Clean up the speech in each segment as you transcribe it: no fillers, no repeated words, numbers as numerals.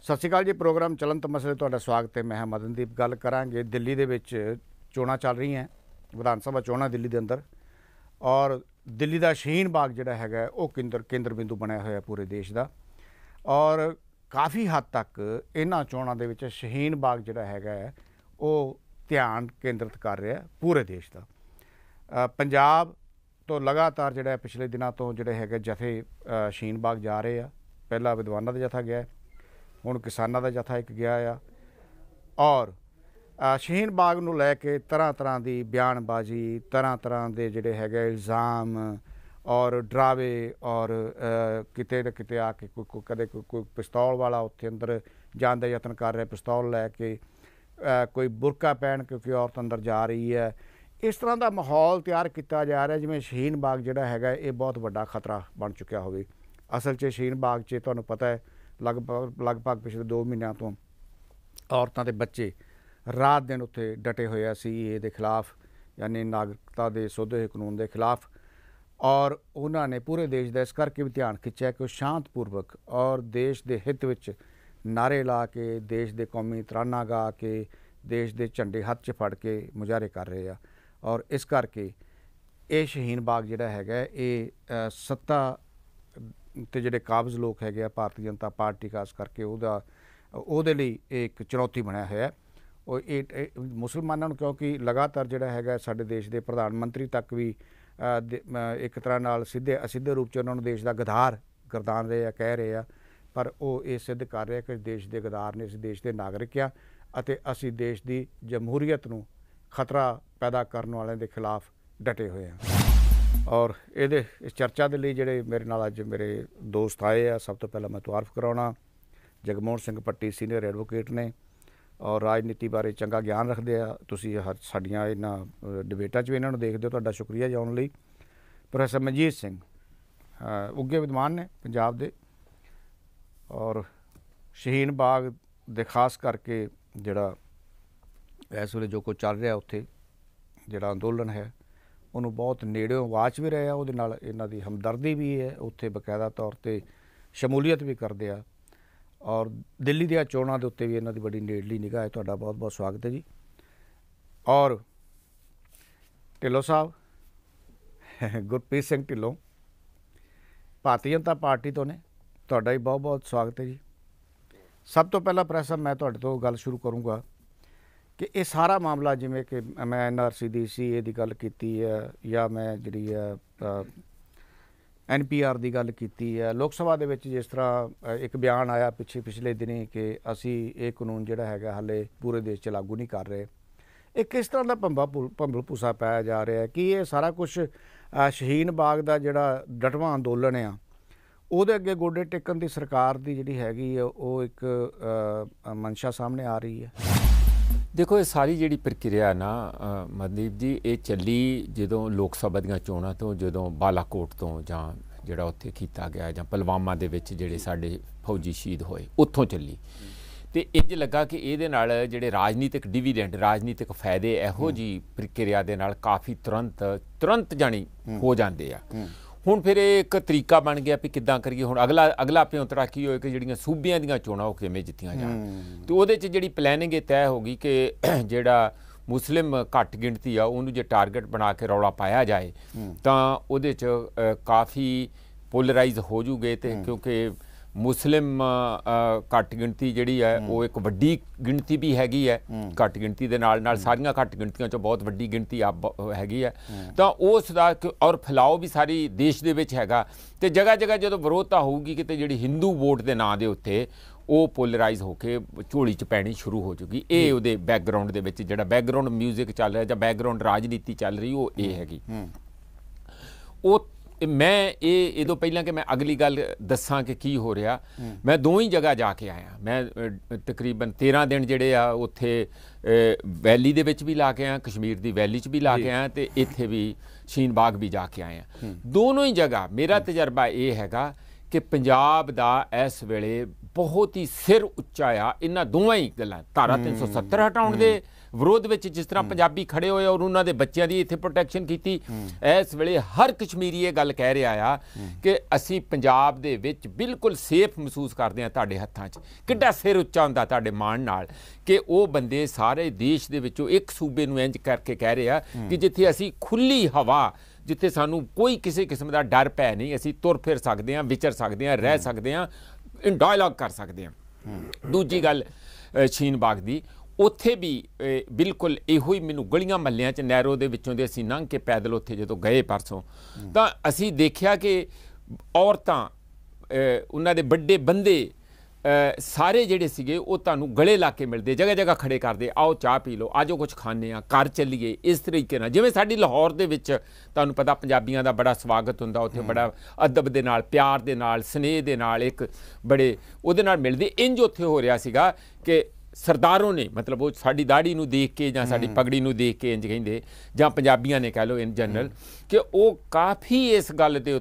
ਸਤਿ ਸ਼੍ਰੀ ਅਕਾਲ ਜੀ। ਪ੍ਰੋਗਰਾਮ ਚਲਨ ਤਮਸਲੇ ਤੁਹਾਡਾ ਸਵਾਗਤ ਹੈ। ਮੈਂ ਹਾਂ ਮਦਨਦੀਪ। ਗੱਲ ਕਰਾਂਗੇ ਦਿੱਲੀ ਦੇ ਵਿੱਚ ਚੋਣਾਂ ਚੱਲ ਰਹੀਆਂ, ਵਿਧਾਨ ਸਭਾ ਚੋਣਾਂ ਦਿੱਲੀ ਦੇ ਅੰਦਰ, ਔਰ ਦਿੱਲੀ ਦਾ ਸ਼ਹੀਨ ਬਾਗ ਜਿਹੜਾ ਹੈਗਾ ਉਹ ਕੇਂਦਰ ਬਿੰਦੂ ਬਣਿਆ ਹੋਇਆ ਪੂਰੇ ਦੇਸ਼ ਦਾ। ਔਰ ਕਾਫੀ ਹੱਦ ਤੱਕ ਇਹਨਾਂ ਚੋਣਾਂ ਦੇ ਵਿੱਚ ਸ਼ਹੀਨ ਬਾਗ ਜਿਹੜਾ ਹੈਗਾ ਉਹ ਧਿਆਨ ਕੇਂਦਰਿਤ ਕਰ ਰਿਹਾ ਪੂਰੇ ਦੇਸ਼ ਦਾ। ਪੰਜਾਬ ਤੋਂ ਲਗਾਤਾਰ ਜਿਹੜਾ ਪਿਛਲੇ ਦਿਨਾਂ ਤੋਂ ਜਿਹੜੇ ਹੈਗੇ ਜਥੇ ਸ਼ਹੀਨ ਬਾਗ ਜਾ ਰਹੇ ਆ। ਪਹਿਲਾਂ ਵਿਦਵਾਨਾਂ ਦਾ ਜਥਾ ਗਿਆ, ਹੁਣ ਕਿਸਾਨਾਂ ਦਾ ਜਥਾ ਇੱਕ ਗਿਆ ਆ। ਔਰ ਸ਼ਹੀਨ ਬਾਗ ਨੂੰ ਲੈ ਕੇ ਤਰ੍ਹਾਂ ਤਰ੍ਹਾਂ ਦੀ ਬਿਆਨਬਾਜ਼ੀ, ਤਰ੍ਹਾਂ ਦੇ ਜਿਹੜੇ ਹੈਗੇ ਇਲਜ਼ਾਮ ਔਰ ਡਰਾਵੇ, ਔਰ ਕਿਤੇ ਨਾ ਕਿਤੇ ਆ ਕੇ ਕਦੇ ਕੋਈ ਪਿਸਤੌਲ ਵਾਲਾ ਉੱਥੇ ਅੰਦਰ ਜਾਣ ਦਾ ਯਤਨ ਕਰ ਰਿਹਾ, ਪਿਸਤੌਲ ਲੈ ਕੇ, ਕੋਈ ਬੁਰਕਾ ਪਹਿਨ ਕਿਉਂਕਿ ਔਰਤ ਅੰਦਰ ਜਾ ਰਹੀ ਹੈ। ਇਸ ਤਰ੍ਹਾਂ ਦਾ ਮਾਹੌਲ ਤਿਆਰ ਕੀਤਾ ਜਾ ਰਿਹਾ ਜਿਵੇਂ ਸ਼ਹੀਨ ਬਾਗ ਜਿਹੜਾ ਹੈਗਾ ਇਹ ਬਹੁਤ ਵੱਡਾ ਖਤਰਾ ਬਣ ਚੁੱਕਿਆ ਹੋਵੇ। ਅਸਲ 'ਚ ਸ਼ਹੀਨ ਬਾਗ 'ਚ ਤੁਹਾਨੂੰ ਪਤਾ ਹੈ ਲਗਭਗ ਪਿਛਲੇ 2 ਮਹੀਨਿਆਂ ਤੋਂ ਔਰਤਾਂ ਤੇ ਬੱਚੇ ਰਾਤ ਦਿਨ ਉੱਥੇ ਡਟੇ ਹੋਏ ਆ CAA ਦੇ ਖਿਲਾਫ, ਯਾਨੀ ਨਾਗਰਿਕਤਾ ਦੇ ਸੋਧੇ ਕਾਨੂੰਨ ਦੇ ਖਿਲਾਫ। ਔਰ ਉਹਨਾਂ ਨੇ ਪੂਰੇ ਦੇਸ਼ ਦਾ ਇਸ ਕਰਕੇ ਵੀ ਧਿਆਨ ਖਿੱਚਿਆ ਕਿ ਉਹ ਸ਼ਾਂਤਪੂਰਵਕ ਔਰ ਦੇਸ਼ ਦੇ ਹਿੱਤ ਵਿੱਚ ਨਾਅਰੇ ਲਾ ਕੇ, ਦੇਸ਼ ਦੇ ਕੌਮੀ ਤਰਾਨਾ ਗਾ ਕੇ, ਦੇਸ਼ ਦੇ ਝੰਡੇ ਹੱਥ 'ਚ ਫੜ ਕੇ ਮੁਜ਼ਾਹਰੇ ਕਰ ਰਹੇ ਆ। ਔਰ ਇਸ ਕਰਕੇ ਇਹ ਸ਼ਹੀਨ ਬਾਗ ਜਿਹੜਾ ਹੈਗਾ ਇਹ ਸੱਤਾ ਤੇ ਜਿਹੜੇ ਕਾਬਜ਼ ਲੋਕ ਹੈਗੇ ਆ, ਭਾਰਤੀ ਜਨਤਾ ਪਾਰਟੀ ਖਾਸ ਕਰਕੇ ਉਹਦੇ ਲਈ ਇਹ ਇੱਕ ਚੁਣੌਤੀ ਬਣਿਆ ਹੋਇਆ। ਉਹ ਇਹ ਮੁਸਲਮਾਨਾਂ ਨੂੰ, ਕਿਉਂਕਿ ਲਗਾਤਾਰ ਜਿਹੜਾ ਹੈਗਾ ਸਾਡੇ ਦੇਸ਼ ਦੇ ਪ੍ਰਧਾਨ ਮੰਤਰੀ ਤੱਕ ਵੀ ਇੱਕ ਤਰ੍ਹਾਂ ਨਾਲ ਅਸਿੱਧੇ ਰੂਪ 'ਚ ਉਹਨਾਂ ਨੂੰ ਦੇਸ਼ ਦਾ ਗਰਦਾਨ ਰਹੇ ਆ, ਕਹਿ ਰਹੇ ਆ। ਪਰ ਉਹ ਇਹ ਸਿੱਧ ਕਰ ਰਹੇ ਕਿ ਦੇਸ਼ ਦੇ ਗਦਾਰ ਨੇ, ਅਸੀਂ ਦੇਸ਼ ਦੇ ਨਾਗਰਿਕ ਆ ਅਤੇ ਅਸੀਂ ਦੇਸ਼ ਦੀ ਜਮਹੂਰੀਅਤ ਨੂੰ ਖਤਰਾ ਪੈਦਾ ਕਰਨ ਵਾਲਿਆਂ ਦੇ ਖਿਲਾਫ ਡਟੇ ਹੋਏ ਹਾਂ। ਔਰ ਇਸ ਚਰਚਾ ਦੇ ਲਈ ਜਿਹੜੇ ਮੇਰੇ ਨਾਲ ਅੱਜ ਮੇਰੇ ਦੋਸਤ ਆਏ ਆ, ਸਭ ਤੋਂ ਪਹਿਲਾਂ ਮੈਂ ਤਾਰਫ ਕਰਾਉਣਾ ਜਗਮੋਹਨ ਸਿੰਘ ਭੱਟੀ, ਸੀਨੀਅਰ ਐਡਵੋਕੇਟ ਨੇ ਔਰ ਰਾਜਨੀਤੀ ਬਾਰੇ ਚੰਗਾ ਗਿਆਨ ਰੱਖਦੇ ਆ। ਤੁਸੀਂ ਸਾਡੀਆਂ ਇਹਨਾਂ ਡਿਬੇਟਾਂ 'ਚ ਵੀ ਇਹਨਾਂ ਨੂੰ ਦੇਖਦੇ ਹੋ, ਤੁਹਾਡਾ ਸ਼ੁਕਰੀਆ ਜਾਣ ਲਈ। ਪ੍ਰੋਫੈਸਰ ਮਨਜੀਤ ਸਿੰਘ ਉੱਘੇ ਵਿਦਵਾਨ ਨੇ ਪੰਜਾਬ ਦੇ, ਔਰ ਸ਼ਹੀਨ ਬਾਗ ਦੇ ਖਾਸ ਕਰਕੇ ਜਿਹੜਾ ਇਸ ਵੇਲੇ ਜੋ ਕੁਝ ਚੱਲ ਰਿਹਾ ਉੱਥੇ ਜਿਹੜਾ ਅੰਦੋਲਨ ਹੈ ਉਹਨੂੰ ਬਹੁਤ ਨੇੜਿਓਂ ਵਾਚ ਵੀ ਰਹੇ ਆ, ਉਹਦੇ ਨਾਲ ਇਹਨਾਂ ਦੀ ਹਮਦਰਦੀ ਵੀ ਹੈ, ਉੱਥੇ ਬਕਾਇਦਾ ਤੌਰ 'ਤੇ ਸ਼ਮੂਲੀਅਤ ਵੀ ਕਰਦੇ ਆ। ਔਰ ਦਿੱਲੀ ਦੀਆਂ ਚੋਣਾਂ ਦੇ ਉੱਤੇ ਵੀ ਇਹਨਾਂ ਦੀ ਬੜੀ ਨੇੜਲੀ ਨਿਗਾਹ ਹੈ। ਤੁਹਾਡਾ ਬਹੁਤ ਬਹੁਤ ਸਵਾਗਤ ਹੈ ਜੀ। ਔਰ ਢਿੱਲੋਂ ਸਾਹਿਬ, ਗੁਰਪ੍ਰੀਤ ਸਿੰਘ ਢਿੱਲੋਂ ਭਾਰਤੀ ਜਨਤਾ ਪਾਰਟੀ ਤੋਂ ਨੇ, ਤੁਹਾਡਾ ਵੀ ਬਹੁਤ ਬਹੁਤ ਸਵਾਗਤ ਹੈ ਜੀ। ਸਭ ਤੋਂ ਪਹਿਲਾਂ ਪ੍ਰੋਫੈਸਰ ਮੈਂ ਤੁਹਾਡੇ ਤੋਂ ਗੱਲ ਸ਼ੁਰੂ ਕਰੂੰਗਾ ਕਿ ਇਹ ਸਾਰਾ ਮਾਮਲਾ, ਜਿਵੇਂ ਕਿ ਮੈਂ NRC ਦੀ CAA ਦੀ ਗੱਲ ਕੀਤੀ ਹੈ, ਜਾਂ ਮੈਂ ਜਿਹੜੀ NPR ਦੀ ਗੱਲ ਕੀਤੀ ਹੈ, ਲੋਕ ਸਭਾ ਦੇ ਵਿੱਚ ਜਿਸ ਤਰ੍ਹਾਂ ਇੱਕ ਬਿਆਨ ਆਇਆ ਪਿਛਲੇ ਦਿਨੀ ਕਿ ਅਸੀਂ ਇਹ ਕਾਨੂੰਨ ਜਿਹੜਾ ਹੈਗਾ ਹਾਲੇ ਪੂਰੇ ਦੇਸ਼ 'ਚ ਲਾਗੂ ਨਹੀਂ ਕਰ ਰਹੇ। ਇਹ ਕਿਸ ਤਰ੍ਹਾਂ ਦਾ ਭੰਬਲ ਭੂਸਾ ਪਾਇਆ ਜਾ ਰਿਹਾ ਹੈ ਕਿ ਇਹ ਸਾਰਾ ਕੁਛ ਸ਼ਹੀਨ ਬਾਗ ਦਾ ਜਿਹੜਾ ਡਟਵਾਂ ਅੰਦੋਲਨ ਆ ਉਹਦੇ ਅੱਗੇ ਗੋਡੇ ਟੇਕਣ ਦੀ ਸਰਕਾਰ ਦੀ ਜਿਹੜੀ ਹੈਗੀ ਉਹ ਇੱਕ ਮਨਸ਼ਾ ਸਾਹਮਣੇ ਆ ਰਹੀ ਹੈ? ਦੇਖੋ, ਇਹ ਸਾਰੀ ਜਿਹੜੀ ਪ੍ਰਕਿਰਿਆ ਨਾ ਮਨਦੀਪ ਜੀ, ਇਹ ਚੱਲੀ ਜਦੋਂ ਲੋਕ ਸਭਾ ਦੀਆਂ ਚੋਣਾਂ ਤੋਂ, ਜਦੋਂ ਬਾਲਾਕੋਟ ਤੋਂ ਜਾਂ ਜਿਹੜਾ ਉੱਥੇ ਕੀਤਾ ਗਿਆ, ਜਾਂ ਪੁਲਵਾਮਾ ਦੇ ਵਿੱਚ ਜਿਹੜੇ ਸਾਡੇ ਫੌਜੀ ਸ਼ਹੀਦ ਹੋਏ, ਉੱਥੋਂ ਚੱਲੀ। ਅਤੇ ਇੰਝ ਲੱਗਾ ਕਿ ਇਹਦੇ ਨਾਲ ਜਿਹੜੇ ਰਾਜਨੀਤਿਕ ਡਿਵੀਡੈਂਡ, ਰਾਜਨੀਤਿਕ ਫਾਇਦੇ ਇਹੋ ਜਿਹੀ ਪ੍ਰਕਿਰਿਆ ਦੇ ਨਾਲ ਕਾਫੀ ਤੁਰੰਤ ਜਾਣੀ ਹੋ ਜਾਂਦੇ ਆ। ਹੁਣ ਫਿਰ ਇਹ ਇੱਕ ਤਰੀਕਾ ਬਣ ਗਿਆ ਵੀ ਕਿੱਦਾਂ ਕਰੀਏ। ਹੁਣ ਅਗਲਾ ਭਿਉਂਤੜਾ ਕੀ ਹੋਏ ਕਿ ਜਿਹੜੀਆਂ ਸੂਬਿਆਂ ਦੀਆਂ ਚੋਣਾਂ ਉਹ ਕਿਵੇਂ ਜਿੱਤੀਆਂ ਜਾਣ। ਅਤੇ ਉਹਦੇ 'ਚ ਜਿਹੜੀ ਪਲੈਨਿੰਗ ਇਹ ਤੈਅ ਹੋ ਗਈ ਕਿ ਜਿਹੜਾ ਮੁਸਲਿਮ ਘੱਟ ਗਿਣਤੀ ਆ ਉਹਨੂੰ ਜੇ ਟਾਰਗੇਟ ਬਣਾ ਕੇ ਰੌਲਾ ਪਾਇਆ ਜਾਏ ਤਾਂ ਉਹਦੇ 'ਚ ਕਾਫੀ ਪੋਲਰਾਈਜ਼ ਹੋ ਜੂਗੇ। ਅਤੇ ਕਿਉਂਕਿ ਮੁਸਲਿਮ ਘੱਟ ਗਿਣਤੀ ਜਿਹੜੀ ਹੈ ਉਹ ਇੱਕ ਵੱਡੀ ਗਿਣਤੀ ਵੀ ਹੈਗੀ ਹੈ, ਘੱਟ ਗਿਣਤੀ ਦੇ ਨਾਲ ਸਾਰੀਆਂ ਘੱਟ ਗਿਣਤੀਆਂ 'ਚੋਂ ਬਹੁਤ ਵੱਡੀ ਗਿਣਤੀ ਹੈਗੀ ਹੈ, ਤਾਂ ਉਸ ਦਾ ਔਰ ਫੈਲਾਓ ਵੀ ਸਾਰੀ ਦੇਸ਼ ਦੇ ਵਿੱਚ ਹੈਗਾ। ਅਤੇ ਜਗ੍ਹਾ ਜਦੋਂ ਵਿਰੋਧਤਾ ਹੋਊਗੀ ਕਿਤੇ ਜਿਹੜੀ ਹਿੰਦੂ ਵੋਟ ਦੇ ਨਾਂ ਦੇ ਉੱਤੇ, ਉਹ ਪੋਲਰਾਈਜ਼ ਹੋ ਕੇ ਝੋਲੀ 'ਚ ਪੈਣੀ ਸ਼ੁਰੂ ਹੋ ਜੂਗੀ। ਇਹ ਉਹਦੇ ਬੈਕਗਰਾਊਂਡ ਦੇ ਵਿੱਚ ਜਿਹੜਾ ਬੈਕਗਰਾਊਂਡ ਮਿਊਜ਼ਿਕ ਚੱਲ ਰਿਹਾ ਜਾਂ ਬੈਕਗਰਾਊਂਡ ਰਾਜਨੀਤੀ ਚੱਲ ਰਹੀ ਉਹ ਇਹ ਹੈਗੀ। ਉਹ ਮੈਂ ਇਹ ਤੋਂ ਪਹਿਲਾਂ ਕਿ ਮੈਂ ਅਗਲੀ ਗੱਲ ਦੱਸਾਂ ਕਿ ਕੀ ਹੋ ਰਿਹਾ, ਮੈਂ 2 ਹੀ ਜਗ੍ਹਾ ਜਾ ਕੇ ਆਇਆ। ਮੈਂ ਤਕਰੀਬਨ 13 ਦਿਨ ਜਿਹੜੇ ਆ ਉੱਥੇ ਵੈਲੀ ਦੇ ਵਿੱਚ ਵੀ ਲਾ ਕੇ ਆਇਆ, ਕਸ਼ਮੀਰ ਦੀ ਵੈਲੀ 'ਚ ਵੀ ਲਾ ਕੇ ਆਇਆ, ਅਤੇ ਇੱਥੇ ਵੀ ਸ਼ਹੀਨ ਬਾਗ ਵੀ ਜਾ ਕੇ ਆਇਆ। ਦੋਨੋਂ ਹੀ ਜਗ੍ਹਾ ਮੇਰਾ ਤਜਰਬਾ ਇਹ ਹੈਗਾ ਕਿ ਪੰਜਾਬ ਦਾ ਇਸ ਵੇਲੇ ਬਹੁਤ ਹੀ ਸਿਰ ਉੱਚਾ ਆ ਇਹਨਾਂ ਦੋਵਾਂ ਹੀ ਗੱਲਾਂ। ਧਾਰਾ 370 ਹਟਾਉਣ ਦੇ ਵਿਰੋਧ ਵਿੱਚ ਜਿਸ ਤਰ੍ਹਾਂ ਪੰਜਾਬੀ ਖੜੇ ਹੋਏ ਔਰ ਉਹਨਾਂ ਦੇ ਬੱਚਿਆਂ ਦੀ ਇੱਥੇ ਪ੍ਰੋਟੈਕਸ਼ਨ ਕੀਤੀ। ਇਸ ਵੇਲੇ ਹਰ ਕਸ਼ਮੀਰੀ ਇਹ ਗੱਲ ਕਹਿ ਰਿਹਾ ਆ ਕਿ ਅਸੀਂ ਪੰਜਾਬ ਦੇ ਵਿੱਚ ਬਿਲਕੁਲ ਸੇਫ ਮਹਿਸੂਸ ਕਰਦੇ ਹਾਂ ਤੁਹਾਡੇ ਹੱਥਾਂ 'ਚ। ਕਿੱਡਾ ਸਿਰ ਉੱਚਾ ਹੁੰਦਾ ਤੁਹਾਡੇ ਮਾਣ ਨਾਲ ਕਿ ਉਹ ਬੰਦੇ ਸਾਰੇ ਦੇਸ਼ ਦੇ ਵਿੱਚੋਂ ਇੱਕ ਸੂਬੇ ਨੂੰ ਇੰਜ ਕਰਕੇ ਕਹਿ ਰਹੇ ਆ ਕਿ ਜਿੱਥੇ ਅਸੀਂ ਖੁੱਲ੍ਹੀ ਹਵਾ, ਜਿੱਥੇ ਸਾਨੂੰ ਕੋਈ ਕਿਸੇ ਕਿਸਮ ਦਾ ਡਰ ਭੈ ਨਹੀਂ, ਅਸੀਂ ਤੁਰ ਫਿਰ ਸਕਦੇ ਹਾਂ, ਵਿਚਰ ਸਕਦੇ ਹਾਂ, ਰਹਿ ਸਕਦੇ ਹਾਂ, ਇਨ ਡਾਇਲੌਗ ਕਰ ਸਕਦੇ ਹਾਂ। ਦੂਜੀ ਗੱਲ ਸ਼ਹੀਨ ਬਾਗ ਦੀ, ਉੱਥੇ ਵੀ ਬਿਲਕੁਲ ਇਹੋ ਹੀ ਮੈਨੂੰ ਗਲੀਆਂ ਮਹੱਲਿਆਂ 'ਚ ਨਹਿਰੋ ਦੇ ਵਿੱਚੋਂ ਦੇ ਅਸੀਂ ਲੰਘ ਕੇ ਪੈਦਲ ਉੱਥੇ ਜਦੋਂ ਗਏ ਪਰਸੋਂ, ਤਾਂ ਅਸੀਂ ਦੇਖਿਆ ਕਿ ਔਰਤਾਂ, ਉਹਨਾਂ ਦੇ ਵੱਡੇ ਬੰਦੇ ਸਾਰੇ ਜਿਹੜੇ ਸੀਗੇ ਉਹ ਤੁਹਾਨੂੰ ਗਲੇ ਲਾ ਕੇ ਮਿਲਦੇ, ਜਗ੍ਹਾ ਜਗ੍ਹਾ ਖੜੇ ਕਰਦੇ, ਆਓ ਚਾਹ ਪੀ ਲਓ, ਆਜੋ ਕੁਛ ਖਾਂਦੇ ਹਾਂ, ਘਰ ਚੱਲੀਏ, ਇਸ ਤਰੀਕੇ ਨਾਲ। ਜਿਵੇਂ ਸਾਡੀ ਲਾਹੌਰ ਦੇ ਵਿੱਚ ਤੁਹਾਨੂੰ ਪਤਾ ਪੰਜਾਬੀਆਂ ਦਾ ਬੜਾ ਸਵਾਗਤ ਹੁੰਦਾ, ਉੱਥੇ ਬੜਾ ਅਦਬ ਦੇ ਨਾਲ, ਪਿਆਰ ਦੇ ਨਾਲ, ਸਨੇਹ ਦੇ ਨਾਲ, ਇੱਕ ਬੜੇ ਉਹਦੇ ਨਾਲ ਮਿਲਦੇ। ਇੰਜ ਉੱਥੇ ਹੋ ਰਿਹਾ ਸੀਗਾ ਕਿ ਸਰਦਾਰੋਂ ਨੇ, ਮਤਲਬ ਉਹ ਸਾਡੀ ਦਾੜੀ ਨੂੰ ਦੇਖ ਕੇ ਜਾਂ ਸਾਡੀ ਪਗੜੀ ਨੂੰ ਦੇਖ ਕੇ ਇੰਜ ਕਹਿੰਦੇ, ਜਾਂ ਪੰਜਾਬੀਆਂ ਨੇ ਕਹਿ ਲਓ ਇਨ ਜਨਰਲ, ਕਿ ਉਹ ਕਾਫੀ ਇਸ ਗੱਲ ਦੇ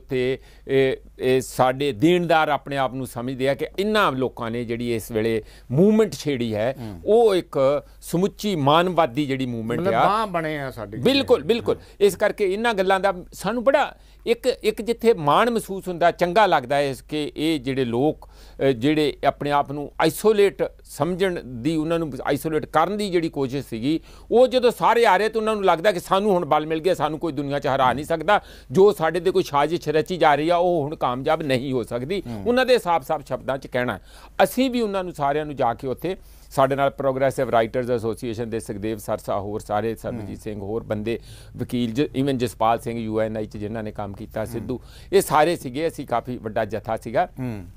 ਉੱਤੇ ਸਾਡੇ ਦੇਣਦਾਰ ਆਪਣੇ ਆਪ ਨੂੰ ਸਮਝਦੇ ਆ ਕਿ ਇਹਨਾਂ ਲੋਕਾਂ ਨੇ ਜਿਹੜੀ ਇਸ ਵੇਲੇ ਮੂਵਮੈਂਟ ਛੇੜੀ ਹੈ ਉਹ ਇੱਕ ਸਮੁੱਚੀ ਮਾਨਵਾਦੀ ਜਿਹੜੀ ਮੂਵਮੈਂਟ ਆ ਬਣੇ ਆ ਸਾਡੀ। ਬਿਲਕੁਲ ਬਿਲਕੁਲ। ਇਸ ਕਰਕੇ ਇਹਨਾਂ ਗੱਲਾਂ ਦਾ ਸਾਨੂੰ ਬੜਾ ਇੱਕ ਜਿੱਥੇ ਮਾਣ ਮਹਿਸੂਸ ਹੁੰਦਾ, ਚੰਗਾ ਲੱਗਦਾ ਹੈ ਕਿ ਇਹ ਜਿਹੜੇ ਲੋਕ ਜਿਹੜੇ ਆਪਣੇ ਆਪ ਨੂੰ ਆਈਸੋਲੇਟ ਸਮਝਣ ਦੀ, ਉਹਨਾਂ ਨੂੰ ਆਈਸੋਲੇਟ ਕਰਨ ਦੀ ਜਿਹੜੀ ਕੋਸ਼ਿਸ਼ ਸੀਗੀ, ਉਹ ਜਦੋਂ ਸਾਰੇ ਆ ਰਹੇ ਤਾਂ ਉਹਨਾਂ ਨੂੰ ਲੱਗਦਾ ਕਿ ਸਾਨੂੰ ਹੁਣ ਬਲ ਮਿਲ ਗਿਆ, ਸਾਨੂੰ ਕੋਈ ਦੁਨੀਆ 'ਚ ਹਰਾ ਨਹੀਂ ਸਕਦਾ, ਜੋ ਸਾਡੇ 'ਤੇ ਕੋਈ ਸਾਜ਼ਿਸ਼ ਰਚੀ ਜਾ ਰਹੀ ਆ ਉਹ ਹੁਣ ਕਾਮਯਾਬ ਨਹੀਂ ਹੋ ਸਕਦੀ। ਉਹਨਾਂ ਦੇ ਸਾਫ਼-ਸਾਫ਼ ਸ਼ਬਦਾਂ 'ਚ ਕਹਿਣਾ। ਅਸੀਂ ਵੀ ਉਹਨਾਂ ਨੂੰ ਸਾਰਿਆਂ ਨੂੰ ਜਾ ਕੇ ਉੱਥੇ ਸਾਡੇ ਨਾਲ ਪ੍ਰੋਗਰੈਸਿਵ ਰਾਈਟਰਸ ਐਸੋਸੀਏਸ਼ਨ ਦੇ ਸੁਖਦੇਵ ਸਰਸਾ, ਹੋਰ ਸਾਰੇ, ਸਰਬਜੀਤ ਸਿੰਘ, ਹੋਰ ਬੰਦੇ, ਵਕੀਲ, ਈਵਨ ਜਸਪਾਲ ਸਿੰਘ UNI 'ਚ ਜਿਨ੍ਹਾਂ ਨੇ ਕੰਮ ਕੀਤਾ, ਸਿੱਧੂ, ਇਹ ਸਾਰੇ ਸੀਗੇ। ਅਸੀਂ ਕਾਫੀ ਵੱਡਾ ਜਥਾ ਸੀਗਾ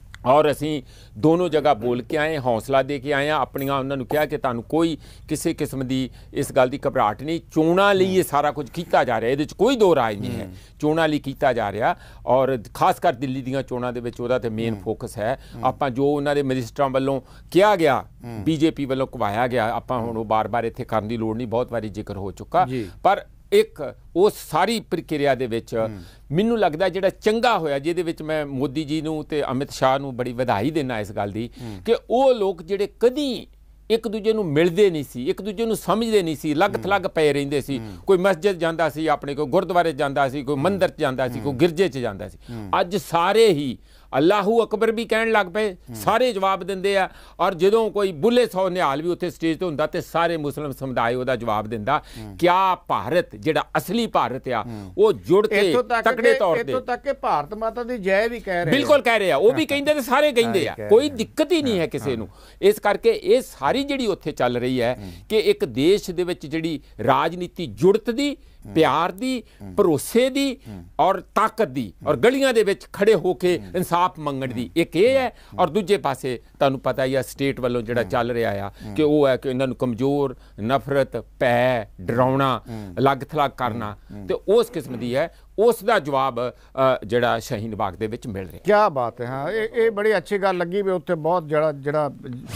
ਔਰ ਅਸੀਂ ਦੋਨੋਂ ਜਗ੍ਹਾ ਬੋਲ ਕੇ ਆਏ, ਹੌਸਲਾ ਦੇ ਕੇ ਆਏ ਹਾਂ ਆਪਣੀਆਂ। ਉਹਨਾਂ ਨੂੰ ਕਿਹਾ ਕਿ ਤੁਹਾਨੂੰ ਕੋਈ ਕਿਸੇ ਕਿਸਮ ਦੀ ਇਸ ਗੱਲ ਦੀ ਘਬਰਾਹਟ ਨਹੀਂ, ਚੋਣਾਂ ਲਈ ਇਹ ਸਾਰਾ ਕੁਝ ਕੀਤਾ ਜਾ ਰਿਹਾ, ਇਹਦੇ 'ਚ ਕੋਈ ਦੋ ਰਾਏ ਨਹੀਂ ਹੈ, ਚੋਣਾਂ ਲਈ ਕੀਤਾ ਜਾ ਰਿਹਾ। ਔਰ ਖਾਸ ਕਰ ਦਿੱਲੀ ਦੀਆਂ ਚੋਣਾਂ ਦੇ ਵਿੱਚ ਉਹਦਾ ਤੇ ਮੇਨ ਫੋਕਸ ਹੈ। ਆਪਾਂ ਜੋ ਉਹਨਾਂ ਦੇ ਮਿਨਿਸਟਰਾਂ ਵੱਲੋਂ ਕਿਹਾ ਗਿਆ, BJP ਵੱਲੋਂ ਘਵਾਇਆ ਗਿਆ, ਆਪਾਂ ਹੁਣ ਉਹ ਬਾਰ-ਬਾਰ ਇੱਥੇ ਕਰਨ ਦੀ ਲੋੜ ਨਹੀਂ, ਬਹੁਤ ਵਾਰੀ ਜ਼ਿਕਰ ਹੋ ਚੁੱਕਾ। ਪਰ ਇੱਕ ਉਸ ਸਾਰੀ ਪ੍ਰਕਿਰਿਆ ਦੇ ਵਿੱਚ ਮੈਨੂੰ ਲੱਗਦਾ ਜਿਹੜਾ ਚੰਗਾ ਹੋਇਆ, ਜਿਹਦੇ ਵਿੱਚ ਮੈਂ ਮੋਦੀ ਜੀ ਨੂੰ ਤੇ ਅਮਿਤ ਸ਼ਾਹ ਨੂੰ ਬੜੀ ਵਧਾਈ ਦਿੰਦਾ ਇਸ ਗੱਲ ਦੀ, ਕਿ ਉਹ ਲੋਕ ਜਿਹੜੇ ਕਦੀ ਇੱਕ ਦੂਜੇ ਨੂੰ ਮਿਲਦੇ ਨਹੀਂ ਸੀ, ਇੱਕ ਦੂਜੇ ਨੂੰ ਸਮਝਦੇ ਨਹੀਂ ਸੀ, ਲੱਗ ਥਲੱਗ ਪਏ ਰਹਿੰਦੇ ਸੀ। ਕੋਈ ਮਸਜਿਦ ਜਾਂਦਾ ਸੀ, ਆਪਣੇ ਕੋਈ ਗੁਰਦੁਆਰੇ ਜਾਂਦਾ ਸੀ, ਕੋਈ ਮੰਦਿਰ 'ਚ ਜਾਂਦਾ ਸੀ, ਕੋਈ ਗਿਰਜੇ 'ਚ ਜਾਂਦਾ ਸੀ। ਅੱਜ ਸਾਰੇ ਹੀ ਅੱਲਾਹੂ ਅਕਬਰ ਵੀ ਕਹਿਣ ਲੱਗ ਪਏ, ਸਾਰੇ ਜਵਾਬ ਦਿੰਦੇ ਆ। ਔਰ ਜਦੋਂ ਕੋਈ ਬੁੱਲੇ ਸੌ ਨਿਹਾਲ ਵੀ ਉੱਥੇ ਸਟੇਜ 'ਤੇ ਹੁੰਦਾ ਤੇ ਸਾਰੇ ਮੁਸਲਿਮ ਸਮੁਦਾਇ ਉਹਦਾ ਜਵਾਬ ਦਿੰਦਾ। ਕਿਆ ਭਾਰਤ, ਜਿਹੜਾ ਅਸਲੀ ਭਾਰਤ ਆ, ਉਹ ਜੁੜ ਕੇ ਤਕੜੇ ਤੌਰ ਤੇ, ਇੱਥੋਂ ਤੱਕ ਕਿ ਭਾਰਤ ਮਾਤਾ ਦੀ ਜੈ ਵੀ ਕਹਿ ਰਹੇ, ਬਿਲਕੁਲ ਕਹਿ ਰਹੇ ਆ, ਉਹ ਵੀ ਕਹਿੰਦੇ ਤੇ ਸਾਰੇ ਕਹਿੰਦੇ ਆ, ਕੋਈ ਦਿੱਕਤ ਹੀ ਨਹੀਂ ਹੈ ਕਿਸੇ ਨੂੰ। ਇਸ ਕਰਕੇ ਇਹ ਸਾਰੀ ਜਿਹੜੀ ਉੱਥੇ ਚੱਲ ਰਹੀ ਹੈ ਕਿ ਇੱਕ ਦੇਸ਼ ਦੇ ਵਿੱਚ ਜਿਹੜੀ ਰਾਜਨੀਤੀ ਜੁੜਤ ਦੀ, ਪਿਆਰ ਦੀ, ਭਰੋਸੇ ਦੀ ਔਰ ਤਾਕਤ ਦੀ, ਔਰ ਗਲੀਆਂ ਦੇ ਵਿੱਚ ਖੜੇ ਹੋ ਕੇ ਇਨਸਾਫ ਮੰਗਣ ਦੀ, ਇੱਕ ਇਹ ਹੈ। ਔਰ ਦੂਜੇ ਪਾਸੇ ਤੁਹਾਨੂੰ ਪਤਾ ਹੀ ਆ ਸਟੇਟ ਵੱਲੋਂ ਜਿਹੜਾ ਚੱਲ ਰਿਹਾ ਆ ਕਿ ਉਹ ਹੈ ਕਿ ਇਹਨਾਂ ਨੂੰ ਕਮਜ਼ੋਰ, ਨਫ਼ਰਤ, ਭੈ, ਡਰਾਉਣਾ, ਅਲੱਗ ਥਲੱਗ ਕਰਨਾ, ਤੇ ਉਸ ਕਿਸਮ ਦੀ ਹੈ। ਉਸ ਦਾ ਜਵਾਬ ਜਿਹੜਾ ਸ਼ਹੀਨ ਬਾਗ ਦੇ ਵਿੱਚ ਮਿਲ ਰਿਹਾ। ਕੀ ਬਾਤ ਹੈ। ਹਾਂ, ਇਹ ਬੜੀ ਅੱਛੀ ਗੱਲ ਲੱਗੀ ਵੀ ਉੱਥੇ ਬਹੁਤ ਜਿਹੜਾ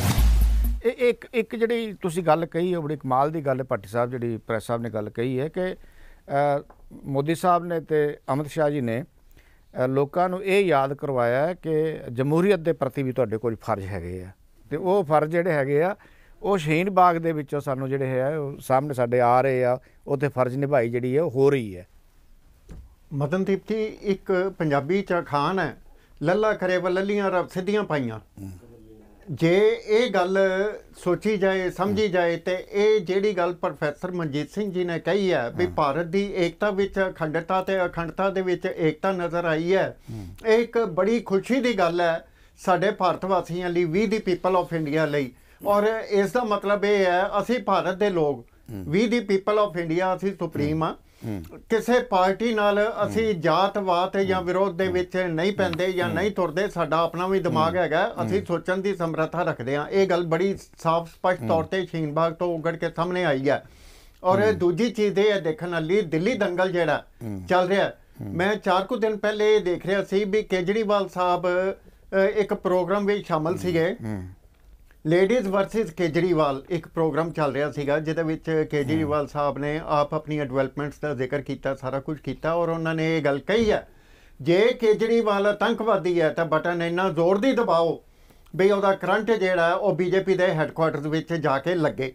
ਇੱਕ ਜਿਹੜੀ ਤੁਸੀਂ ਗੱਲ ਕਹੀ ਉਹ ਬੜੀ ਕਮਾਲ ਦੀ ਗੱਲ ਹੈ। ਭੱਟੀ ਸਾਹਿਬ, ਜਿਹੜੀ ਪ੍ਰੈਸ ਸਾਹਿਬ ਨੇ ਗੱਲ ਕਹੀ ਹੈ ਕਿ ਮੋਦੀ ਸਾਹਿਬ ਨੇ ਤੇ ਅਮਿਤ ਸ਼ਾਹ ਜੀ ਨੇ ਲੋਕਾਂ ਨੂੰ ਇਹ ਯਾਦ ਕਰਵਾਇਆ ਕਿ ਜਮਹੂਰੀਅਤ ਦੇ ਪ੍ਰਤੀ ਵੀ ਤੁਹਾਡੇ ਕੋਲ ਫਰਜ਼ ਹੈਗੇ ਆ, ਤੇ ਉਹ ਫਰਜ਼ ਜਿਹੜੇ ਹੈਗੇ ਆ ਉਹ ਸ਼ਹੀਨ ਬਾਗ ਦੇ ਵਿੱਚੋਂ ਸਾਨੂੰ ਜਿਹੜੇ ਹੈ ਉਹ ਸਾਹਮਣੇ ਸਾਡੇ ਆ ਰਹੇ ਆ, ਉੱਥੇ ਫਰਜ਼ ਨਿਭਾਈ ਜਿਹੜੀ ਹੈ ਉਹ ਹੋ ਰਹੀ ਹੈ। ਮਦਨਦੀਪ ਜੀ, ਇੱਕ ਪੰਜਾਬੀ 'ਚ ਅਖਾਣ ਹੈ, ਲੱਲਾ ਕਰੇ ਵ ਲੱਲੀਆਂ ਰੱਬ ਸਿੱਧੀਆਂ ਪਾਈਆਂ। ਜੇ ਇਹ ਗੱਲ ਸੋਚੀ ਜਾਏ, ਸਮਝੀ ਜਾਏ, ਤੇ ਇਹ ਜਿਹੜੀ ਗੱਲ ਪ੍ਰੋਫੈਸਰ ਮਨਜੀਤ ਸਿੰਘ ਜੀ ਨੇ ਕਹੀ ਹੈ ਵੀ ਭਾਰਤ ਦੀ ਏਕਤਾ ਵਿੱਚ ਅਖੰਡਤਾ ਤੇ ਅਖੰਡਤਾ ਦੇ ਵਿੱਚ ਏਕਤਾ ਨਜ਼ਰ ਆਈ ਹੈ, ਇਹ ਇੱਕ ਬੜੀ ਖੁਸ਼ੀ ਦੀ ਗੱਲ ਹੈ ਸਾਡੇ ਭਾਰਤ ਵਾਸੀਆਂ ਲਈ, we the people of India ਲਈ। ਔਰ ਇਸ ਦਾ ਮਤਲਬ ਇਹ ਹੈ ਅਸੀਂ ਭਾਰਤ ਦੇ ਲੋਕ, we the people of India, ਅਸੀਂ ਸੁਪਰੀਮ ਆ। ਕਿਸੇ ਪਾਰਟੀ ਨਾਲ ਅਸੀਂ ਜਾਤਵਾਤ ਜਾਂ ਵਿਰੋਧ ਦੇ ਵਿੱਚ ਨਹੀਂ ਪੈਂਦੇ ਜਾਂ ਨਹੀਂ ਤੁਰਦੇ, ਸਾਡਾ ਆਪਣਾ ਵੀ ਦਿਮਾਗ ਹੈਗਾ, ਅਸੀਂ ਸੋਚਣ ਦੀ ਸਮਰੱਥਾ ਰੱਖਦੇ ਹਾਂ। ਇਹ ਗੱਲ ਬੜੀ ਸਾਫ਼ ਸਪਸ਼ਟ ਤੌਰ ਤੇ ਸ਼ਹੀਨ ਬਾਗ ਤੋਂ ਉਗੜ ਕੇ ਸਾਹਮਣੇ ਆਈ ਹੈ। ਔਰ ਦੂਜੀ ਚੀਜ਼ ਇਹ ਹੈ ਦੇਖਣ ਵਾਲੀ, ਦਿੱਲੀ ਦੰਗਲ ਜਿਹੜਾ ਚੱਲ ਰਿਹਾ, ਮੈਂ 4 ਕੁ ਦਿਨ ਪਹਿਲੇ ਦੇਖ ਰਿਹਾ ਸੀ ਵੀ ਕੇਜਰੀਵਾਲ ਸਾਹਿਬ ਇੱਕ ਪ੍ਰੋਗਰਾਮ ਵਿੱਚ ਸ਼ਾਮਲ ਸੀਗੇ, ਲੇਡੀਜ਼ ਵਰਸਿਸ ਕੇਜਰੀਵਾਲ ਇੱਕ ਪ੍ਰੋਗਰਾਮ ਚੱਲ ਰਿਹਾ ਸੀਗਾ, ਜਿਹਦੇ ਵਿੱਚ ਕੇਜਰੀਵਾਲ ਸਾਹਿਬ ਨੇ ਆਪ ਆਪਣੀਆਂ ਡਿਵੈਲਪਮੈਂਟਸ ਦਾ ਜ਼ਿਕਰ ਕੀਤਾ, ਸਾਰਾ ਕੁਝ ਕੀਤਾ। ਔਰ ਉਹਨਾਂ ਨੇ ਇਹ ਗੱਲ ਕਹੀ ਹੈ, ਜੇ ਕੇਜਰੀਵਾਲ ਆਤੰਕਵਾਦੀ ਹੈ ਤਾਂ ਬਟਨ ਇੰਨਾ ਜ਼ੋਰ ਦੀ ਦਬਾਓ ਵੀ ਉਹਦਾ ਕਰੰਟ ਜਿਹੜਾ ਉਹ BJP ਦੇ ਹੈੱਡਕੁਆਟਰਸ ਵਿੱਚ ਜਾ ਕੇ ਲੱਗੇ।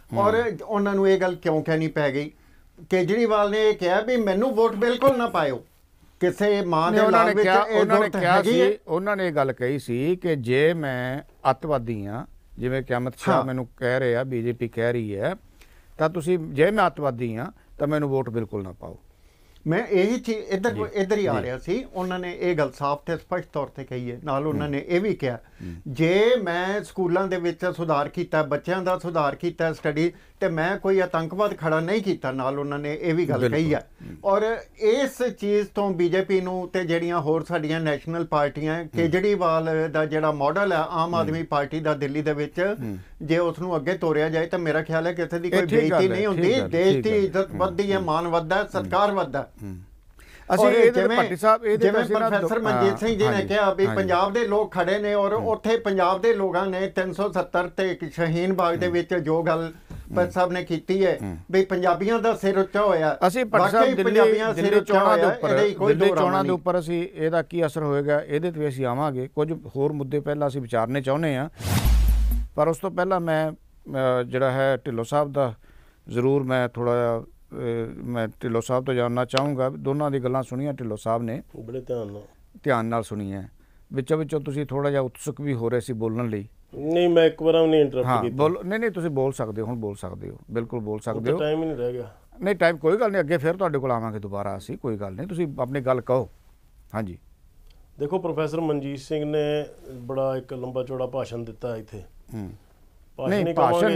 ਔਰ ਉਹਨਾਂ ਨੂੰ ਇਹ ਗੱਲ ਕਿਉਂ ਕਹਿਣੀ ਪੈ ਗਈ? ਕੇਜਰੀਵਾਲ ਨੇ ਇਹ ਕਿਹਾ ਵੀ ਮੈਨੂੰ ਵੋਟ ਬਿਲਕੁਲ ਨਾ ਪਾਇਓ। ਕਿਸੇ ਮਾਂ ਦੇ ਲਾਲ ਵਿੱਚ ਇਹ ਦੁੱਖ ਹੈਗੀ ਹੈ। ਉਹਨਾਂ ਨੇ ਇਹ ਗੱਲ ਕਹੀ ਸੀ ਕਿ ਜੇ ਮੈਂ ਅੱਤਵਾਦੀ ਹਾਂ, ਜਿਵੇਂ ਕਿ ਅਮਿਤ ਸ਼ਾਹ ਮੈਨੂੰ ਕਹਿ ਰਹੇ ਆ, ਬੀਜੇਪੀ ਕਹਿ ਰਹੀ ਹੈ, ਤਾਂ ਤੁਸੀਂ ਜੇ ਮੈਂ ਅੱਤਵਾਦੀ ਹਾਂ ਤਾਂ ਮੈਨੂੰ ਵੋਟ ਬਿਲਕੁਲ ਨਾ ਪਾਓ। ਮੈਂ ਇਹੀ ਚੀਜ਼ ਇੱਧਰ ਹੀ ਆ ਰਿਹਾ ਸੀ। ਉਹਨਾਂ ਨੇ ਇਹ ਗੱਲ ਸਾਫ਼ ਤੇ ਸਪਸ਼ਟ ਤੌਰ ਤੇ ਕਹੀ ਹੈ। ਨਾਲ ਉਹਨਾਂ ਨੇ ਇਹ ਵੀ ਕਿਹਾ ਜੇ ਮੈਂ ਸਕੂਲਾਂ ਦੇ ਵਿੱਚ ਸੁਧਾਰ ਕੀਤਾ, ਬੱਚਿਆਂ ਦਾ ਸੁਧਾਰ ਕੀਤਾ, ਸਟੱਡੀ, ਤੇ ਮੈਂ ਕੋਈ ਆਤੰਕਵਾਦ ਖੜਾ ਨਹੀਂ ਕੀਤਾ। ਨਾਲ ਉਹਨਾਂ ਨੇ ਇਹ ਵੀ ਗੱਲ ਕਹੀ ਹੈ। ਔਰ ਇਸ ਚੀਜ਼ ਤੋਂ ਬੀਜੇਪੀ ਨੂੰ ਤੇ ਜਿਹੜੀਆਂ ਹੋਰ ਸਾਡੀਆਂ ਨੈਸ਼ਨਲ ਪਾਰਟੀਆਂ, ਕੇਜਰੀਵਾਲ ਦਾ ਜਿਹੜਾ ਮਾਡਲ ਹੈ ਆਮ ਆਦਮੀ ਪਾਰਟੀ ਦਾ ਦਿੱਲੀ ਦੇ ਵਿੱਚ, ਜੇ ਉਸ ਨੂੰ ਅੱਗੇ ਤੋਰਿਆ ਜਾਏ ਤਾਂ ਮੇਰਾ ਖਿਆਲ ਹੈ ਕਿਸੇ ਦੀ ਕੋਈ ਬੇਇੱਜ਼ਤੀ ਨਹੀਂ ਹੁੰਦੀ। ਦੇਸ਼ ਦੀ ਇੱਜ਼ਤ ਵੱਧਦੀ ਹੈ, ਮਾਣ ਵੱਧਦਾ, ਸਤਿਕਾਰ ਵੱਧਦਾ। ਜਿਵੇਂ ਪ੍ਰੋਫੈਸਰ ਮਨਜੀਤ ਸਿੰਘ ਜੀ ਨੇ ਕਿਹਾ ਵੀ ਪੰਜਾਬ ਦੇ ਲੋਕ ਖੜੇ ਨੇ, ਔਰ ਉੱਥੇ ਪੰਜਾਬ ਦੇ ਲੋਕਾਂ ਨੇ 370 ਤੇ ਸ਼ਹੀਨ ਬਾਗ ਦੇ ਵਿੱਚ ਜੋ ਗੱਲ ਭੱਟ ਸਾਹਿਬ ਨੇ ਕੀਤੀ ਹੈ ਵੀ ਪੰਜਾਬੀਆਂ ਦਾ ਸਿਰ ਉੱਚਾ ਹੋਇਆ। ਅਸੀਂ ਭੱਟ ਸਾਹਿਬ ਦਿੱਲੀ ਚੋਣਾਂ ਦੇ ਉੱਪਰ ਅਸੀਂ ਇਹਦਾ ਕੀ ਅਸਰ ਹੋਏਗਾ ਇਹਦੇ ਤੇ ਅਸੀਂ ਆਵਾਂਗੇ। ਕੁਝ ਹੋਰ ਮੁੱਦੇ ਪਹਿਲਾਂ ਅਸੀਂ ਵਿਚਾਰਨੇ ਚਾਹੁੰਦੇ ਹਾਂ, ਪਰ ਉਸ ਤੋਂ ਪਹਿਲਾਂ ਮੈਂ ਜਿਹੜਾ ਹੈ ਢਿੱਲੋਂ ਸਾਹਿਬ ਦਾ ਜ਼ਰੂਰ ਮੈਂ ਥੋੜ੍ਹਾ ਜਿਹਾ ਮੈਂ ਢਿੱਲੋਂ ਸਾਹਿਬ ਤੋਂ ਜਾਣਨਾ ਚਾਹੂੰਗਾ। ਦੋਨਾਂ ਦੀ ਗੱਲਾਂ ਸੁਣੀਆਂ ਢਿੱਲੋਂ ਸਾਹਿਬ ਨੇ, ਬੜੇ ਧਿਆਨ ਨਾਲ ਸੁਣੀਆਂ। ਵਿੱਚੋਂ ਤੁਸੀਂ ਥੋੜ੍ਹਾ ਜਿਹਾ ਉਤਸੁਕ ਵੀ ਹੋ ਰਹੇ ਸੀ ਬੋਲਣ ਲਈ। ਨਹੀਂ, ਮੈਂ ਇੱਕ ਵਾਰ ਨਹੀਂ ਇੰਟਰਰਪਟ ਕੀਤਾ। ਨਹੀਂ ਤੁਸੀਂ ਬੋਲ ਸਕਦੇ ਹੋ, ਹੁਣ ਬੋਲ ਸਕਦੇ ਹੋ, ਬਿਲਕੁਲ ਬੋਲ ਸਕਦੇ ਹੋ। ਟਾਈਮ ਹੀ ਨਹੀਂ ਰਹਿ ਗਿਆ। ਨਹੀਂ ਟਾਈਮ ਕੋਈ ਗੱਲ ਨਹੀਂ, ਅੱਗੇ ਫਿਰ ਤੁਹਾਡੇ ਕੋਲ ਆਵਾਂਗੇ ਦੁਬਾਰਾ ਅਸੀਂ, ਕੋਈ ਗੱਲ ਨਹੀਂ, ਤੁਸੀਂ ਆਪਣੀ ਗੱਲ ਕਹੋ। ਹਾਂਜੀ ਦੇਖੋ, ਪ੍ਰੋਫੈਸਰ ਮਨਜੀਤ ਸਿੰਘ ਨੇ ਬੜਾ ਇੱਕ ਲੰਬਾ ਚੌੜਾ ਭਾਸ਼ਣ ਦਿੱਤਾ ਇੱਥੇ। ਭਾਸ਼ਣ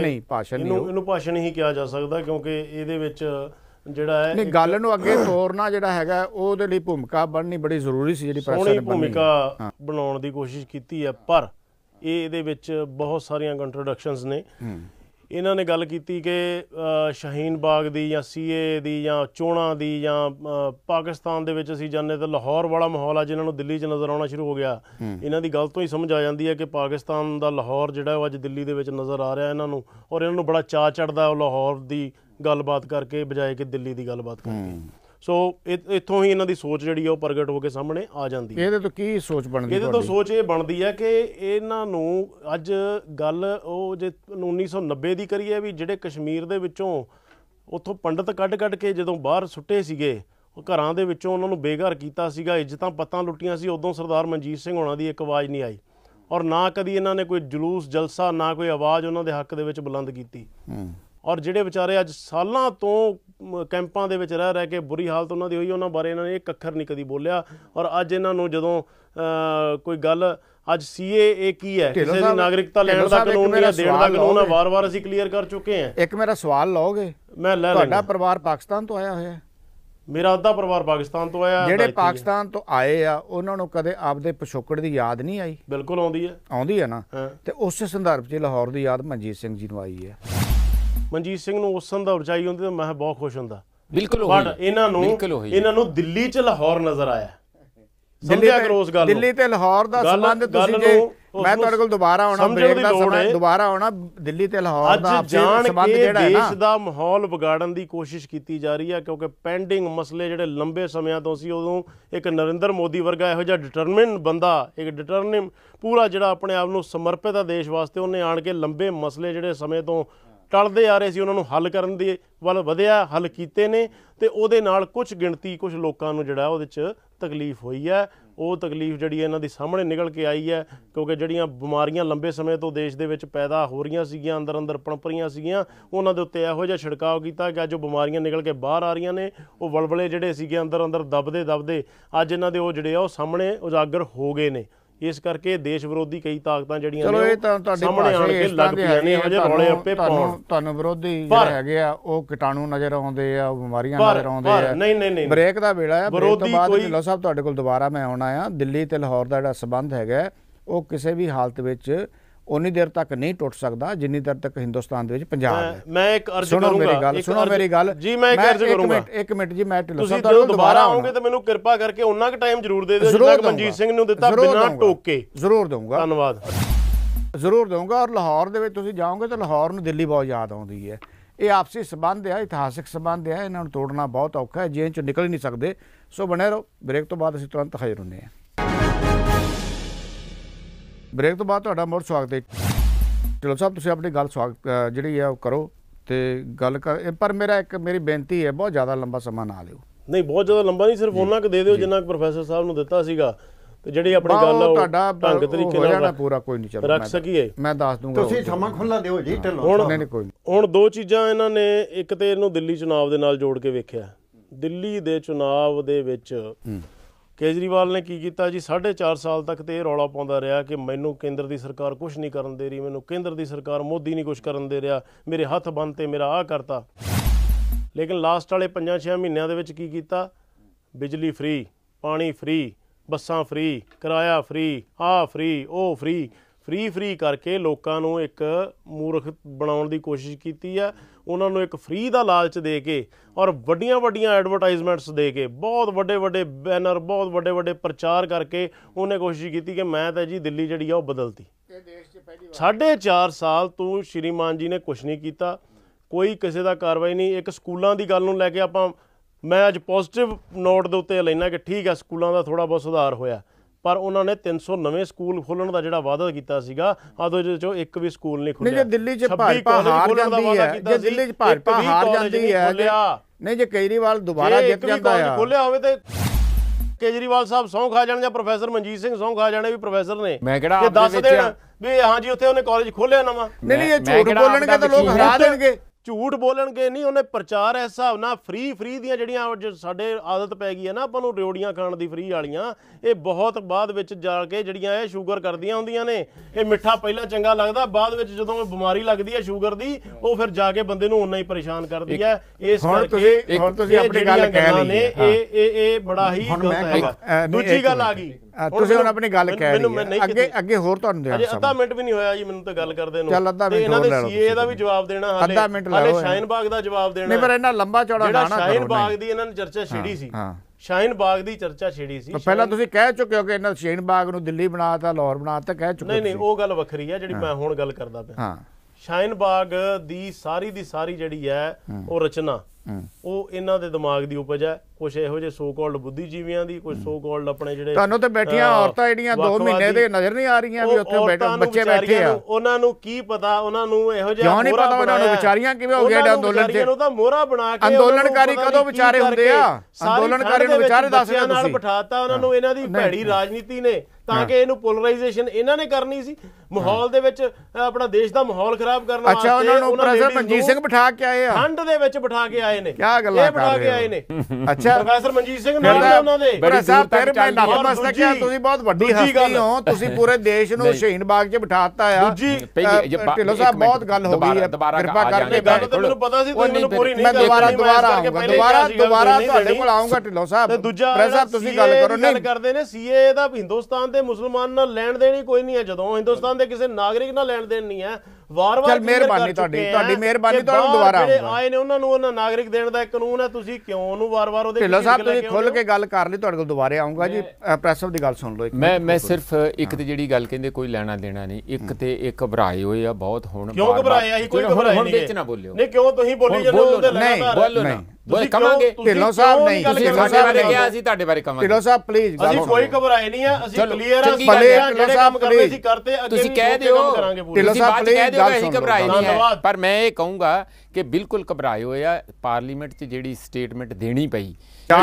ਇਹਨੂੰ ਭਾਸ਼ਣ ਹੀ ਕਿਹਾ ਜਾ ਸਕਦਾ, ਕਿਉਂਕਿ ਇਹਦੇ ਵਿੱਚ ਜਿਹੜਾ ਹੈ ਨਹੀਂ ਗੱਲ ਨੂੰ ਅੱਗੇ ਤੋਰਨਾ ਜਿਹੜਾ ਹੈਗਾ ਉਹਦੇ ਲਈ ਭੂਮਿਕਾ ਬਣਨੀ ਬੜੀ ਜ਼ਰੂਰੀ ਸੀ, ਜਿਹੜੀ ਸੋਹਣੀ ਭੂਮਿਕਾ ਬਣਾਉਣ ਦੀ ਕੋਸ਼ਿਸ਼ ਕੀਤੀ ਹੈ। ਪਰ ਇਹਦੇ ਵਿੱਚ ਬਹੁਤ ਸਾਰੀਆਂ ਕੰਟਰੋਡਕਸ਼ਨਸ ਨੇ। ਇਹਨਾਂ ਨੇ ਗੱਲ ਕੀਤੀ ਕਿ ਸ਼ਹੀਨ ਬਾਗ ਦੀ ਜਾਂ CAA ਦੀ ਜਾਂ ਚੋਣਾਂ ਦੀ ਜਾਂ ਪਾਕਿਸਤਾਨ ਦੇ ਵਿੱਚ ਅਸੀਂ ਜਾਂਦੇ ਤਾਂ ਲਾਹੌਰ ਵਾਲਾ ਮਾਹੌਲ ਆ ਜਿਹਨਾਂ ਨੂੰ ਦਿੱਲੀ 'ਚ ਨਜ਼ਰ ਆਉਣਾ ਸ਼ੁਰੂ ਹੋ ਗਿਆ। ਇਹਨਾਂ ਦੀ ਗੱਲ ਤੋਂ ਹੀ ਸਮਝ ਆ ਜਾਂਦੀ ਹੈ ਕਿ ਪਾਕਿਸਤਾਨ ਦਾ ਲਾਹੌਰ ਜਿਹੜਾ ਉਹ ਅੱਜ ਦਿੱਲੀ ਦੇ ਵਿੱਚ ਨਜ਼ਰ ਆ ਰਿਹਾ ਇਹਨਾਂ ਨੂੰ, ਔਰ ਇਹਨਾਂ ਨੂੰ ਬੜਾ ਚਾਅ ਚੜ੍ਹਦਾ ਉਹ ਲਾਹੌਰ ਦੀ ਗੱਲਬਾਤ ਕਰਕੇ ਬਜਾਏ ਕਿ ਦਿੱਲੀ ਦੀ ਗੱਲਬਾਤ ਕਰਕੇ। ਸੋ ਇੱਥੋਂ ਹੀ ਇਹਨਾਂ ਦੀ ਸੋਚ ਜਿਹੜੀ ਆ ਉਹ ਪ੍ਰਗਟ ਹੋ ਕੇ ਸਾਹਮਣੇ ਆ ਜਾਂਦੀ ਹੈ। ਇਹਦੇ ਤੋਂ ਕੀ ਸੋਚ ਬਣਦੀ? ਇਹਦੇ ਤੋਂ ਸੋਚ ਇਹ ਬਣਦੀ ਹੈ ਕਿ ਇਹਨਾਂ ਨੂੰ ਅੱਜ ਗੱਲ ਉਹ ਜੇ 1990 ਦੀ ਕਰੀਏ ਵੀ ਜਿਹੜੇ ਕਸ਼ਮੀਰ ਦੇ ਵਿੱਚੋਂ ਉੱਥੋਂ ਪੰਡਤ ਕੱਢ ਕੇ ਜਦੋਂ ਬਾਹਰ ਸੁੱਟੇ ਸੀਗੇ, ਉਹ ਘਰਾਂ ਦੇ ਵਿੱਚੋਂ ਉਹਨਾਂ ਨੂੰ ਬੇਘਰ ਕੀਤਾ ਸੀਗਾ, ਇੱਜ਼ਤਾਂ ਪੱਤਾਂ ਲੁੱਟੀਆਂ ਸੀ, ਉਦੋਂ ਸਰਦਾਰ ਮਨਜੀਤ ਸਿੰਘ ਹੋਣਾ ਦੀ ਇੱਕ ਆਵਾਜ਼ ਨਹੀਂ ਆਈ। ਔਰ ਨਾ ਕਦੀ ਇਹਨਾਂ ਨੇ ਕੋਈ ਜਲੂਸ ਜਲਸਾ, ਨਾ ਕੋਈ ਆਵਾਜ਼ ਉਹਨਾਂ ਦੇ ਹੱਕ ਦੇ ਵਿੱਚ ਬੁਲੰਦ ਕੀਤੀ। ਔਰ ਜਿਹੜੇ ਵਿਚਾਰੇ ਅੱਜ ਸਾਲਾਂ ਤੋਂ ਕੈਂਪਾਂ ਦੇ ਵਿੱਚ ਰਹਿ ਕੇ ਬੁਰੀ ਹਾਲਤ ਉਹਨਾਂ ਦੀ ਹੋਈ, ਉਹਨਾਂ ਬਾਰੇ ਇਹਨਾਂ ਨੇ ਇੱਕ ਅੱਖਰ ਨਹੀਂ ਕਦੀ ਬੋਲਿਆ। ਔਰ ਅੱਜ ਇਹਨਾਂ ਨੂੰ ਜਦੋਂ ਕੋਈ ਗੱਲ ਅੱਜ CAA ਕੀ ਹੈ, ਕਿਸੇ ਦੀ ਨਾਗਰਿਕਤਾ ਲੈਣ ਦਾ ਕਾਨੂੰਨ ਨਹੀਂ, ਦੇਣ ਦਾ ਕਾਨੂੰਨ ਹੈ, ਵਾਰ-ਵਾਰ ਅਸੀਂ ਕਲੀਅਰ ਕਰ ਚੁੱਕੇ ਹਾਂ। ਇੱਕ ਮੇਰਾ ਸਵਾਲ ਲਓਗੇ? ਮੈਂ ਲੈ ਲੈਣਾ। ਤੁਹਾਡਾ ਪਰਿਵਾਰ ਪਾਕਿਸਤਾਨ ਤੋਂ ਆਇਆ ਹੋਇਆ? ਮੇਰਾ ਅੱਧਾ ਪਰਿਵਾਰ ਪਾਕਿਸਤਾਨ ਤੋਂ ਆਇਆ। ਜਿਹੜੇ ਪਾਕਿਸਤਾਨ ਤੋਂ ਆਏ ਆ ਉਹਨਾਂ ਨੂੰ ਕਦੇ ਆਪਦੇ ਪਿਛੋਕੜ ਦੀ ਯਾਦ ਨਹੀਂ ਆਈ? ਬਿਲਕੁਲ ਆਉਂਦੀ ਹੈ। ਆਉਂਦੀ ਹੈ ਨਾ। ਤੇ ਉਸੇ ਸੰਦਰਭ 'ਚ ਲਾਹੌਰ ਦੀ ਯਾਦ ਮਨਜੀਤ ਸਿੰਘ ਜੀ ਨੂੰ ਆਈ ਹੈ। ਮਨਜੀਤ ਸਿੰਘ ਨੂੰ ਉਸ ਸੰਦਰਭ 'ਚ ਆਈ ਹੁੰਦੀ ਤਾਂ ਮੈਂ ਬਹੁਤ ਖੁਸ਼ ਹੁੰਦਾ। ਬਿਲਕੁਲ। ਬਟ ਇਹਨਾਂ ਨੂੰ ਦਿੱਲੀ 'ਚ ਲਾਹੌਰ ਨਜ਼ਰ ਆਇਆ। ਦਿੱਲੀ ਤੇ ਲਾਹੌਰ ਦਾ ਸੰਬੰਧ ਤੁਸੀਂ ਜੇ ਮੈਂ ਤੁਹਾਡੇ ਕੋਲ ਦੁਬਾਰਾ ਆਉਣਾ, ਬ੍ਰੇਕ ਦਾ ਸਮਾਂ ਦੁਬਾਰਾ ਆਉਣਾ, ਦਿੱਲੀ ਤੇ ਲਾਹੌਰ ਦਾ ਸੰਬੰਧ ਜਿਹੜਾ ਹੈ ਨਾ, ਦੇਸ਼ ਦਾ ਮਾਹੌਲ ਵਿਗਾੜਨ ਦੀ ਕੋਸ਼ਿਸ਼ ਕੀਤੀ ਜਾ ਰਹੀ ਹੈ। ਕਿਉਂਕਿ ਪੈਂਡਿੰਗ ਮਸਲੇ ਜਿਹੜੇ ਲੰਬੇ ਸਮਿਆਂ ਤੋਂ ਸੀ, ਉਦੋਂ ਇੱਕ ਨਰਿੰਦਰ ਮੋਦੀ ਵਰਗਾ ਇਹੋ ਜਿਹਾ ਡਿਟਰਮਿਨ ਬੰਦਾ, ਇੱਕ ਡਿਟਰਮਿਨ ਪੂਰਾ ਜਿਹੜਾ ਆਪਣੇ ਆਪ ਨੂੰ ਸਮਰਪਿਤ ਹੈ ਦੇਸ਼ ਵਾਸਤੇ, ਉਹਨੇ ਆਣ ਕੇ ਲੰਬੇ ਮਸਲੇ ਜਿਹੜੇ ਸਮੇਂ ਤੋਂ ਟਲਦੇ ਆ ਰਹੇ ਸੀ ਉਹਨਾਂ ਨੂੰ ਹੱਲ ਕਰਨ ਦੇ ਵੱਲ ਵਧਿਆ, ਹੱਲ ਕੀਤੇ ਨੇ। ਤੇ ਉਹਦੇ ਨਾਲ ਕੁਝ ਲੋਕਾਂ ਨੂੰ ਜਿਹੜਾ ਉਹਦੇ 'ਚ ਤਕਲੀਫ ਹੋਈ ਹੈ। ਉਹ ਤਕਲੀਫ ਜਿਹੜੀ ਇਹਨਾਂ ਦੀ ਸਾਹਮਣੇ ਨਿਕਲ ਕੇ ਆਈ ਹੈ, ਕਿਉਂਕਿ ਜਿਹੜੀਆਂ ਬਿਮਾਰੀਆਂ ਲੰਬੇ ਸਮੇਂ ਤੋਂ ਦੇਸ਼ ਦੇ ਵਿੱਚ ਪੈਦਾ ਹੋ ਰਹੀਆਂ ਸੀਗੀਆਂ, ਅੰਦਰ ਪਣਪ ਰਹੀਆਂ ਸੀਗੀਆਂ, ਉਹਨਾਂ ਦੇ ਉੱਤੇ ਇਹੋ ਜਿਹਾ ਛਿੜਕਾਅ ਕੀਤਾ ਕਿ ਅੱਜ ਉਹ ਬਿਮਾਰੀਆਂ ਨਿਕਲ ਕੇ ਬਾਹਰ ਆ ਰਹੀਆਂ ਨੇ। ਉਹ ਵਲਵਲੇ ਜਿਹੜੇ ਸੀਗੇ ਅੰਦਰ ਦਬਦੇ ਅੱਜ ਇਹਨਾਂ ਦੇ ਉਹ ਜਿਹੜੇ ਆ ਉਹ ਸਾਹਮਣੇ ਉਜਾਗਰ ਹੋ ਗਏ ਨੇ। ਇਸ ਕਰਕੇ ਦੇਸ਼ ਵਿਰੋਧੀ ਕਈ ਤਾਕਤਾਂ ਜਿਹੜੀਆਂ ਸਾਹਮਣੇ ਆਣ ਕੇ ਲੱਗ ਪਈਆਂ ਨੇ ਇਹੋ ਜਿਹੇ ਰੌਲੇ ਅੱਪੇ ਪਾਉਣ। ਤੁਹਾਨੂੰ ਵਿਰੋਧੀ ਜਿਹੜੇ ਹੈਗੇ ਆ ਉਹ ਕੀਟਾਣੂ ਨਜ਼ਰ ਆਉਂਦੇ ਆ, ਬਿਮਾਰੀਆਂ ਨਜ਼ਰ ਆਉਂਦੇ ਆ। ਨਹੀਂ, ਬ੍ਰੇਕ ਦਾ ਵੇਲਾ ਹੈ। ਬ੍ਰੇਕ ਤੋਂ ਬਾਅਦ ਢਿੱਲੋਂ ਸਾਹਿਬ ਤੁਹਾਡੇ ਕੋਲ ਦੁਬਾਰਾ ਮੈਂ ਆਉਣਾ ਆ। ਦਿੱਲੀ ਤੇ ਲਾਹੌਰ ਦਾ ਜਿਹੜਾ ਸੰਬੰਧ ਹੈਗਾ ਉਹ ਕਿਸੇ ਵੀ ਹਾਲਤ ਵਿੱਚ ਉਨੀ ਦੇਰ ਤੱਕ ਨਹੀਂ ਟੁੱਟ ਸਕਦਾ ਜਿੰਨੀ ਦੇਰ ਤੱਕ ਹਿੰਦੁਸਤਾਨ ਦੇ ਵਿੱਚ ਪੰਜਾਬ ਹੈ। ਮੈਂ ਇੱਕ ਅਰਜ਼ ਕਰੂੰਗਾ, ਸੁਣੋ ਮੇਰੀ ਗੱਲ ਜੀ, ਮੈਂ ਇੱਕ ਅਰਜ਼ ਕਰੂੰਗਾ। ਇੱਕ ਮਿੰਟ ਜੀ, ਮੈਂ ਢਿੱਲੋਂ ਸਾਹਿਬ ਜਦੋਂ ਦੁਬਾਰਾ ਆਉਂਗੇ ਤਾਂ ਮੈਨੂੰ ਕਿਰਪਾ ਕਰਕੇ ਉਹਨਾਂ ਕੁ ਟਾਈਮ ਜ਼ਰੂਰ ਦੇ ਦਿਓ ਜਿੰਨਾ ਕਿ ਮਨਜੀਤ ਸਿੰਘ ਨੂੰ ਦਿੱਤਾ, ਬਿਨਾਂ ਟੋਕ ਕੇ। ਜ਼ਰੂਰ ਦਊਂਗਾ, ਧੰਨਵਾਦ, ਜ਼ਰੂਰ ਦਊਂਗਾ। ਔਰ ਲਾਹੌਰ ਦੇ ਵਿੱਚ ਤੁਸੀਂ ਜਾਓਗੇ ਤਾਂ ਲਾਹੌਰ ਨੂੰ ਦਿੱਲੀ ਬਹੁਤ ਯਾਦ ਆਉਂਦੀ ਹੈ। ਇਹ ਆਪਸੀ ਸੰਬੰਧ ਆ, ਇਤਿਹਾਸਿਕ ਸੰਬੰਧ ਆ, ਇਹਨਾਂ ਨੂੰ ਤੋੜਨਾ ਬਹੁਤ ਔਖਾ ਹੈ, ਜੇਲ੍ਹ 'ਚੋਂ ਨਿਕਲ ਹੀ ਨਹੀਂ ਸਕਦੇ। ਸੋ ਬਣੇ ਰਹੋ, ਬ੍ਰੇਕ ਤੋਂ ਬਾਅਦ ਅਸੀਂ ਤੁਰੰਤ ਹਾਜ਼ਰ ਹੁੰਦੇ ਹਾਂ। ਬ੍ਰੇਕ ਤੋਂ ਬਾਅਦ ਤੁਹਾਡਾ ਮੁੜ ਸਵਾਗਤ ਹੈ। ਢਿੱਲੋਂ ਸਾਹਿਬ ਤੁਸੀਂ ਆਪਣੀ ਗੱਲ ਜਿਹੜੀ ਆ ਉਹ ਕਰੋ ਤੇ ਗੱਲ ਕਰ ਪਰ ਮੇਰੀ ਬੇਨਤੀ ਹੈ ਬਹੁਤ ਜ਼ਿਆਦਾ ਲੰਬਾ ਸਮਾਂ ਨਾ ਲਿਓ। ਨਹੀਂ ਬਹੁਤ ਜ਼ਿਆਦਾ ਲੰਬਾ ਨਹੀਂ, ਸਿਰਫ ਉਹਨਾਂ ਕੁ ਦੇ ਦਿਓ ਜਿੰਨਾ ਪ੍ਰੋਫੈਸਰ ਸਾਹਿਬ ਨੂੰ ਦਿੱਤਾ ਸੀਗਾ, ਤੇ ਜਿਹੜੀ ਆਪਣੀ ਗੱਲ ਆ ਉਹ ਢੰਗ ਤਰੀਕੇ ਨਾਲ ਪੂਰਾ ਕੋਈ ਨਹੀਂ ਚੱਲ ਰੱਖ ਸਕੀਏ। ਮੈਂ ਦੱਸ ਦੂੰਗਾ, ਤੁਸੀਂ ਸਮਾਂ ਖੁੱਲਾ ਦਿਓ ਜੀ ਢਿੱਲੋਂ। ਹੁਣ ਦੋ ਚੀਜ਼ਾਂ ਇਹਨਾਂ ਨੇ, ਇੱਕ ਤੇ ਇਹਨੂੰ ਦਿੱਲੀ ਚੁਣਾਵ ਦੇ ਨਾਲ ਜੋੜ ਕੇ ਵੇਖਿਆ। ਦਿੱਲੀ ਦੇ ਚੁਣਾਵ ਦੇ ਵਿੱਚ ਕੇਜਰੀਵਾਲ ਨੇ ਕੀ ਕੀਤਾ ਜੀ, 4.5 ਸਾਲ ਤੱਕ ਤੇ ਇਹ ਰੌਲਾ ਪਾਉਂਦਾ ਰਿਹਾ ਕਿ ਮੈਨੂੰ ਕੇਂਦਰ ਦੀ ਸਰਕਾਰ ਕੁਛ ਨਹੀਂ ਕਰਨ ਦੇ ਰਹੀ, ਮੈਨੂੰ ਕੇਂਦਰ ਦੀ ਸਰਕਾਰ ਮੋਦੀ ਨਹੀਂ ਕੁਛ ਕਰਨ ਦੇ ਰਿਹਾ, ਮੇਰੇ ਹੱਥ ਬੰਨ੍ਹ ਤੇ ਮੇਰਾ ਆਹ ਕਰਤਾ। ਲੇਕਿਨ ਲਾਸਟ ਵਾਲੇ 5-6 ਮਹੀਨਿਆਂ ਦੇ ਵਿੱਚ ਕੀ ਕੀਤਾ, ਬਿਜਲੀ ਫ੍ਰੀ, ਪਾਣੀ ਫ੍ਰੀ, ਬੱਸਾਂ ਫ੍ਰੀ, ਕਿਰਾਇਆ ਫ੍ਰੀ, ਆਹ ਫ੍ਰੀ, ਉਹ ਫ੍ਰੀ ਕਰਕੇ ਲੋਕਾਂ ਨੂੰ ਇੱਕ ਮੂਰਖ ਬਣਾਉਣ ਦੀ ਕੋਸ਼ਿਸ਼ ਕੀਤੀ ਹੈ। ਉਹਨਾਂ ਨੂੰ ਇੱਕ ਫ੍ਰੀ ਦਾ ਲਾਲਚ ਦੇ ਕੇ ਔਰ ਵੱਡੀਆਂ ਐਡਵਰਟਾਈਜ਼ਮੈਂਟਸ ਦੇ ਕੇ, ਬਹੁਤ ਵੱਡੇ ਬੈਨਰ, ਬਹੁਤ ਵੱਡੇ ਪ੍ਰਚਾਰ ਕਰਕੇ ਉਹਨੇ ਕੋਸ਼ਿਸ਼ ਕੀਤੀ ਕਿ ਮੈਂ ਤਾਂ ਜੀ ਦਿੱਲੀ ਜਿਹੜੀ ਆ ਉਹ ਬਦਲਤੀ। 4.5 ਸਾਲ ਤੋਂ ਸ਼੍ਰੀਮਾਨ ਜੀ ਨੇ ਕੁਛ ਨਹੀਂ ਕੀਤਾ, ਕੋਈ ਕਿਸੇ ਦਾ ਕਾਰਵਾਈ ਨਹੀਂ। ਇੱਕ ਸਕੂਲਾਂ ਦੀ ਗੱਲ ਨੂੰ ਲੈ ਕੇ ਮੈਂ ਅੱਜ ਪੋਜ਼ਿਟਿਵ ਨੋਟ ਦੇ ਉੱਤੇ ਲੈਣਾ ਕਿ ਠੀਕ ਹੈ ਸਕੂਲਾਂ ਦਾ ਥੋੜ੍ਹਾ ਬਹੁਤ ਸੁਧਾਰ ਹੋਇਆ, ਪਰ ਉਹਨਾਂ ਨੇ 300 ਨਵੇਂ ਸਕੂਲ ਖੋਲ੍ਹਣ ਦਾ ਜਿਹੜਾ ਵਾਅਦਾ ਕੀਤਾ ਸੀਗਾ, ਉਹਦੇ ਚੋਂ ਇੱਕ ਵੀ ਸਕੂਲ ਨਹੀਂ ਖੁੱਲਿਆ। ਜੇ ਦਿੱਲੀ 'ਚ ਭਾਜਪਾ ਹਾਰ ਜਾਂਦੀ ਹੈ, ਜੇ ਦਿੱਲੀ 'ਚ ਭਾਜਪਾ ਹਾਰ ਜਾਂਦੀ ਹੈ, ਨਹੀਂ ਜੇ ਕੇਜਰੀਵਾਲ ਦੁਬਾਰਾ ਜਿੱਤ ਜਾਂਦਾ ਹੈ, ਖੋਲ੍ਹਿਆ ਹੋਵੇ ਤੇ ਕੇਜਰੀਵਾਲ ਸਾਹਿਬ ਸਹੁੰ ਖਾ ਜਾਣ ਜਾਂ ਪ੍ਰੋਫੈਸਰ ਮਨਜੀਤ ਸਿੰਘ ਸਹੁੰ ਖਾ ਜਾਣੇ ਵੀ ਪ੍ਰੋਫੈਸਰ ਨੇ, ਮੈਂ ਕਿਹੜਾ ਦੱਸ ਦੇਣ ਵੀ ਹਾਂ ਜੀ ਉੱਥੇ ਉਹਨੇ ਕਾਲਜ ਖੋਲ੍ਹਿਆ ਨਵਾਂ। ਨਹੀਂ ਇਹ ਝੂਠ ਬੋਲਣਗੇ ਤਾਂ ਲੋਕ ਹਰਾ ਦੇਣਗੇ। ਝੂਠ ਬੋਲਣਗੇ ਨਹੀਂ, ਉਹਨੇ ਪ੍ਰਚਾਰ ਇਸ ਹਿਸਾਬ ਨਾਲ ਫ੍ਰੀ ਦੀਆਂ ਜਿਹੜੀਆਂ ਸਾਡੇ ਆਦਤ ਪੈ ਗਈ ਹੈ ਨਾ ਆਪਾਂ ਨੂੰ ਰਿਓੜੀਆਂ ਖਾਣ ਦੀ ਫ੍ਰੀ ਵਾਲੀਆਂ, ਇਹ ਬਹੁਤ ਬਾਅਦ ਵਿੱਚ ਜਾ ਕੇ ਜਿਹੜੀਆਂ ਇਹ ਸ਼ੂਗਰ ਕਰਦੀਆਂ ਹੁੰਦੀਆਂ ਨੇ। ਇਹ ਮਿੱਠਾ ਪਹਿਲਾਂ ਚੰਗਾ ਲੱਗਦਾ, ਬਾਅਦ ਵਿੱਚ ਜਦੋਂ ਬਿਮਾਰੀ ਲੱਗਦੀ ਹੈ ਸ਼ੂਗਰ ਦੀ, ਉਹ ਫਿਰ ਜਾ ਕੇ ਬੰਦੇ ਨੂੰ ਓਨਾ ਹੀ ਪਰੇਸ਼ਾਨ ਕਰਦੀ ਹੈ। ਇਸ ਕਰਕੇ ਹੁਣ ਤੁਸੀਂ ਆਪਣੀ ਗੱਲ ਕਹਿ ਲਈ, ਇਹ ਬੜਾ ਹੀ ਗਲਤ ਹੈਗਾ। ਦੂਜੀ ਗੱਲ ਆ ਗਈ, ਤੁਸੀਂ ਹੁਣ ਆਪਣੀ ਗੱਲ ਕਹਿ ਲਈ, ਅੱਗੇ ਹੋਰ ਤੁਹਾਨੂੰ ਅਜੇ ਅੱਧਾ ਮਿੰਟ ਵੀ ਨਹੀਂ ਹੋਇਆ ਜੀ ਮੈਨੂੰ ਤਾਂ ਗੱਲ ਕਰਦੇ ਨੂੰ। ਚੱਲ ਅੱਧਾ ਮਿੰਟ ਇਹਨਾਂ ਦੇ ਸੀਏ ਦਾ ਵੀ ਜਵਾਬ ਦੇਣਾ, ਹਾਲੇ ਸ਼ਾਹੀਨ ਬਾਗ ਦਾ ਜਵਾਬ ਦੇਣਾ। ਨਹੀਂ ਪਰ ਇਹਨਾਂ ਲੰਬਾ ਚੌੜਾ ਨਾ ਕਰੋ। ਸ਼ਾਹੀਨ ਬਾਗ ਦੀ ਇਹਨਾਂ ਨੇ ਚਰਚਾ ਛੇੜੀ ਸੀ, ਸ਼ਾਹੀਨ ਬਾਗ ਦੀ ਚਰਚਾ ਛੇੜੀ ਸੀ। ਪਹਿਲਾਂ ਤੁਸੀਂ ਕਹਿ ਚੁੱਕੇ ਹੋ ਕਿ ਇਹਨਾਂ ਸ਼ਾਹੀਨ ਬਾਗ ਨੂੰ ਦਿੱਲੀ ਬਣਾਤਾ, ਲਾਹੌਰ ਬਣਾਤਾ, ਕਹਿ ਚੁੱਕੇ। ਨਹੀਂ ਉਹ ਗੱਲ ਵੱਖਰੀ ਹੈ ਜਿਹੜੀ ਮੈਂ ਹੁਣ ਗੱਲ ਕਰਦਾ ਪਿਆ। ਸ਼ਾਹੀਨ ਬਾਗ ਦੀ ਸਾਰੀ ਜਿਹੜੀ ਹੈ ਉਹ ਰਚਨਾ, ਉਹ ਇਹਨਾਂ ਦੇ ਦਿਮਾਗ ਦੀ ਉਪਜ ਹੈ। ਕੁਛ ਇਹੋ ਜਿਹੇ ਸੋ ਕਾਲਡ ਬੁੱਧੀਜੀਵੀਆਂ ਦੀ, ਕੁਛ ਸੋ ਕਾਲਡ ਆਪਣੇ ਜਿਹੜੇ ਤੁਹਾਨੂੰ ਤੇ ਬੈਠੀਆਂ ਔਰਤਾਂ ਜਿਹੜੀਆਂ 2 ਮਹੀਨੇ ਦੇ ਨਜ਼ਰ ਨਹੀਂ ਆ ਰਹੀਆਂ ਵੀ ਉੱਥੇ ਬੱਚੇ ਬੈਠੇ ਆ। ਉਹਨਾਂ ਨੂੰ ਕੀ ਪਤਾ, ਉਹਨਾਂ ਨੂੰ ਇਹੋ ਜਿਹਾ ਕਿਉਂ ਨਹੀਂ ਪਤਾ ਉਹਨਾਂ ਨੂੰ ਵਿਚਾਰੀਆਂ ਕਿਵੇਂ ਹੋ ਗਏ ਅੰਦੋਲਨ ਤੇ? ਉਹ ਤਾਂ ਮੋਹਰਾ ਬਣਾ ਕੇ ਅੰਦੋਲਨਕਾਰੀ ਕਦੋਂ ਵਿਚਾਰੇ ਹੁੰਦੇ ਆ? ਅੰਦੋਲਨਕਾਰੀ ਨੂੰ ਵਿਚਾਰੇ ਦੱਸਦੇ ਨਾਲ ਤੁਸੀਂ ਬਿਠਾਤਾ ਉਹਨਾਂ ਨੂੰ। ਇਹਨਾਂ ਦੀ ਭੈੜੀ ਰਾਜਨੀਤੀ ਨੇ ਤਾਂ ਕਿ ਇਹਨੂੰ ਪੋਲਰਾਈਜੇਸ਼ਨ ਇਹਨਾਂ ਨੇ ਕਰਨੀ ਸੀ, ਮਾਹੌਲ ਦੇ ਵਿੱਚ ਆਪਣਾ ਦੇਸ਼ ਦਾ ਮਾਹੌਲ ਖਰਾਬ ਕਰਨ ਵਾਸਤੇ। ਅੱਛਾ ਉਹਨਾਂ ਨੂੰ ਪ੍ਰੋਫੈਸਰ ਮਨਜੀਤ ਸਿੰਘ ਬਿਠਾ ਕੇ ਆਏ ਆ, ਠੰਡ ਦੇ ਵਿੱਚ ਬਿਠਾ ਕੇ ਆਏ ਨੇ। ਕੀ ਗੱਲਾਂ ਬਿਠਾ ਕੇ ਆਏ ਨੇ? ਅੱਛਾ ਪ੍ਰੋਫੈਸਰ ਮਨਜੀਤ ਸਿੰਘ ਨਾਲ ਉਹਨਾਂ ਦੇ ਫਿਰ ਮੈਂ ਨਤਮਸਤਕ ਕਿਹਾ ਤੁਸੀਂ ਬਹੁਤ ਵੱਡੀ ਹਸਤੀ ਹੋ, ਤੁਸੀਂ ਪੂਰੇ ਦੇਸ਼ ਨੂੰ ਸ਼ਹੀਨ ਬਾਗ 'ਚ ਬਿਠਾਤਾ ਆ। ਢਿੱਲੋਂ ਸਾਹਿਬ ਬਹੁਤ ਗੱਲ ਹੋ ਗਈ ਹੈ, ਕਿਰਪਾ ਕਰਕੇ ਗੱਲ ਤਾਂ ਮੈਨੂੰ ਪਤਾ ਸੀ, ਤੁਸੀਂ ਮੈਨੂੰ ਪੂਰੀ ਨਹੀਂ ਕਰਨੀ। ਮੈਂ ਦੁਬਾਰਾ ਤੁਹਾਡੇ ਕੋਲ ਆਉਂਗਾ ਢਿੱਲੋਂ ਸਾਹਿਬ। ਦੂਜਾ ਤੁਸੀਂ ਗੱਲ ਕਰੋ। ਨਹੀਂ ਕਰਦੇ ਨੇ ਸੀਏ ਦਾ ਹਿੰਦੁਸਤਾਨ ਦੇ ਮੁਸਲਮਾਨ ਨਾਲ ਲੈਣ ਦੇਣ ਹੀ ਕੋਈ ਨਹੀਂ ਹੈ। ਜਦੋਂ ਹਿੰਦੁਸਤਾਨ ਦੇ ਕਿਸੇ ਨਾਗਰਿਕ ਨਾਲ ਲੈਣ ਦੇਣ ਨਹੀਂ ਹੈ, ਵਾਰ-ਵਾਰ ਮਿਹਰਬਾਨੀ ਤੁਹਾਡੀ ਮਿਹਰਬਾਨੀ ਤੁਹਾਨੂੰ ਦੁਬਾਰਾ ਜਿਹੜੇ ਆਏ ਨੇ ਉਹਨਾਂ ਨੂੰ ਉਹਨਾਂ ਨਾਗਰਿਕ ਦੇਣ ਦਾ ਕਾਨੂੰਨ ਹੈ, ਤੁਸੀਂ ਕਿਉਂ ਉਹਨੂੰ ਵਾਰ-ਵਾਰ ਉਹਦੇ ਢਿੱਲੋਂ ਸਾਹਿਬ ਤੁਸੀਂ ਖੁੱਲ ਕੇ ਗੱਲ ਕਰ ਲਈ, ਤੁਹਾਡੇ ਕੋਲ ਦੁਬਾਰੇ ਆਉਂਗਾ ਜੀ। ਪ੍ਰੈਸ ਦੀ ਗੱਲ ਸੁਣ ਲਓ। ਮੈਂ ਸਿਰਫ ਇੱਕ ਤੇ ਜਿਹੜੀ ਗੱਲ ਕਹਿੰਦੇ ਕੋਈ ਲੈਣਾ ਦੇਣਾ ਨਹੀਂ, ਇੱਕ ਤੇ ਇਹ ਘਬਰਾਏ ਹੋਏ ਆ ਬਹੁਤ। ਹੁਣ ਕਿਉਂ ਘਬਰਾਏ ਆ? ਕੋਈ ਘਬਰਾਏ ਨਹੀਂ। ਵਿੱਚ ਨਾ ਬੋਲਿਓ। ਨਹੀਂ ਕਿਉਂ ਤੁਸੀਂ ਬੋਲੀ ਜਾਂਦੇ ਹੋ? ਨਹੀਂ ਬੋਲੋ ਨਾ, ਬੋਲ ਕਵਾਂਗੇ। ਢਿੱਲੋਂ ਸਾਹਿਬ ਨਹੀਂ, ਤੁਸੀਂ ਸਾਡੇ ਬਾਰੇ ਕਿਹਾ, ਅਸੀਂ ਤੁਹਾਡੇ ਬਾਰੇ ਕਵਾਂਗੇ। ਢਿੱਲੋਂ ਸਾਹਿਬ ਪਲੀਜ਼, ਅਸੀਂ ਕੋਈ ਘਬਰਾਏ ਨਹੀਂ ਆ, ਅਸੀਂ ਕਲੀਅਰ ਆ। ਢਿੱਲੋਂ ਸਾਹਿਬ ਕਰਦੇ ਸੀ ਕਰਤੇ, ਅੱਗੇ ਤੁਸੀਂ ਕਹਿ ਦਿਓ, ਢਿੱਲੋਂ ਸਾਹਿਬ ਕਹਿ ਦਿਓ ਅਸੀਂ ਘਬਰਾਏ ਨਹੀਂ ਹੈ, ਪਰ ਮੈਂ ਇਹ ਕਹੂੰਗਾ ਕਿ ਬਿਲਕੁਲ ਘਬਰਾਏ ਹੋਏ ਆ। ਪਾਰਲੀਮੈਂਟ 'ਚ ਜਿਹੜੀ ਸਟੇਟਮੈਂਟ ਦੇਣੀ ਪਈ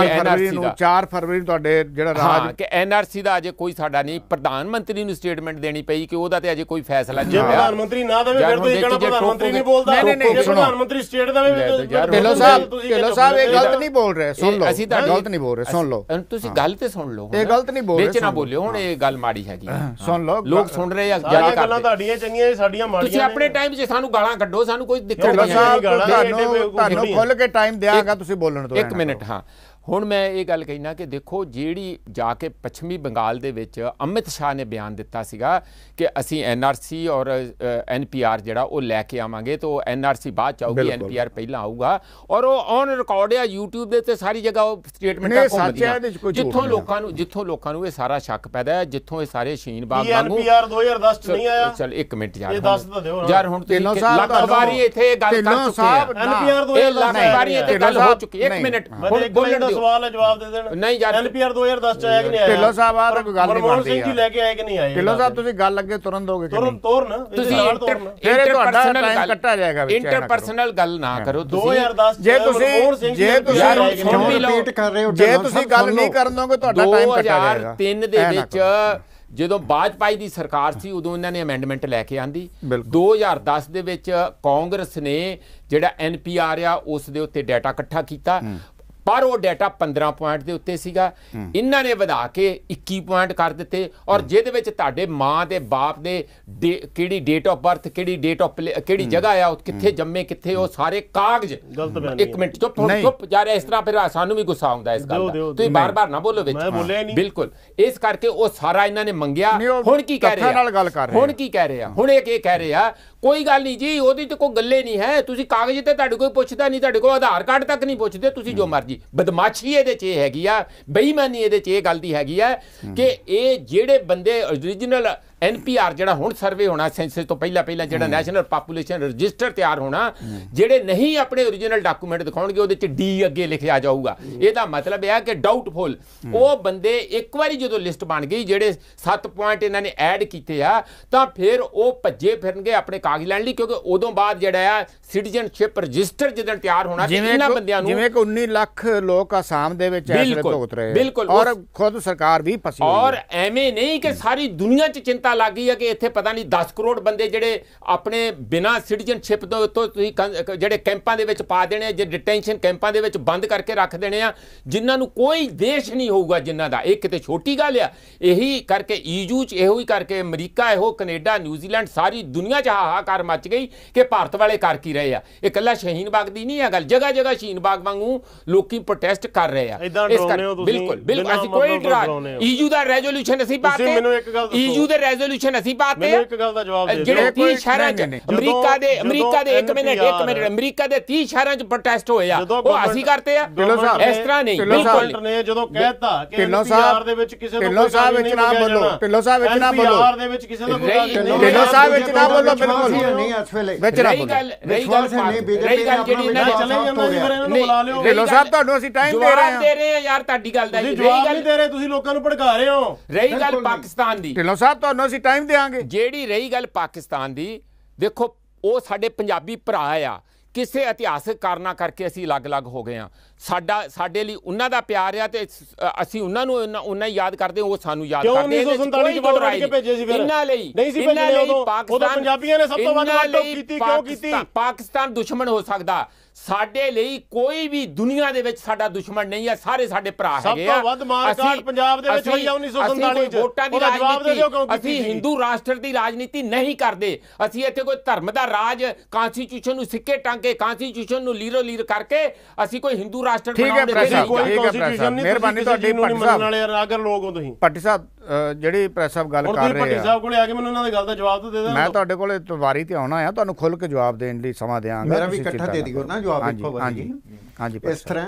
4 ਫਰਵਰੀ ਨੂੰ ਤੁਹਾਡੇ ਜਿਹੜਾ ਰਾਜ ਕਿ ਐਨਆਰਸੀ ਦਾ ਅਜੇ ਕੋਈ ਸਾਡਾ ਨਹੀਂ, ਪ੍ਰਧਾਨ ਮੰਤਰੀ ਨੂੰ ਸਟੇਟਮੈਂਟ ਦੇਣੀ ਪਈ ਕਿ ਉਹਦਾ ਤੇ ਅਜੇ ਕੋਈ ਫੈਸਲਾ ਨਹੀਂ ਹੋਇਆ। ਪ੍ਰਧਾਨ ਮੰਤਰੀ ਨਾ ਦੇਵੇ ਫਿਰ ਤੁਸੀਂ ਕਹਿਣਾ ਪ੍ਰਧਾਨ ਮੰਤਰੀ ਨਹੀਂ ਬੋਲਦਾ। ਨਹੀਂ ਪ੍ਰਧਾਨ ਮੰਤਰੀ ਸਟੇਟ ਦੇਵੇ। ਢਿੱਲੋਂ ਸਾਹਿਬ ਇਹ ਗਲਤ ਨਹੀਂ ਬੋਲ ਰਹੇ, ਸੁਣ ਲਓ। ਅਸੀਂ ਤਾਂ ਗਲਤ ਨਹੀਂ ਬੋਲ ਰਹੇ, ਸੁਣ ਲਓ। ਤੁਸੀਂ ਗੱਲ ਤੇ ਸੁਣ ਲਓ। ਇਹ ਗਲਤ ਨਹੀਂ ਬੋਲ ਰਹੇ, ਵਿੱਚ ਨਾ ਬੋਲਿਓ। ਹੁਣ ਇਹ ਗੱਲ ਮਾੜੀ ਹੈਗੀ, ਸੁਣ ਲਓ। ਲੋਕ ਸੁਣ ਰਹੇ ਆ, ਗੱਲਾਂ ਤੁਹਾਡੀਆਂ ਚੰਗੀਆਂ, ਸਾਡੀਆਂ ਮਾੜੀਆਂ। ਤੁਸੀਂ ਆਪਣੇ ਟਾਈਮ 'ਚ ਸਾਨੂੰ ਗਾਲਾਂ ਕੱਢੋ, ਸਾਨੂੰ ਕੋਈ ਦਿੱਕਤ ਨਹੀਂ ਹੈ। ਤੁਹਾਨੂੰ ਖੁੱਲ ਕੇ ਟਾਈਮ ਦਿਆਂਗਾ ਤੁਸੀਂ ਬੋਲਣ ਤੋਂ। 1 ਮਿੰਟ। ਹਾਂ ਹੁਣ ਮੈਂ ਇਹ ਗੱਲ ਕਹਿਣਾ ਕਿ ਦੇਖੋ, ਜਿਹੜੀ ਜਾ ਕੇ ਪੱਛਮੀ ਬੰਗਾਲ ਦੇ ਵਿੱਚ ਅਮਿਤ ਸ਼ਾਹ ਨੇ ਬਿਆਨ ਦਿੱਤਾ ਸੀਗਾ ਕਿ ਅਸੀਂ ਐਨਆਰਸੀ ਔਰ ਐਨਪੀਆਰ ਜਿਹੜਾ ਉਹ ਲੈ ਕੇ ਆਵਾਂਗੇ, ਤਾਂ ਉਹ ਐਨਆਰਸੀ ਬਾਅਦ ਚ ਆਊਗੀ, ਐਨਪੀਆਰ ਪਹਿਲਾਂ ਆਊਗਾ। ਔਰ ਉਹ ਔਨ ਰਿਕਾਰਡ ਆ YouTube ਦੇ ਤੇ ਸਾਰੀ ਜਗ੍ਹਾ ਉਹ ਸਟੇਟਮੈਂਟਾਂ ਘੁੰਮਦੀਆਂ, ਜਿੱਥੋਂ ਲੋਕਾਂ ਨੂੰ ਇਹ ਸਾਰਾ ਸ਼ੱਕ ਪੈਦਾ ਹੈ, ਜਿੱਥੋਂ ਇਹ ਸਾਰੇ ਸ਼ਹੀਨ ਬਾਗ ਵਾਂਗੂ। ਐਨਪੀਆਰ 2010 ਚ ਨਹੀਂ ਆਇਆ। ਚਲ 1 ਮਿੰਟ ਯਾਰ, ਇਹ ਦੱਸ ਤਾਂ ਦਿਓ ਯਾਰ। ਹੁਣ ਤੁਸੀਂ ਲੱਖ ਵਾਰੀ ਇੱਥੇ ਗੱਲ ਕਰ ਚੁੱਕੇ ਆ, ਐਨਪੀਆਰ 2010 ਲੱਖ ਵਾਰੀ ਇੱਥੇ ਗੱਲ ਹੋ ਚੁੱਕੀ। 1 ਮਿੰਟ ਹੁਣ ਬੋਲਣ ਦਿਓ। ਸਵਾਲ ਹੈ ਜਵਾਬ ਦੇ ਦੇਣ। ਨਹੀਂ ਯਾਰ ਐਨਪੀਆਰ 2010 ਚ ਆਇਆ ਕਿ ਨਹੀਂ ਆਇਆ? ਢਿੱਲੋਂ ਸਾਹਿਬ ਆ ਤਾਂ ਕੋਈ ਗੱਲ ਨਹੀਂ ਮਨਮੋਹਨ ਸਿੰਘ ਜੀ ਲੈ ਕੇ ਆਏ ਕਿ ਨਹੀਂ ਆਏ? ਢਿੱਲੋਂ ਸਾਹਿਬ ਤੁਸੀਂ ਗੱਲ ਅੱਗੇ ਤੁਰਨ ਦੋਗੇ ਕਿ ਨਹੀਂ? ਤੋਰਨ ਤੁਸੀਂ ਇੰਟਰਪਰਸਨਲ ਟਾਈਮ ਕੱਟਾ ਜਾਏਗਾ ਵਿੱਚ, ਇੰਟਰਪਰਸਨਲ ਗੱਲ ਨਾ ਕਰੋ ਤੁਸੀਂ। 2010 ਜੇ ਤੁਸੀਂ ਰਿਪੀਟ ਕਰ ਰਹੇ ਹੋ, ਜੇ ਤੁਸੀਂ ਗੱਲ ਨਹੀਂ ਕਰਨ ਦੋਗੇ ਤੁਹਾਡਾ ਟਾਈਮ ਕੱਟਾ ਜਾਏਗਾ। 2003 ਦੇ ਵਿੱਚ ਜਦੋਂ ਵਾਜਪਾਈ ਦੀ ਸਰਕਾਰ ਸੀ ਉਦੋਂ ਇਹਨਾਂ ਨੇ ਅਮੈਂਡਮੈਂਟ ਲੈ ਕੇ ਆਂਦੀ। 2010 ਦੇ ਵਿੱਚ ਕਾਂਗਰਸ ਨੇ ਜਿਹੜਾ ਐਨਪੀਆਰ ਆ ਉਸ ਦੇ ਉੱਤੇ ਡਾਟਾ ਇਕੱਠਾ ਕੀਤਾ, ਪਰ ਉਹ ਡਾਟਾ 15 ਪੁਆਇੰਟ ਦੇ ਉੱਤੇ ਸੀਗਾ। ਇਹਨਾਂ ਨੇ ਵਧਾ ਕੇ 21 ਪੁਆਇੰਟ ਕਰ ਦਿੱਤੇ, ਔਰ ਜਿਹਦੇ ਵਿੱਚ ਤੁਹਾਡੇ ਮਾਂ ਦੇ ਬਾਪ ਦੇ ਕਿਹੜੀ ਡੇਟ ਆਫ ਬਰਥ, ਕਿਹੜੀ ਡੇਟ ਆਫ ਕਿਹੜੀ ਜਗ੍ਹਾ ਆ, ਕਿੱਥੇ ਜੰਮੇ, ਕਿੱਥੇ, ਉਹ ਸਾਰੇ ਕਾਗਜ਼। ਇੱਕ ਮਿੰਟ ਚੁੱਪ ਜਾ ਰਿਹਾ, ਇਸ ਤਰ੍ਹਾਂ ਫਿਰ ਸਾਨੂੰ ਵੀ ਗੁੱਸਾ ਆਉਂਦਾ ਇਸ ਗੱਲ ਦਾ। ਤੁਸੀਂ ਬਾਰ-ਬਾਰ ਨਾ ਬੋਲੋ ਵਿੱਚ। ਬਿਲਕੁਲ, ਇਸ ਕਰਕੇ ਉਹ ਸਾਰਾ ਇਹਨਾਂ ਨੇ ਮੰਗਿਆ। ਹੁਣ ਕੀ ਕਹਿ ਰਹੇ ਆ? ਹੁਣ ਕੀ ਕਹਿ ਰਹੇ ਆ? ਹੁਣ ਇਹ ਕਹਿ ਰਹੇ ਆ ਕੋਈ ਗੱਲ ਨਹੀਂ ਜੀ, ਉਹਦੀ ਤੇ ਕੋਈ ਗੱਲੇ ਨਹੀਂ ਹੈ, ਤੁਸੀਂ ਕਾਗਜ਼ ਤੇ ਤੁਹਾਡੇ ਕੋਈ ਪੁੱਛਦਾ ਨਹੀਂ, ਤੁਹਾਡੇ ਕੋਲ ਆਧਾਰ ਕਾਰਡ ਤੱਕ ਨਹੀਂ ਪੁੱਛਦੇ, ਤੁਸੀਂ ਜੋ ਮਰਜ਼ੀ। ਬਦਮਾਸ਼ੀ ਇਹਦੇ 'ਚ ਇਹ ਹੈਗੀ ਆ, ਬੇਈਮਾਨੀ ਇਹਦੇ 'ਚ ਇਹ ਗੱਲ ਦੀ ਹੈਗੀ ਆ ਕਿ ਇਹ ਜਿਹੜੇ ਬੰਦੇ ਓਰੀਜਨਲ ਐਨਪੀਆਰ ਜਿਹੜਾ ਹੁਣ ਸਰਵੇ ਹੋਣਾ ਸੈਂਸਸ ਤੋਂ ਪਹਿਲਾਂ ਜਿਹੜਾ ਨੈਸ਼ਨਲ ਪਾਪੂਲੇਸ਼ਨ ਰਜਿਸਟਰ ਤਿਆਰ ਹੋਣਾ, ਜਿਹੜੇ ਨਹੀਂ ਆਪਣੇ ਓਰੀਜਨਲ ਡਾਕੂਮੈਂਟ ਦਿਖਾਉਣਗੇ ਉਹਦੇ 'ਚ ਡੀ ਅੱਗੇ ਲਿਖਿਆ ਜਾਊਗਾ। ਇਹਦਾ ਮਤਲਬ ਇਹ ਹੈ ਕਿ ਡਾਊਟਫੁਲ ਉਹ ਬੰਦੇ ਇੱਕ ਵਾਰੀ ਜਦੋਂ ਲਿਸਟ ਬਣ ਗਈ, ਜਿਹੜੇ 7 ਪੁਆਇੰਟ ਇਹਨਾਂ ਨੇ ਐਡ ਕੀਤੇ ਆ, ਤਾਂ ਫਿਰ ਉਹ ਭੱਜੇ ਫਿਰਨਗੇ ਆਪਣੇ ਕਾਗਜ਼ ਲੈਣ ਲਈ, ਕਿਉਂਕਿ ਉਦੋਂ ਬਾਅਦ ਜਿਹੜਾ ਆ ਸਿਟੀਜ਼ਨਸ਼ਿਪ ਰਜਿਸਟਰ ਜਦੋਂ ਤਿਆਰ ਹੋਣਾ, ਇਹਨਾਂ ਬੰਦਿਆਂ ਨੂੰ ਜਿਵੇਂ ਕਿ 19 ਲੱਖ ਲੋਕ ਆਸਾਮ ਦੇ ਵਿੱਚ ਐਸੇ ਭੁਗਤ ਰਹੇ, ਬਿਲਕੁਲ, ਔਰ ਖੁਦ ਸਰਕਾਰ ਵੀ ਫਸੀ ਹੋਈ ਹੈ। ਔਰ ਐਵੇਂ ਨਹੀਂ ਕਿ ਸਾਰੀ ਦੁਨੀਆ 'ਚ ਚਿੰਤਾ ਲੱਗ ਗਈ ਹੈ ਕਿ ਇੱਥੇ ਪਤਾ ਨਹੀਂ 10 ਕਰੋੜ ਬੰਦੇ ਜਿਹੜੇ ਆਪਣੇ ਬਿਨਾਂ ਸਿਟੀਜ਼ਨਸ਼ਿਪ ਤੋਂ ਤੁਸੀਂ ਜਿਹੜੇ ਕੈਂਪਾਂ ਦੇ ਵਿੱਚ ਪਾ ਦੇਣੇ, ਜੇ ਡਿਟੈਂਸ਼ਨ ਕੈਂਪਾਂ ਦੇ ਵਿੱਚ ਬੰਦ ਕਰਕੇ ਰੱਖ ਦੇਣੇ ਆ, ਜਿਨ੍ਹਾਂ ਨੂੰ ਕੋਈ ਦੇਸ਼ ਨਹੀਂ ਹੋਊਗਾ ਜਿਨ੍ਹਾਂ ਦਾ। ਇਹ ਕਿਤੇ ਛੋਟੀ ਗੱਲ ਆ? ਇਹੀ ਕਰਕੇ ਈਯੂ 'ਚ, ਇਹੋ ਹੀ ਕਰਕੇ ਅਮਰੀਕਾ, ਇਹੋ ਕੈਨੇਡਾ, ਨਿਊਜ਼ੀਲੈਂਡ, ਸਾਰੀ ਦੁਨੀਆ 'ਚ ਹਾਹਾਕਾਰ ਮੱਚ ਗਈ ਕਿ ਭਾਰਤ ਵਾਲੇ ਕਰ ਕੀ ਰਹੇ ਆ। ਇਹ ਇਕੱਲਾ ਸ਼ਹੀਨ ਬਾਗ ਦੀ ਨਹੀਂ ਹੈ ਗੱਲ, ਜਗ੍ਹਾ ਜਗ੍ਹਾ ਸ਼ਹੀਨ ਬਾਗ ਵਾਂਗੂ ਲੋਕੀ ਪ੍ਰੋਟੈਸਟ ਕਰ ਰਹੇ ਆ। ਬਿਲਕੁਲ ਅਸੀਂ ਕੋਈ ਡਰਾ, ਈਯੂ ਦਾ ਰੈਜ਼ੋਲੂਸ਼ਨ ਅਸੀਂ ਪਾਤੇ, ਈਯੂ ਦੇ ਰੈਜ਼ੋਲੂਸ਼ਨ ਅਸੀਂ ਪਾਤੇ। ਮੈਨੂੰ ਇੱਕ ਗੱਲ ਦਾ ਜਵਾਬ ਦੇ ਦਿਓ, ਜਿਹੜੇ 30 ਸ਼ਹਿਰਾਂ 'ਚ ਅਮਰੀਕਾ ਦੇ ਇੱਕ ਮਿੰਟ ਅਮਰੀਕਾ ਦੇ 30 ਸ਼ਹਿਰਾਂ 'ਚ ਪ੍ਰੋਟੈਸਟ ਹੋਏ ਆ, ਉਹ ਅਸੀਂ ਕਰਤੇ ਆ। ਇਸ ਤਰ੍ਹਾਂ ਨਹੀਂ, ਬਿਲਕੁਲ ਨੇ ਜਦੋਂ ਕਹਿਤਾ ਕਿ ਐਨਪੀਆਰ ਦੇ ਵਿੱਚ ਕਿਸੇ ਦਾ ਢਿੱਲੋਂ ਸਾਹਿਬ ਵਿੱਚ ਨਾ ਬੋਲੋ, ਢਿੱਲੋਂ ਸਾਹਿਬ ਵਿੱਚ ਨਾ ਬੋਲੋ, ਐਨਪੀਆਰ ਦੇ ਵਿੱਚ ਕਿਸੇ ਦਾ ਕੋਈ ਢਿੱਲੋਂ ਸਾਹਿਬ ਵਿੱਚ ਨਾ ਬੋਲੋ, ਬਿਲਕੁਲ ਨਹੀਂ ਇਸ ਵੇਲੇ ਵਿੱਚ ਨਾ ਰਹੀ ਗੱਲ ਜਿਹੜੀ ਇਹਨਾਂ ਨੇ ਚਲੇ ਜਾਂਦਾ ਜੀ, ਫਿਰ ਇਹਨਾਂ ਨੂੰ ਬੁਲਾ ਲਿਓ। ਢਿੱਲੋਂ ਸਾਹਿਬ ਤੁਹਾਨੂੰ ਅਸੀਂ ਟਾਈਮ ਦੇ ਰਹੇ ਆ ਯਾਰ, ਤੁਹਾਡੀ ਗੱਲ ਦਾ ਜਵਾਬ ਨਹੀਂ ਦੇ ਰਹੇ, ਤੁਸੀਂ ਲੋਕਾਂ ਨੂੰ ਭੜਕਾ ਰਹੇ ਹੋ। ਰਹੀ ਗੱਲ ਪਾਕਿਸਤਾਨ ਦੀ, ਢਿੱਲੋਂ ਸਾਹਿਬ ਤੁਹਾਨੂੰ ਅਸੀਂ ਟਾਈਮ ਦੇਵਾਂਗੇ। ਜਿਹੜੀ ਰਹੀ ਗੱਲ ਪਾਕਿਸਤਾਨ ਦੀ, ਦੇਖੋ ਉਹ ਸਾਡੇ ਪੰਜਾਬੀ ਭਰਾ ਆ, ਕਿਸੇ ਇਤਿਹਾਸਕ ਕਾਰਨਾਂ ਕਰਕੇ ਅਸੀਂ ਅਲੱਗ-ਅਲੱਗ ਹੋ ਗਏ ਆ। ਸਾਡੇ ਲਈ ਉਹਨਾਂ ਦਾ ਪਿਆਰ ਆ ਤੇ ਅਸੀਂ ਉਹਨਾਂ ਨੂੰ ਉਹਨਾਂ ਹੀ ਯਾਦ ਕਰਦੇ, ਉਹ ਸਾਨੂੰ ਯਾਦ ਕਰਦੇ। 1947 ਚ ਵੜ ਕੇ ਭੇਜੇ ਸੀ, ਫਿਰ ਇਹਨਾਂ ਲਈ ਨਹੀਂ ਸੀ ਭੇਜੇ ਉਦੋਂ ਪੰਜਾਬੀਆਂ ਨੇ ਸਭ ਤੋਂ ਵੱਧ ਕੀਤੀ, ਕਿਉਂ ਕੀਤੀ? ਪਾਕਿਸਤਾਨ ਦੁਸ਼ਮਣ ਹੋ ਸਕਦਾ, ਸਾਡੇ ਲਈ ਕੋਈ ਵੀ ਦੁਨੀਆ ਦੇ ਵਿੱਚ ਸਾਡਾ ਦੁਸ਼ਮਣ ਨਹੀਂ ਹੈ, ਸਾਰੇ ਸਾਡੇ ਭਰਾ ਹੈਗੇ ਆ। ਸਭ ਤੋਂ ਵੱਧ ਮਾਰਕਾਟ ਪੰਜਾਬ ਦੇ ਵਿੱਚ ਹੋਈ ਆ 1947 ਚ। ਵੋਟਾਂ ਦੀ ਰਾਜਨੀਤੀ, ਅਸੀਂ ਹਿੰਦੂ ਰਾਸ਼ਟਰ ਦੀ ਰਾਜਨੀਤੀ ਨਹੀਂ ਕਰਦੇ। ਅਸੀਂ ਇੱਥੇ ਕੋਈ ਧਰਮ ਦਾ ਰਾਜ, ਕਾਂਸਟੀਟਿਊਸ਼ਨ ਨੂੰ ਸਿੱਕੇ ਟੰਗ ਕੇ, ਕਾਂਸਟੀਟਿਊਸ਼ਨ ਨੂੰ ਲੀਰੋ ਲੀਰ ਕਰਕੇ ਅਸੀਂ ਕੋਈ ਹਿੰਦੂ ਰਾਸ਼ਟਰ ਬਣਾਉਣ ਦੇ ਨਹੀਂ। ਮਿਹਰਬਾਨੀ ਤੁਹਾਡੀ ਭੱਟੀ ਸਾਹਿਬ, ਅਗਰ ਲੋਕ ਹੋ ਤੁਸੀਂ ਭੱਟੀ ਸਾਹਿਬ ਜਿਹੜੀ ਪ੍ਰੈਸ ਸਾਹਿਬ ਗੱਲ ਕਰ ਰਹੇ ਆ, ਭੱਟੀ ਸਾਹਿਬ ਕੋਲੇ ਆ ਕੇ ਮੈਨੂੰ ਉਹਨਾਂ ਦੀ ਗੱਲ ਦਾ ਜਵਾਬ ਤਾਂ ਦੇ ਦਿਓ। ਮੈਂ ਤੁਹਾਡੇ ਕੋਲੇ ਵਾਰੀ ਤੇ ਆਉਣਾ ਆ, ਤੁਹਾਨੂੰ ਖੁੱਲ ਕੇ ਜਵਾਬ ਦੇਣ ਲਈ ਸਮਾਂ ਦਿਆਂਗਾ। ਮੇਰਾ ਵੀ ਇਕੱਠਾ ਦੇ ਦਿਓ ਨਾ ਜਵਾਬ ਇੱਕੋ ਵਾਰੀ। ਹਾਂਜੀ ਇਸ ਤਰ੍ਹਾਂ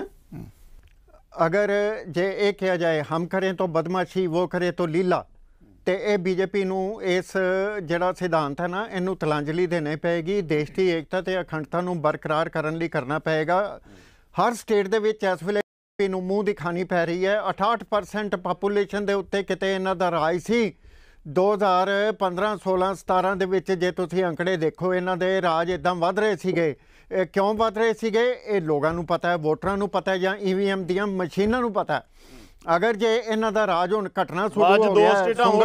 ਅਗਰ ਜੇ ਇਹ ਕਿਹਾ ਜਾਏ ਹਮ ਕਰੇ ਤਾਂ ਬਦਮਾਸ਼ੀ, ਉਹ ਕਰੇ ਤਾਂ ਲੀਲਾ, ਤੇ ਇਹ ਬੀਜੇਪੀ ਨੂੰ ਇਸ ਜਿਹੜਾ ਸਿਧਾਂਤ ਹੈ ਨਾ, ਇਹਨੂੰ ਤਲਾਂਜਲੀ ਦੇਣੀ ਪਏਗੀ। ਦੇਸ਼ ਦੀ ਏਕਤਾ ਤੇ ਅਖੰਡਤਾ ਨੂੰ ਬਰਕਰਾਰ ਕਰਨ ਲਈ ਕਰਨਾ ਪਏਗਾ। ਹਰ ਸਟੇਟ ਦੇ ਵਿੱਚ ਇਸ ਵੇਲੇ ਨੂੰ ਮੂੰਹ ਦਿਖਾਣੀ ਪੈ ਰਹੀ ਹੈ। 68% ਪਾਪੂਲੇਸ਼ਨ ਦੇ ਉੱਤੇ ਕਿਤੇ ਇਹਨਾਂ ਦਾ ਰਾਜ ਸੀ। 2015, 16, 17 ਦੇ ਵਿੱਚ ਜੇ ਤੁਸੀਂ ਅੰਕੜੇ ਦੇਖੋ, ਇਹਨਾਂ ਦੇ ਰਾਜ ਇੱਦਾਂ ਵੱਧ ਰਹੇ ਸੀਗੇ। ਕਿਉਂ ਵੱਧ ਰਹੇ ਸੀਗੇ? ਇਹ ਲੋਕਾਂ ਨੂੰ ਪਤਾ ਹੈ, ਵੋਟਰਾਂ ਨੂੰ ਪਤਾ ਹੈ, ਜਾਂ EVM ਦੀਆਂ ਮਸ਼ੀਨਾਂ ਨੂੰ ਪਤਾ ਹੈ। ਅਗਰ ਜੇ ਇਹਨਾਂ ਦਾ ਰਾਜ ਹੁਣ ਘਟਣਾ ਸ਼ੁਰੂ ਹੋ ਗਿਆ,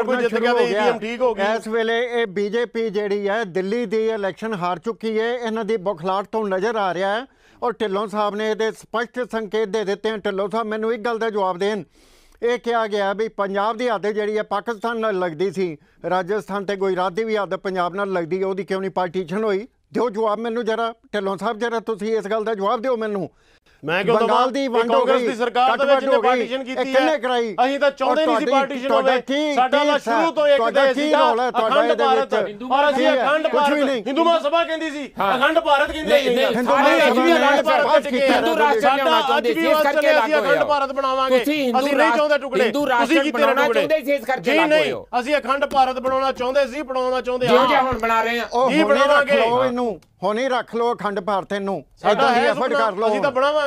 ਇਸ ਵੇਲੇ ਇਹ ਬੀਜੇਪੀ ਜਿਹੜੀ ਹੈ ਦਿੱਲੀ ਦੀ ਇਲੈਕਸ਼ਨ ਹਾਰ ਚੁੱਕੀ ਹੈ। ਇਹਨਾਂ ਦੀ ਬੁਖਲਾਹਟ ਤੋਂ ਨਜ਼ਰ ਆ ਰਿਹਾ ਹੈ, ਔਰ ਢਿੱਲੋਂ ਸਾਹਿਬ ਨੇ ਇਹਦੇ ਸਪਸ਼ਟ ਸੰਕੇਤ ਦੇ ਦਿੱਤੇ ਹਨ। ਢਿੱਲੋਂ ਸਾਹਿਬ ਮੈਨੂੰ ਇੱਕ ਗੱਲ ਦਾ ਜਵਾਬ ਦੇਣ। ਇਹ ਕਿਹਾ ਗਿਆ ਵੀ ਪੰਜਾਬ ਦੀ ਹੱਦ ਜਿਹੜੀ ਹੈ ਪਾਕਿਸਤਾਨ ਨਾਲ ਲੱਗਦੀ ਸੀ, ਰਾਜਸਥਾਨ ਤੇ ਗੁਜਰਾਤ ਦੀ ਵੀ ਹੱਦ ਪੰਜਾਬ ਨਾਲ ਲੱਗਦੀ ਹੈ, ਉਹਦੀ ਕਿਉਂ ਨਹੀਂ ਪਾਰਟੀਸ਼ਨ ਹੋਈ? ਦਿਓ ਜਵਾਬ ਮੈਨੂੰ ਜਰਾ, ਢਿੱਲੋਂ ਸਾਹਿਬ ਜਰਾ ਤੁਸੀਂ ਇਸ ਗੱਲ ਦਾ ਜਵਾਬ ਦਿਓ ਮੈਨੂੰ। ਮੈਂ ਕਿਉਂ ਬੰਗਾਲ ਦੀ ਵੰਡ ਹੋ ਗਈ, ਦੀ ਸਰਕਾਰ ਦੇ ਵਿੱਚ ਨੇ ਪਾਰਟੀਸ਼ਨ ਕੀਤੀ ਹੈ, ਅਸੀਂ ਤਾਂ ਚਾਹੁੰਦੇ ਨਹੀਂ ਸੀ ਪਾਰਟੀਸ਼ਨ ਹੋਵੇ। ਸਾਡਾ ਤਾਂ ਸ਼ੁਰੂ ਤੋਂ ਇੱਕ ਦੇ ਸੀ ਅਖੰਡ ਭਾਰਤ, ਔਰ ਅਸੀਂ ਅਖੰਡ ਭਾਰਤ, ਹਿੰਦੂ ਮਹਾਸਭਾ ਕਹਿੰਦੀ ਸੀ ਅਖੰਡ ਭਾਰਤ ਕਹਿੰਦੇ ਸੀ, ਹਿੰਦੂ ਰਾਸ਼ਟਰ ਸਾਡਾ ਅੱਜ ਵੀ ਇਸ ਕਰਕੇ ਅਸੀਂ ਅਖੰਡ ਭਾਰਤ ਬਣਾਵਾਂਗੇ। ਅਸੀਂ ਨਹੀਂ ਚਾਹੁੰਦੇ ਟੁਕੜੇ, ਤੁਸੀਂ ਕੀਤੇ ਟੁਕੜੇ ਜੀ ਨਹੀਂ, ਅਸੀਂ ਅਖੰਡ ਭਾਰਤ ਬਣਾਉਣਾ ਚਾਹੁੰਦੇ ਸੀ, ਬਣਾਉਣਾ ਚਾਹੁੰਦੇ ਹਾਂ, ਹੁਣ ਬਣਾ ਰਹੇ ਹਾਂ ਜੀ ਬਣਾਵਾਂਗੇ। ਇਹਨੂੰ ਹੁਣੇ ਰੱਖ ਲਓ ਅਖੰਡ ਭਾਰਤ, ਇਹਨੂੰ ਸਾਡਾ ਐਫਰਟ ਕਰ ਲਓ, ਅਸੀਂ ਤਾਂ ਬਣਾਵਾਂਗੇ।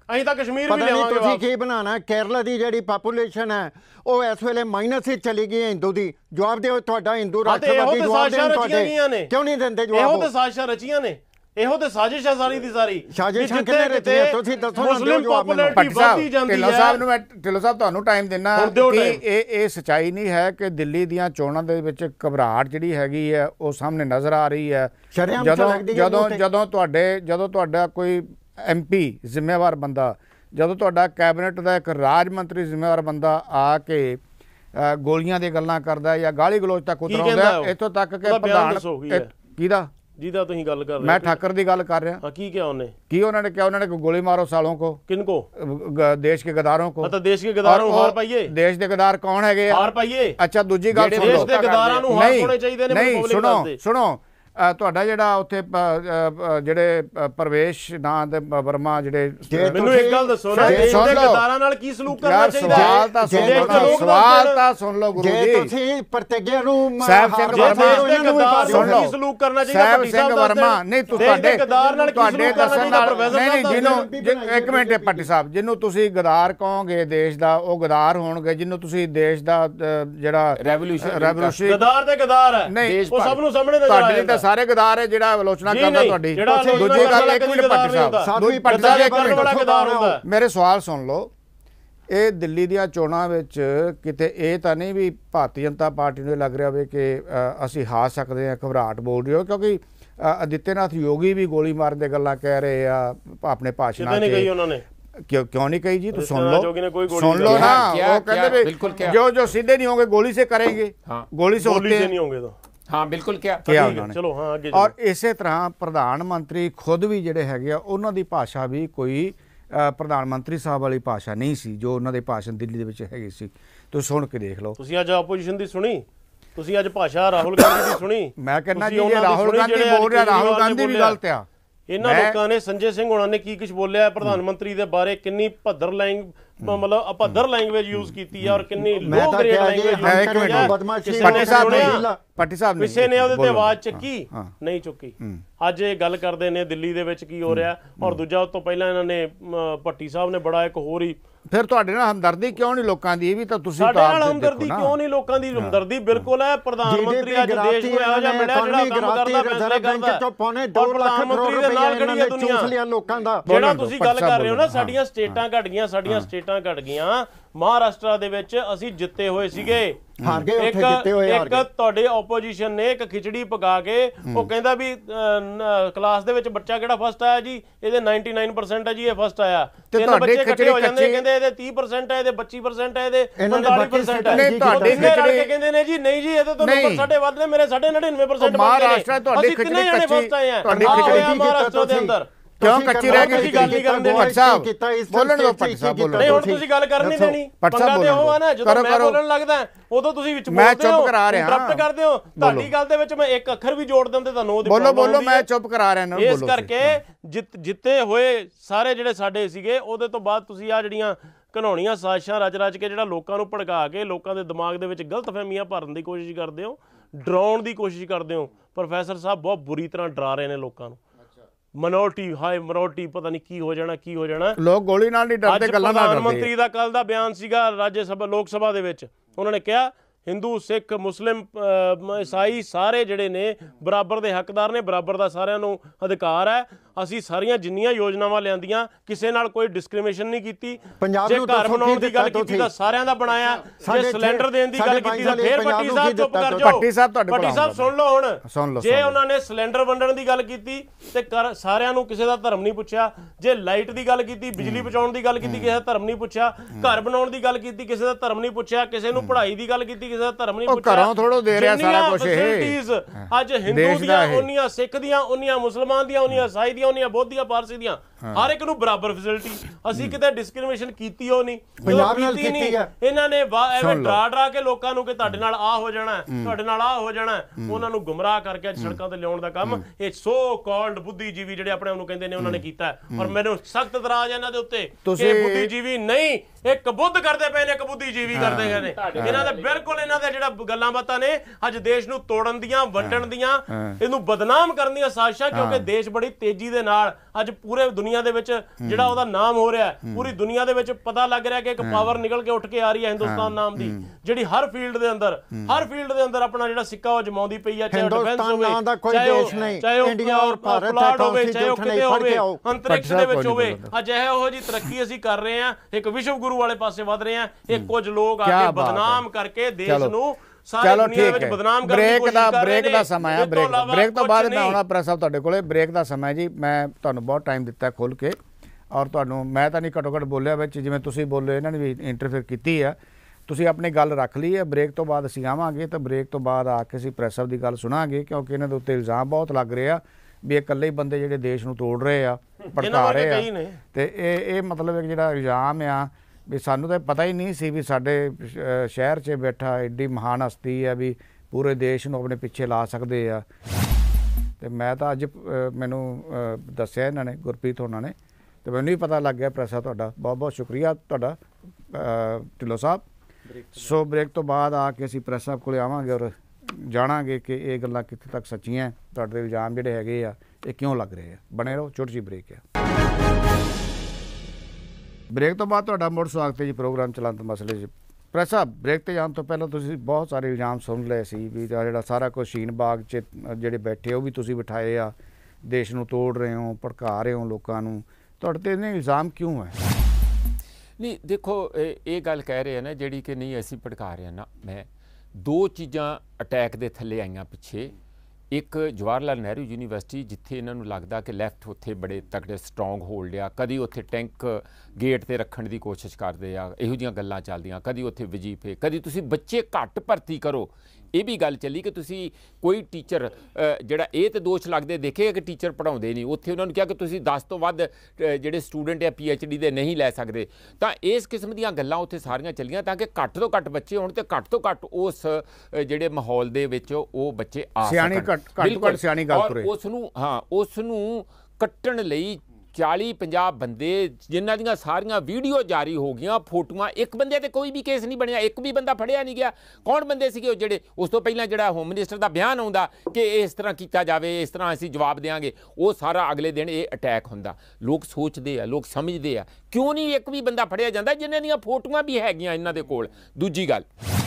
ਅਸੀਂ ਤਾਂ ਕਸ਼ਮੀਰ ਵੀ ਪਤਾ ਨਹੀਂ ਲਿਆਵਾਂਗੇ ਤੁਸੀਂ ਕੀ ਬਣਾਉਣਾ। ਕੇਰਲਾ ਦੀ ਜਿਹੜੀ ਪਾਪੂਲੇਸ਼ਨ ਹੈ ਉਹ ਇਸ ਵੇਲੇ ਮਾਈਨਸ ਵਿੱਚ ਚਲੀ ਗਈ ਹੈ ਹਿੰਦੂ ਦੀ। ਜਵਾਬ ਦਿਓ, ਤੁਹਾਡਾ ਹਿੰਦੂ ਰਾਸ਼ਟਰਵਾਦੀ ਜਵਾਬ ਦੇਣ ਤੁਹਾਡੇ, ਕਿਉਂ ਨਹੀਂ ਦਿੰਦੇ ਜਵਾਬ? ਇਹੋ ਤੇ ਸਾਜ਼ਿਸ਼ਾਂ ਰਚੀਆਂ ਨੇ, ਇਹੋ ਤੇ ਸਾਜ਼ਿਸ਼ ਹੈ ਸਾਰੀ ਦੀ ਸਾਰੀ। ਸਾਜ਼ਿਸ਼ਾਂ ਕਿਹਨੇ ਰਚੀਆਂ? ਤੁਸੀਂ ਦੱਸੋ ਨਾ, ਦਿਓ ਜਵਾਬ ਮੈਨੂੰ। ਢਿੱਲੋਂ ਸਾਹਿਬ ਨੂੰ ਮੈਂ ਢਿੱਲੋਂ ਸਾਹਿਬ ਤੁਹਾਨੂੰ ਟਾਈਮ ਦਿੰਨਾ ਕਿ ਇਹ ਸੱਚਾਈ ਨਹੀਂ ਹੈ ਕਿ ਦਿੱਲੀ ਦੀਆਂ ਚੋਣਾਂ ਦੇ ਵਿੱਚ ਘਬਰਾਹਟ ਜਿਹੜੀ ਹੈਗੀ ਹੈ ਉਹ ਸਾਹਮਣੇ ਨਜ਼ਰ ਆ ਰਹੀ ਹੈ। ਜਦੋਂ ਤੁਹਾਡਾ ਕੋਈ MP ਜ਼ਿੰਮੇਵਾਰ ਬੰਦਾ, ਜਦੋਂ ਤੁਹਾਡਾ ਕੈਬਨਿਟ ਦਾ ਇੱਕ ਰਾਜ ਮੰਤਰੀ ਜ਼ਿੰਮੇਵਾਰ ਬੰਦਾ ਆ ਕੇ ਗੋਲੀਆਂ ਦੀਆਂ ਗੱਲਾਂ ਕਰਦਾ ਜਾਂ ਗਾਲੀ ਗਲੋਚ ਤੱਕ ਉਤਰਾਉਂਦਾ, ਇੱਥੋਂ ਤੱਕ ਕਿ ਪ੍ਰਧਾਨ ਕਿਹਦਾ ਜਿਹਦਾ ਤੁਸੀਂ ਗੱਲ ਕਰ ਰਹੇ, ਮੈਂ ਠਾਕਰ ਦੀ ਗੱਲ ਕਰ ਰਿਹਾ। ਹਾਂ, ਕੀ ਕਿਹਾ ਉਹਨੇ? ਕੀ ਉਹਨਾਂ ਨੇ ਕਿਹਾ? ਉਹਨਾਂ ਨੇ ਗੋਲੀ ਮਾਰੋ ਸਾਲੋं को, किनको? देश के गद्दारों को। मतलब देश के गद्दारों ਨੂੰ ਹਾਰ ਪਾਈਏ? ਦੇਸ਼ ਦੇ ਗਦਾਰ ਕੌਣ ਹੈਗੇ? ਹਾਰ ਪਾਈਏ। ਅੱਛਾ, ਦੂਜੀ ਗੱਲ ਸੁਣੋ, ਦੇਸ਼ ਦੇ ਗਦਾਰਾਂ ਨੂੰ ਹਾਰ ਪਾਉਣੇ ਚਾਹੀਦੇ ਨੇ। ਨਹੀਂ, ਸੁਣੋ ਤੁਹਾਡਾ ਜਿਹੜਾ ਉੱਥੇ ਜਿਹੜੇ ਪ੍ਰਵੇਸ਼ ਨਾਂ ਦੇ ਵਰਮਾ ਜਿਹੜੇ, ਮੈਨੂੰ ਇੱਕ ਗੱਲ ਦੱਸੋ ਨਾ, ਦੇਸ਼ ਦੇ ਗਦਾਰਾਂ ਨਾਲ ਕੀ ਸਲੂਕ ਕਰਨਾ ਚਾਹੀਦਾ? ਸਵਾਲ ਤਾਂ ਸੁਣ ਲਓ ਗੁਰੂ ਜੀ। ਤੁਸੀਂ ਪ੍ਰਤਿਗਿਆ ਨੂੰ ਸਾਹਿਬ ਸਿੰਘ ਵਰਮਾ ਕੀ ਸਲੂਕ ਕਰਨਾ ਚਾਹੀਦਾ? ਸਾਹਿਬ ਸਿੰਘ ਵਰਮਾ ਨਹੀਂ, ਤੁਹਾਡੇ ਗਦਾਰ ਨਾਲ ਕੀ ਸਲੂਕ ਕਰਨਾ ਚਾਹੀਦਾ? ਨਹੀਂ, ਜਿਹਨੂੰ ਇੱਕ ਮਿੰਟ ਭੱਟੀ ਸਾਹਿਬ, ਜਿਹਨੂੰ ਤੁਸੀਂ ਗਦਾਰ ਕਹੋਗੇ ਦੇਸ਼ ਦਾ, ਉਹ ਗਦਾਰ ਹੋਣਗੇ। ਜਿਹਨੂੰ ਤੁਸੀਂ ਦੇਸ਼ ਦਾ ਜਿਹੜਾ ਰੈਵੋਲੂਸ਼ਨ ਗਦਾਰ ਤੇ ਗਦਾਰ ਹੈ, ਨਹੀਂ ਉਹ ਸਭ ਨੂੰ ਸਾਹਮਣੇ ਨਜ਼ਰ ਆ ਜਾਂਦਾ। ਸਾਰੇ ਗਦਾਰ ਹੈ ਜਿਹੜਾ ਆਲੋਚਨਾ ਕਰਦਾ ਤੁਹਾਡੀ। ਦੂਜੀ ਗੱਲ, ਇੱਕ ਮਿੰਟ ਭੱਟੀ ਸਾਹਿਬ, ਮੇਰੇ ਸਵਾਲ ਸੁਣ ਲਓ। ਇਹ ਦਿੱਲੀ ਦੀਆਂ ਚੋਣਾਂ ਵਿੱਚ ਕਿਤੇ ਇਹ ਤਾਂ ਨਹੀਂ ਵੀ ਭਾਰਤੀ ਜਨਤਾ ਪਾਰਟੀ ਨੂੰ ਲੱਗ ਰਿਹਾ ਹੋਵੇ ਕਿ ਅਸੀਂ ਹਾਰ ਸਕਦੇ ਹਾਂ, ਘਬਰਾਹਟ ਬੋਲ ਰਹੇ ਹੋ? ਕਿਉਂਕਿ ਆਦਿੱਤਿਆਨਾਥ ਯੋਗੀ ਵੀ ਗੋਲੀ ਮਾਰਨ ਦੇ ਗੱਲਾਂ ਕਹਿ ਰਹੇ ਆ ਆਪਣੇ ਭਾਸ਼ਣਾਂ 'ਚ। क्यों नहीं कही जी? तो सुन लो ना, वो कहते जो सीधे नहीं होंगे गोली से करेंगे, गोली से होते नहीं होंगे तो हाँ बिल्कुल क्या चलो हाँ आगे। और इसे तरह प्रधानमंत्री खुद भी ਜਿਹੜੇ ਹੈਗੇ ਆ, ਉਹਨਾਂ ਦੀ ਭਾਸ਼ਾ ਵੀ ਕੋਈ ਪ੍ਰਧਾਨ ਮੰਤਰੀ ਸਾਹਿਬ ਵਾਲੀ ਭਾਸ਼ਾ ਨਹੀਂ ਸੀ ਜੋ ਉਹਨਾਂ ਦੇ ਭਾਸ਼ਣ ਦਿੱਲੀ ਦੇ ਵਿੱਚ ਹੈਗੀ ਸੀ। ਤੁਸੀਂ ਸੁਣ ਕੇ ਦੇਖ ਲਓ। ਤੁਸੀਂ ਅੱਜ ਆਪੋਜੀਸ਼ਨ ਦੀ ਸੁਣੀ? ਤੁਸੀਂ ਅੱਜ ਭਾਸ਼ਾ ਰਾਹੁਲ ਗਾਂਧੀ ਦੀ ਸੁਣੀ? ਮੈਂ ਕਹਿੰਦਾ ਜੀ ਜੇ ਰਾਹੁਲ ਗਾਂਧੀ ਬੋਲ ਰਿਹਾ, ਰਾਹੁਲ ਗਾਂਧੀ ਵੀ ਗਲਤ ਆ। ਇਹਨਾਂ ਲੋਕਾਂ ਨੇ ਸੰਜੇ ਸਿੰਘ ਹੋਣਾ ਨੇ ਕੀ ਕੁਝ ਬੋਲਿਆ ਪ੍ਰਧਾਨ ਮੰਤਰੀ ਦੇ ਬਾਰੇ, ਕਿੰਨੀ ਭੱਦਰ ਮਤਲਬ ਅਪੱਧਰ ਲੈਂਗੁਏਜ ਯੂਜ਼ ਕੀਤੀ ਹੈ ਔਰ ਕਿੰਨੀ low grade language Bhatti Sahib ਕਿਸੇ ਨੇ ਉਹਦੇ ਤੇ ਆਵਾਜ਼ ਚੱਕੀ ਨਹੀਂ ਚੁੱਕੀ। ਅੱਜ ਇਹ ਗੱਲ ਕਰਦੇ ਨੇ ਦਿੱਲੀ ਦੇ ਵਿੱਚ ਕੀ ਹੋ ਰਿਹਾ। ਔਰ ਦੂਜਾ ਉਸ ਤੋਂ ਪਹਿਲਾਂ ਇਹਨਾਂ ਨੇ ਭੱਟੀ ਸਾਹਿਬ ਨੇ ਬੜਾ ਇੱਕ ਹੋਰ ਹੀ, ਫਿਰ ਤੁਹਾਡੇ ਨਾਲ ਹਮਦਰਦੀ ਕਿਉਂ ਨਹੀਂ ਲੋਕਾਂ ਦੀ? ਇਹ ਵੀ ਤਾਂ ਤੁਸੀਂ ਸਾਡੇ ਨਾਲ ਹਮਦਰਦੀ ਕਿਉਂ ਨਹੀਂ ਲੋਕਾਂ ਦੀ? ਹਮਦਰਦੀ ਬਿਲਕੁਲ ਹੈ। ਪ੍ਰਧਾਨ ਮੰਤਰੀ ਅੱਜ ਦੇਸ਼ ਨੂੰ ਇਹੋ ਜਿਹਾ ਮਿਲਿਆ ਜਿਹੜਾ ਕੰਮ ਕਰਦਾ, ਫੈਸਲੇ ਕਰਦਾ। ਪ੍ਰਧਾਨ ਮੰਤਰੀ ਦੇ ਨਾਲ ਖੜੀ ਹੈ ਦੁਨੀਆ ਲੋਕਾਂ ਦਾ। ਜਿਹੜਾ ਤੁਸੀਂ ਗੱਲ ਕਰ ਰਹੇ ਹੋ ਨਾ, ਸਾਡੀਆਂ ਸਟੇਟਾਂ ਘਟ ਗਈਆਂ, ਸਾਡੀਆਂ ਸਟੇਟਾਂ ਘਟ ਗਈਆਂ। ਮਹਾਰਾਸ਼ਟਰ ਦੇ ਵਿੱਚ ਅਸੀਂ ਜਿੱਤੇ ਹੋਏ ਸੀਗੇ, ਇੱਕ ਤੁਹਾਡੇ ਆਪੋਜੀਸ਼ਨ ਨੇ ਇੱਕ ਖਿਚੜੀ ਪਕਾ ਕੇ ਉਹ ਕਹਿੰਦਾ ਵੀ ਕਲਾਸ ਦੇ ਵਿੱਚ ਬੱਚਾ ਕਿਹੜਾ ਫਸਟ ਆਇਆ ਜੀ, ਇਹਦੇ 99% ਹੈ ਜੀ, ਇਹ ਫਸਟ ਆਇਆ। ਤਿੰਨ ਬੱਚੇ ਇਕੱਠੇ ਹੋ ਜਾਂਦੇ, ਕਹਿੰਦੇ ਇਹਦੇ 30% ਹੈ, ਇਹਦੇ 25% ਹੈ, ਇਹਦੇ 45% ਹੈ। ਤੁਹਾਡੇ ਰਲ ਕੇ ਕਹਿੰਦੇ ਨੇ ਜੀ ਨਹੀਂ ਜੀ ਇਹਦੇ ਤੋਂ ਨੰਬਰ ਸਾਡੇ ਵੱਧ ਨੇ, ਮੇਰੇ 99.5% ਮਹਾਰਾਸ਼ਟਰ ਤੁਹਾਡੀ ਖਿਚੜੀ ਫਸਟ ਆਏ ਆ ਮਹਾਰਾਸ਼ਟਰ ਦੇ ਅੰਦਰ। ਕਿਉਂ ਕੱਚੀ ਰਹਿ ਗਈ? ਗੱਲ ਨਹੀਂ ਕਰਨ ਦੇ ਭੱਟ ਸਾਹਿਬ, ਬੋਲਣ ਦਿਓ ਭੱਟ ਸਾਹਿਬ, ਬੋਲਣ। ਨਹੀਂ ਹੁਣ ਤੁਸੀਂ ਗੱਲ ਕਰ ਨਹੀਂ ਦੇਣੀ, ਪੰਗਾ ਤੇ ਉਹ ਆ ਨਾ, ਜਦੋਂ ਮੈਂ ਬੋਲਣ ਲੱਗਦਾ ਉਦੋਂ ਤੁਸੀਂ ਵਿੱਚ ਬੋਲਦੇ ਹੋ, ਮੈਂ ਚੁੱਪ ਕਰਾ ਰਿਹਾ, ਇੰਟਰਪਟ ਕਰਦੇ ਹੋ। ਤੁਹਾਡੀ ਗੱਲ ਦੇ ਵਿੱਚ ਮੈਂ ਇੱਕ ਅੱਖਰ ਵੀ ਜੋੜ ਦਿੰਦੇ ਤੁਹਾਨੂੰ ਉਹਦੀ ਬੋਲੋ ਬੋਲੋ, ਮੈਂ ਚੁੱਪ ਕਰਾ ਰਿਹਾ ਨਾ। ਇਸ ਕਰਕੇ ਜਿੱਤੇ ਹੋਏ ਸਾਰੇ ਜਿਹੜੇ ਸਾਡੇ ਸੀਗੇ, ਉਹਦੇ ਤੋਂ ਬਾਅਦ ਤੁਸੀਂ ਆ ਜਿਹੜੀਆਂ ਘਿਨਾਉਣੀਆਂ ਸਾਜ਼ਿਸ਼ਾਂ ਰਚ ਕੇ ਜਿਹੜਾ ਲੋਕਾਂ ਨੂੰ ਭੜਕਾ ਕੇ ਲੋਕਾਂ ਦੇ ਦਿਮਾਗ ਦੇ ਵਿੱਚ ਗਲਤਫਹਿਮੀਆਂ ਭਰਨ ਦੀ ਕੋਸ਼ਿਸ਼ ਕਰਦੇ ਹੋ, ਡਰਾਉਣ ਦੀ ਕੋਸ਼ਿਸ਼ ਕਰਦੇ ਹੋ। ਪ੍ਰੋਫੈਸਰ ਸਾਹਿਬ ਬਹੁਤ ਬੁਰੀ ਤਰ੍ਹਾਂ ਡਰਾ ਰਹੇ ਨੇ ਲੋਕਾਂ ਨੂੰ। ਮਿਨੋਰਟੀ ਹਾਈ ਮਿਨੋਰਟੀ ਪਤਾ ਨਹੀਂ ਕੀ ਹੋ ਜਾਣਾ, ਕੀ ਹੋ ਜਾਣਾ। ਲੋਕ ਗੋਲੀ ਨਾਲ ਨਹੀਂ ਡਰਦੇ, ਗੱਲਾਂ ਨਾਲ ਡਰਦੇ। ਪ੍ਰਧਾਨ ਮੰਤਰੀ ਦਾ ਕੱਲ ਦਾ ਬਿਆਨ ਸੀਗਾ ਰਾਜ ਸਭਾ ਲੋਕ ਸਭਾ ਦੇ ਵਿੱਚ, ਉਹਨਾਂ ਨੇ ਕਿਹਾ ਹਿੰਦੂ ਸਿੱਖ ਮੁਸਲਿਮ ਈਸਾਈ ਸਾਰੇ ਜਿਹੜੇ ਨੇ ਬਰਾਬਰ ਦੇ ਹੱਕਦਾਰ ਨੇ, ਬਰਾਬਰ ਦਾ ਸਾਰਿਆਂ ਨੂੰ ਅਧਿਕਾਰ ਹੈ। ਅਸੀਂ ਸਾਰੀਆਂ ਜਿੰਨੀਆਂ ਯੋਜਨਾਵਾਂ ਲਿਆਂਦੀਆਂ ਕਿਸੇ ਨਾਲ ਕੋਈ ਡਿਸਕ੍ਰਿਮੀਨੇਸ਼ਨ ਨਹੀਂ ਕੀਤੀ। ਜੇ ਘਰ ਬਣਾਉਣ ਦੀ ਗੱਲ ਕੀਤੀ ਤਾਂ ਸਾਰਿਆਂ ਦਾ ਬਣਾਇਆ, ਜੇ ਸਿਲੰਡਰ ਦੇਣ ਦੀ ਗੱਲ ਕੀਤੀ ਤਾਂ ਫੇਰ ਭੱਟੀ ਸਾਹਿਬ ਚੁੱਪ ਕਰ ਜਾਓ। ਭੱਟੀ ਸਾਹਿਬ ਸੁਣ ਲਓ ਹੁਣ, ਜੇ ਉਹਨਾਂ ਨੇ ਸਿਲੰਡਰ ਵੰਡਣ ਦੀ ਗੱਲ ਕੀਤੀ ਤੇ ਸਾਰਿਆਂ ਨੂੰ ਕਿਸੇ ਦਾ ਧਰਮ ਨਹੀਂ ਪੁੱਛਿਆ, ਜੇ ਲਾਈਟ ਦੀ ਗੱਲ ਕੀਤੀ, ਬਿਜਲੀ ਬਚਾਉਣ ਦੀ ਗੱਲ ਕੀਤੀ, ਕਿਸੇ ਦਾ ਧਰਮ ਨਹੀਂ ਪੁੱਛਿਆ, ਘਰ ਬਣਾਉਣ ਦੀ ਗੱਲ ਕੀਤੀ, ਕਿਸੇ ਦਾ ਧਰਮ ਨਹੀਂ ਪੁੱਛਿਆ, ਕਿਸੇ ਨੂੰ ਪੜ੍ਹਾਈ ਦੀ ਗੱਲ ਕੀਤੀ, ਕਿਸੇ ਦਾ ਧਰਮ ਨਹੀਂ ਪੁੱਛਿਆ। ਘਰੋਂ ਥੋੜੋ ਦੇ ਰਿਹਾ ਸਾਰਾ ਕੁਝ ਇਹ। ਅੱਜ ਹਿੰਦੂ ਦੀਆਂ ਉਨੀਆਂ, ਸਿੱਖ ਦੀਆਂ ਉਨੀਆਂ, ਮੁਸਲਮਾਨ ਦੀਆਂ ਉਨੀਆਂ, ਈਸਾਈ ਦੀਆਂ ਉਨੀਆਂ, ਬੌਧ ਦੀਆਂ, ਪਾਰਸੀ ਦੀਆਂ, ਹਰ ਇੱਕ ਨੂੰ ਬਰਾਬਰ ਫੈਸਿਲਿਟੀ। ਅਸੀਂ ਕਿਤੇ ਡਿਸਕ੍ਰਿਮੀਨੇਸ਼ਨ ਕੀਤੀ ਹੋ ਨਹੀਂ, ਇਹਨਾਂ ਨੇ ਐਵੇਂ ਡਰਾ ਕੇ ਲੋਕਾਂ ਨੂੰ ਕਿ ਤੁਹਾਡੇ ਨਾਲ ਆ ਹੋ ਜਾਣਾ, ਤੁਹਾਡੇ ਨਾਲ ਆ ਹੋ ਜਾਣਾ, ਉਹਨਾਂ ਨੂੰ ਗੁੰਮਰਾਹ ਕਰਕੇ ਅੱਜ ਸੜਕਾਂ ਤੇ ਲਿਆਉਣ ਦਾ ਕੰਮ ਇਹ ਸੋ ਕਾਲਡ ਬੁੱਧੀਜੀਵੀ ਜਿਹੜੇ ਆਪਣੇ ਆਪ ਨੂੰ ਕਹਿੰਦੇ ਨੇ ਉਹਨਾਂ ਨੇ ਕੀਤਾ। ਔਰ ਮੈਨੂੰ ਸਖਤ ਇਤਰਾਜ਼ ਇਹਨਾਂ ਦੇ ਉੱਤੇ ਕਿ ਬੁੱਧੀਜੀਵੀ ਨਹੀਂ, ਇਹ ਕਬੁੱਧ ਕਰਦੇ ਪਏ ਨੇ, ਕਬੁੱਧੀਜੀਵੀ ਕਰਦੇ ਪਏ ਨੇ। ਇਹਨਾਂ ਦੇ ਬਿਲਕੁਲ ਇਹਨਾਂ ਦੇ ਜਿਹੜਾ ਗੱਲਾਂ ਬਾਤਾਂ ਨੇ ਅੱਜ ਦੇਸ਼ ਨੂੰ ਤੋੜਨ ਦੀਆਂ, ਵੰਡਣ ਦੀਆਂ, ਇਹਨੂੰ ਬਦਨਾਮ ਕਰਨ ਦੀਆਂ ਸਾਜ਼ਿਸ਼ਾਂ, ਕਿਉਂਕਿ ਦੇਸ਼ ਬੜੀ ਤੇਜ਼ੀ ਦੇ ਨਾਲ ਅੱਜ ਪੂਰੇ ਦੁਨੀਆ ਦੁਨੀਆ ਦੇ ਵਿੱਚ ਜਿਹੜਾ ਉਹਦਾ ਨਾਮ ਹੋ ਰਿਹਾ, ਪੂਰੀ ਦੁਨੀਆ ਦੇ ਵਿੱਚ ਪਤਾ ਲੱਗ ਰਿਹਾ ਕਿ ਇੱਕ ਪਾਵਰ ਨਿਕਲ ਕੇ ਉੱਠ ਕੇ ਆ ਰਹੀ ਹੈ ਹਿੰਦੁਸਤਾਨ ਨਾਮ ਦੀ, ਜਿਹੜੀ ਹਰ ਫੀਲਡ ਦੇ ਅੰਦਰ ਆਪਣਾ ਜਿਹੜਾ ਸਿੱਕਾ ਉਹ ਜਮਾਉਂਦੀ ਪਈ ਹੈ। ਚਾਹੇ ਡਿਫੈਂਸ ਹੋਵੇ, ਚਾਹੇ ਇੰਡੀਆ ਔਰ ਭਾਰਤ ਹੋਵੇ, ਚਾਹੇ ਉਹ ਕਿਤੇ ਹੋਵੇ, ਅੰਤਰਿਕਸ਼ ਦੇ ਵਿੱਚ ਹੋਵੇ। ਅਜਿਹੇ ਉਹੋ ਜਿਹੀ ਤਰੱਕੀ ਅਸੀਂ ਕਰ ਰਹੇ ਹਾਂ, ਇੱਕ ਵਿਸ਼ਵ ਗੁਰੂ ਵਾਲੇ ਪਾਸੇ ਵਧ ਰਹੇ ਹਾਂ। ਇਹ ਕੁਝ ਲੋਕ ਆ ਕੇ ਬਦਨਾਮ ਕਰਕੇ ਦੇਸ਼ ਨੂੰ ਚਲੋ ਠੀਕ ਹੈ। ਬ੍ਰੇਕ ਦਾ ਸਮਾਂ ਹੈ, ਬ੍ਰੇਕ ਤੋਂ ਬਾਅਦ ਮੈਂ ਆਉਣਾ ਪ੍ਰੈਸ ਸਾਹਿਬ ਤੁਹਾਡੇ ਕੋਲੇ। ਬ੍ਰੇਕ ਦਾ ਸਮਾਂ ਜੀ, ਮੈਂ ਤੁਹਾਨੂੰ ਬਹੁਤ ਟਾਈਮ ਦਿੱਤਾ ਖੁੱਲ ਕੇ, ਔਰ ਤੁਹਾਨੂੰ ਮੈਂ ਤਾਂ ਨਹੀਂ ਘੱਟੋ ਘੱਟ ਬੋਲਿਆ ਵਿੱਚ, ਜਿਵੇਂ ਤੁਸੀਂ ਬੋਲੇ ਇਹਨਾਂ ਨੇ ਵੀ ਇੰਟਰਫੇਅਰ ਕੀਤੀ ਆ। ਤੁਸੀਂ ਆਪਣੀ ਗੱਲ ਰੱਖ ਲਈ ਹੈ। ਬ੍ਰੇਕ ਤੋਂ ਬਾਅਦ ਅਸੀਂ ਆਵਾਂਗੇ ਤਾਂ ਬ੍ਰੇਕ ਤੋਂ ਬਾਅਦ ਆ ਕੇ ਅਸੀਂ ਪ੍ਰੈਸ ਸਾਹਿਬ ਦੀ ਗੱਲ ਸੁਣਾਂਗੇ, ਕਿਉਂਕਿ ਇਹਨਾਂ ਦੇ ਉੱਤੇ ਇਲਜ਼ਾਮ ਬਹੁਤ ਲੱਗ ਰਹੇ ਆ ਵੀ ਇਹ ਇਕੱਲੇ ਹੀ ਬੰਦੇ ਜਿਹੜੇ ਦੇਸ਼ ਨੂੰ ਤੋੜ ਰਹੇ ਆ, ਭੜਕਾ ਰਹੇ ਆ। ਤੇ ਇਹ ਮਤਲਬ ਇੱਕ ਜਿਹੜਾ ਇਲਜ਼ਾਮ ਆ ਵੀ ਸਾਨੂੰ ਤਾਂ ਪਤਾ ਹੀ ਨਹੀਂ ਸੀ ਵੀ ਸਾਡੇ ਸ਼ਹਿਰ 'ਚ ਬੈਠਾ ਐਡੀ ਮਹਾਨ ਹਸਤੀ ਆ ਵੀ ਪੂਰੇ ਦੇਸ਼ ਨੂੰ ਆਪਣੇ ਪਿੱਛੇ ਲਾ ਸਕਦੇ ਆ। ਤੇ ਮੈਂ ਤਾਂ ਅੱਜ ਮੈਨੂੰ ਦੱਸਿਆ ਇਹਨਾਂ ਨੇ, ਗੁਰਪ੍ਰੀਤ ਹੋਣਾ ਨੇ, ਤੇ ਮੈਨੂੰ ਵੀ ਪਤਾ ਲੱਗ ਗਿਆ। ਪ੍ਰੈਸਾ ਤੁਹਾਡਾ ਬਹੁਤ ਬਹੁਤ ਸ਼ੁਕਰੀਆ ਤੁਹਾਡਾ ਢਿੱਲੋਂ ਸਾਹਿਬ। ਸੋ ਬ੍ਰੇਕ ਤੋਂ ਬਾਅਦ ਆ ਕੇ ਅਸੀਂ ਪ੍ਰੈਸ ਸਾਹਿਬ ਕੋਲ ਆਵਾਂਗੇ ਔਰ ਜਾਣਾਂਗੇ ਕਿ ਇਹ ਗੱਲਾਂ ਕਿੱਥੇ ਤੱਕ ਸੱਚੀਆਂ, ਤੁਹਾਡੇ ਦੇ ਇਲਜ਼ਾਮ ਜਿਹੜੇ ਹੈਗੇ ਆ ਇਹ ਕਿਉਂ ਲੱਗ ਰਹੇ ਆ। ਬਣੇ ਰਹੋ, ਛੋਟੀ ਜਿਹੀ ਬ੍ਰੇਕ ਆ। ਬ੍ਰੇਕ ਤੋਂ ਬਾਅਦ ਤੁਹਾਡਾ ਮੁੜ ਸਵਾਗਤ ਹੈ ਜੀ ਪ੍ਰੋਗਰਾਮ ਚਲਾਉਣ ਮਸਲੇ 'ਚ। ਪ੍ਰੈਸ ਸਾਹਿਬ, ਬ੍ਰੇਕ 'ਤੇ ਜਾਣ ਤੋਂ ਪਹਿਲਾਂ ਤੁਸੀਂ ਬਹੁਤ ਸਾਰੇ ਇਲਜ਼ਾਮ ਸੁਣ ਲਏ ਸੀ ਵੀ ਜਿਹੜਾ ਸਾਰਾ ਕੁਝ ਸ਼ਹੀਨ ਬਾਗ 'ਚ ਜਿਹੜੇ ਬੈਠੇ ਉਹ ਵੀ ਤੁਸੀਂ ਬਿਠਾਏ ਆ, ਦੇਸ਼ ਨੂੰ ਤੋੜ ਰਹੇ ਹੋ, ਭੜਕਾ ਰਹੇ ਹੋ ਲੋਕਾਂ ਨੂੰ। ਤੁਹਾਡੇ 'ਤੇ ਇਹਨੇ ਇਲਜ਼ਾਮ ਕਿਉਂ ਹੈ? ਨਹੀਂ ਦੇਖੋ, ਇਹ ਗੱਲ ਕਹਿ ਰਹੇ ਆ ਨਾ ਜਿਹੜੀ ਕਿ ਨਹੀਂ ਅਸੀਂ ਭੜਕਾ ਰਹੇ ਨਾ। ਮੈਂ ਦੋ ਚੀਜ਼ਾਂ ਅਟੈਕ ਦੇ ਥੱਲੇ ਆਈਆਂ ਪਿੱਛੇ। ਇੱਕ ਜਵਾਹਰ ਲਾਲ ਨਹਿਰੂ ਯੂਨੀਵਰਸਿਟੀ, ਜਿੱਥੇ ਇਹਨਾਂ ਨੂੰ ਲੱਗਦਾ ਕਿ ਲੈਫਟ ਉੱਥੇ ਬੜੇ ਤਕੜੇ ਸਟਰੋਂਗ ਹੋਲਡ ਆ, ਕਦੀ ਉੱਥੇ ਟੈਂਕ ਗੇਟ ਤੇ ਰੱਖਣ ਦੀ ਕੋਸ਼ਿਸ਼ ਕਰਦੇ ਆ, ਇਹੋ ਜਿਹੀਆਂ ਗੱਲਾਂ ਚੱਲਦੀਆਂ, ਕਦੀ ਉੱਥੇ ਵਜੀਫੇ, ਕਦੀ ਤੁਸੀਂ ਬੱਚੇ ਘੱਟ ਭਰਤੀ ਕਰੋ। ਇਹ ਵੀ ਗੱਲ ਚੱਲੀ ਕਿ ਤੁਸੀਂ ਕੋਈ ਟੀਚਰ ਜਿਹੜਾ ਇਹ ਤੇ ਦੋਸ਼ ਲੱਗਦੇ ਦੇਖੇ ਕਿ ਟੀਚਰ ਪੜ੍ਹਾਉਂਦੇ ਨਹੀਂ, ਉੱਥੇ ਉਹਨਾਂ ਨੂੰ ਕਿਹਾ ਕਿ ਤੁਸੀਂ 10 ਤੋਂ ਵੱਧ ਜਿਹੜੇ ਸਟੂਡੈਂਟ ਆ PhD ਦੇ ਨਹੀਂ ਲੈ ਸਕਦੇ। ਤਾਂ ਇਸ ਕਿਸਮ ਦੀਆਂ ਗੱਲਾਂ ਉੱਥੇ ਸਾਰੀਆਂ ਚੱਲੀਆਂ ਤਾਂ ਕਿ ਘੱਟ ਤੋਂ ਘੱਟ ਬੱਚੇ ਹੋਣ ਤੇ ਘੱਟ ਤੋਂ ਘੱਟ ਉਸ ਜਿਹੜੇ ਮਾਹੌਲ ਦੇ ਵਿੱਚ ਉਹ ਬੱਚੇ ਆ ਸਕਣ। ਸਿਆਣੀ ਗੱਲ ਤੁਰੇ ਉਸ ਨੂੰ ਕੱਟਣ ਲਈ 40-50 ਬੰਦੇ ਜਿਨ੍ਹਾਂ ਦੀਆਂ ਸਾਰੀਆਂ ਵੀਡੀਓ ਜਾਰੀ ਹੋ ਗਈਆਂ, ਫੋਟੋਆਂ, ਇੱਕ ਬੰਦੇ ਤੇ ਕੋਈ ਵੀ ਕੇਸ ਨਹੀਂ ਬਣਿਆ, ਇੱਕ ਵੀ ਬੰਦਾ ਫੜਿਆ ਨਹੀਂ ਗਿਆ। ਕੌਣ ਬੰਦੇ ਸੀਗੇ ਉਹ ਜਿਹੜੇ ਉਸ ਤੋਂ ਪਹਿਲਾਂ ਜਿਹੜਾ ਹੋਮ ਮਿਨਿਸਟਰ ਦਾ ਬਿਆਨ ਆਉਂਦਾ ਕਿ ਇਸ ਤਰ੍ਹਾਂ ਕੀਤਾ ਜਾਵੇ, ਇਸ ਤਰ੍ਹਾਂ ਅਸੀਂ ਜਵਾਬ ਦੇਵਾਂਗੇ, ਉਹ ਸਾਰਾ ਅਗਲੇ ਦਿਨ ਇਹ ਅਟੈਕ ਹੁੰਦਾ। ਲੋਕ ਸੋਚਦੇ ਆ, ਲੋਕ ਸਮਝਦੇ ਆ, ਕਿਉਂ ਨਹੀਂ ਇੱਕ ਵੀ ਬੰਦਾ ਫੜਿਆ ਜਾਂਦਾ ਜਿਨ੍ਹਾਂ ਦੀਆਂ ਫੋਟੋਆਂ ਵੀ ਹੈਗੀਆਂ ਇਹਨਾਂ ਦੇ ਕੋਲ। ਦੂਜੀ ਗੱਲ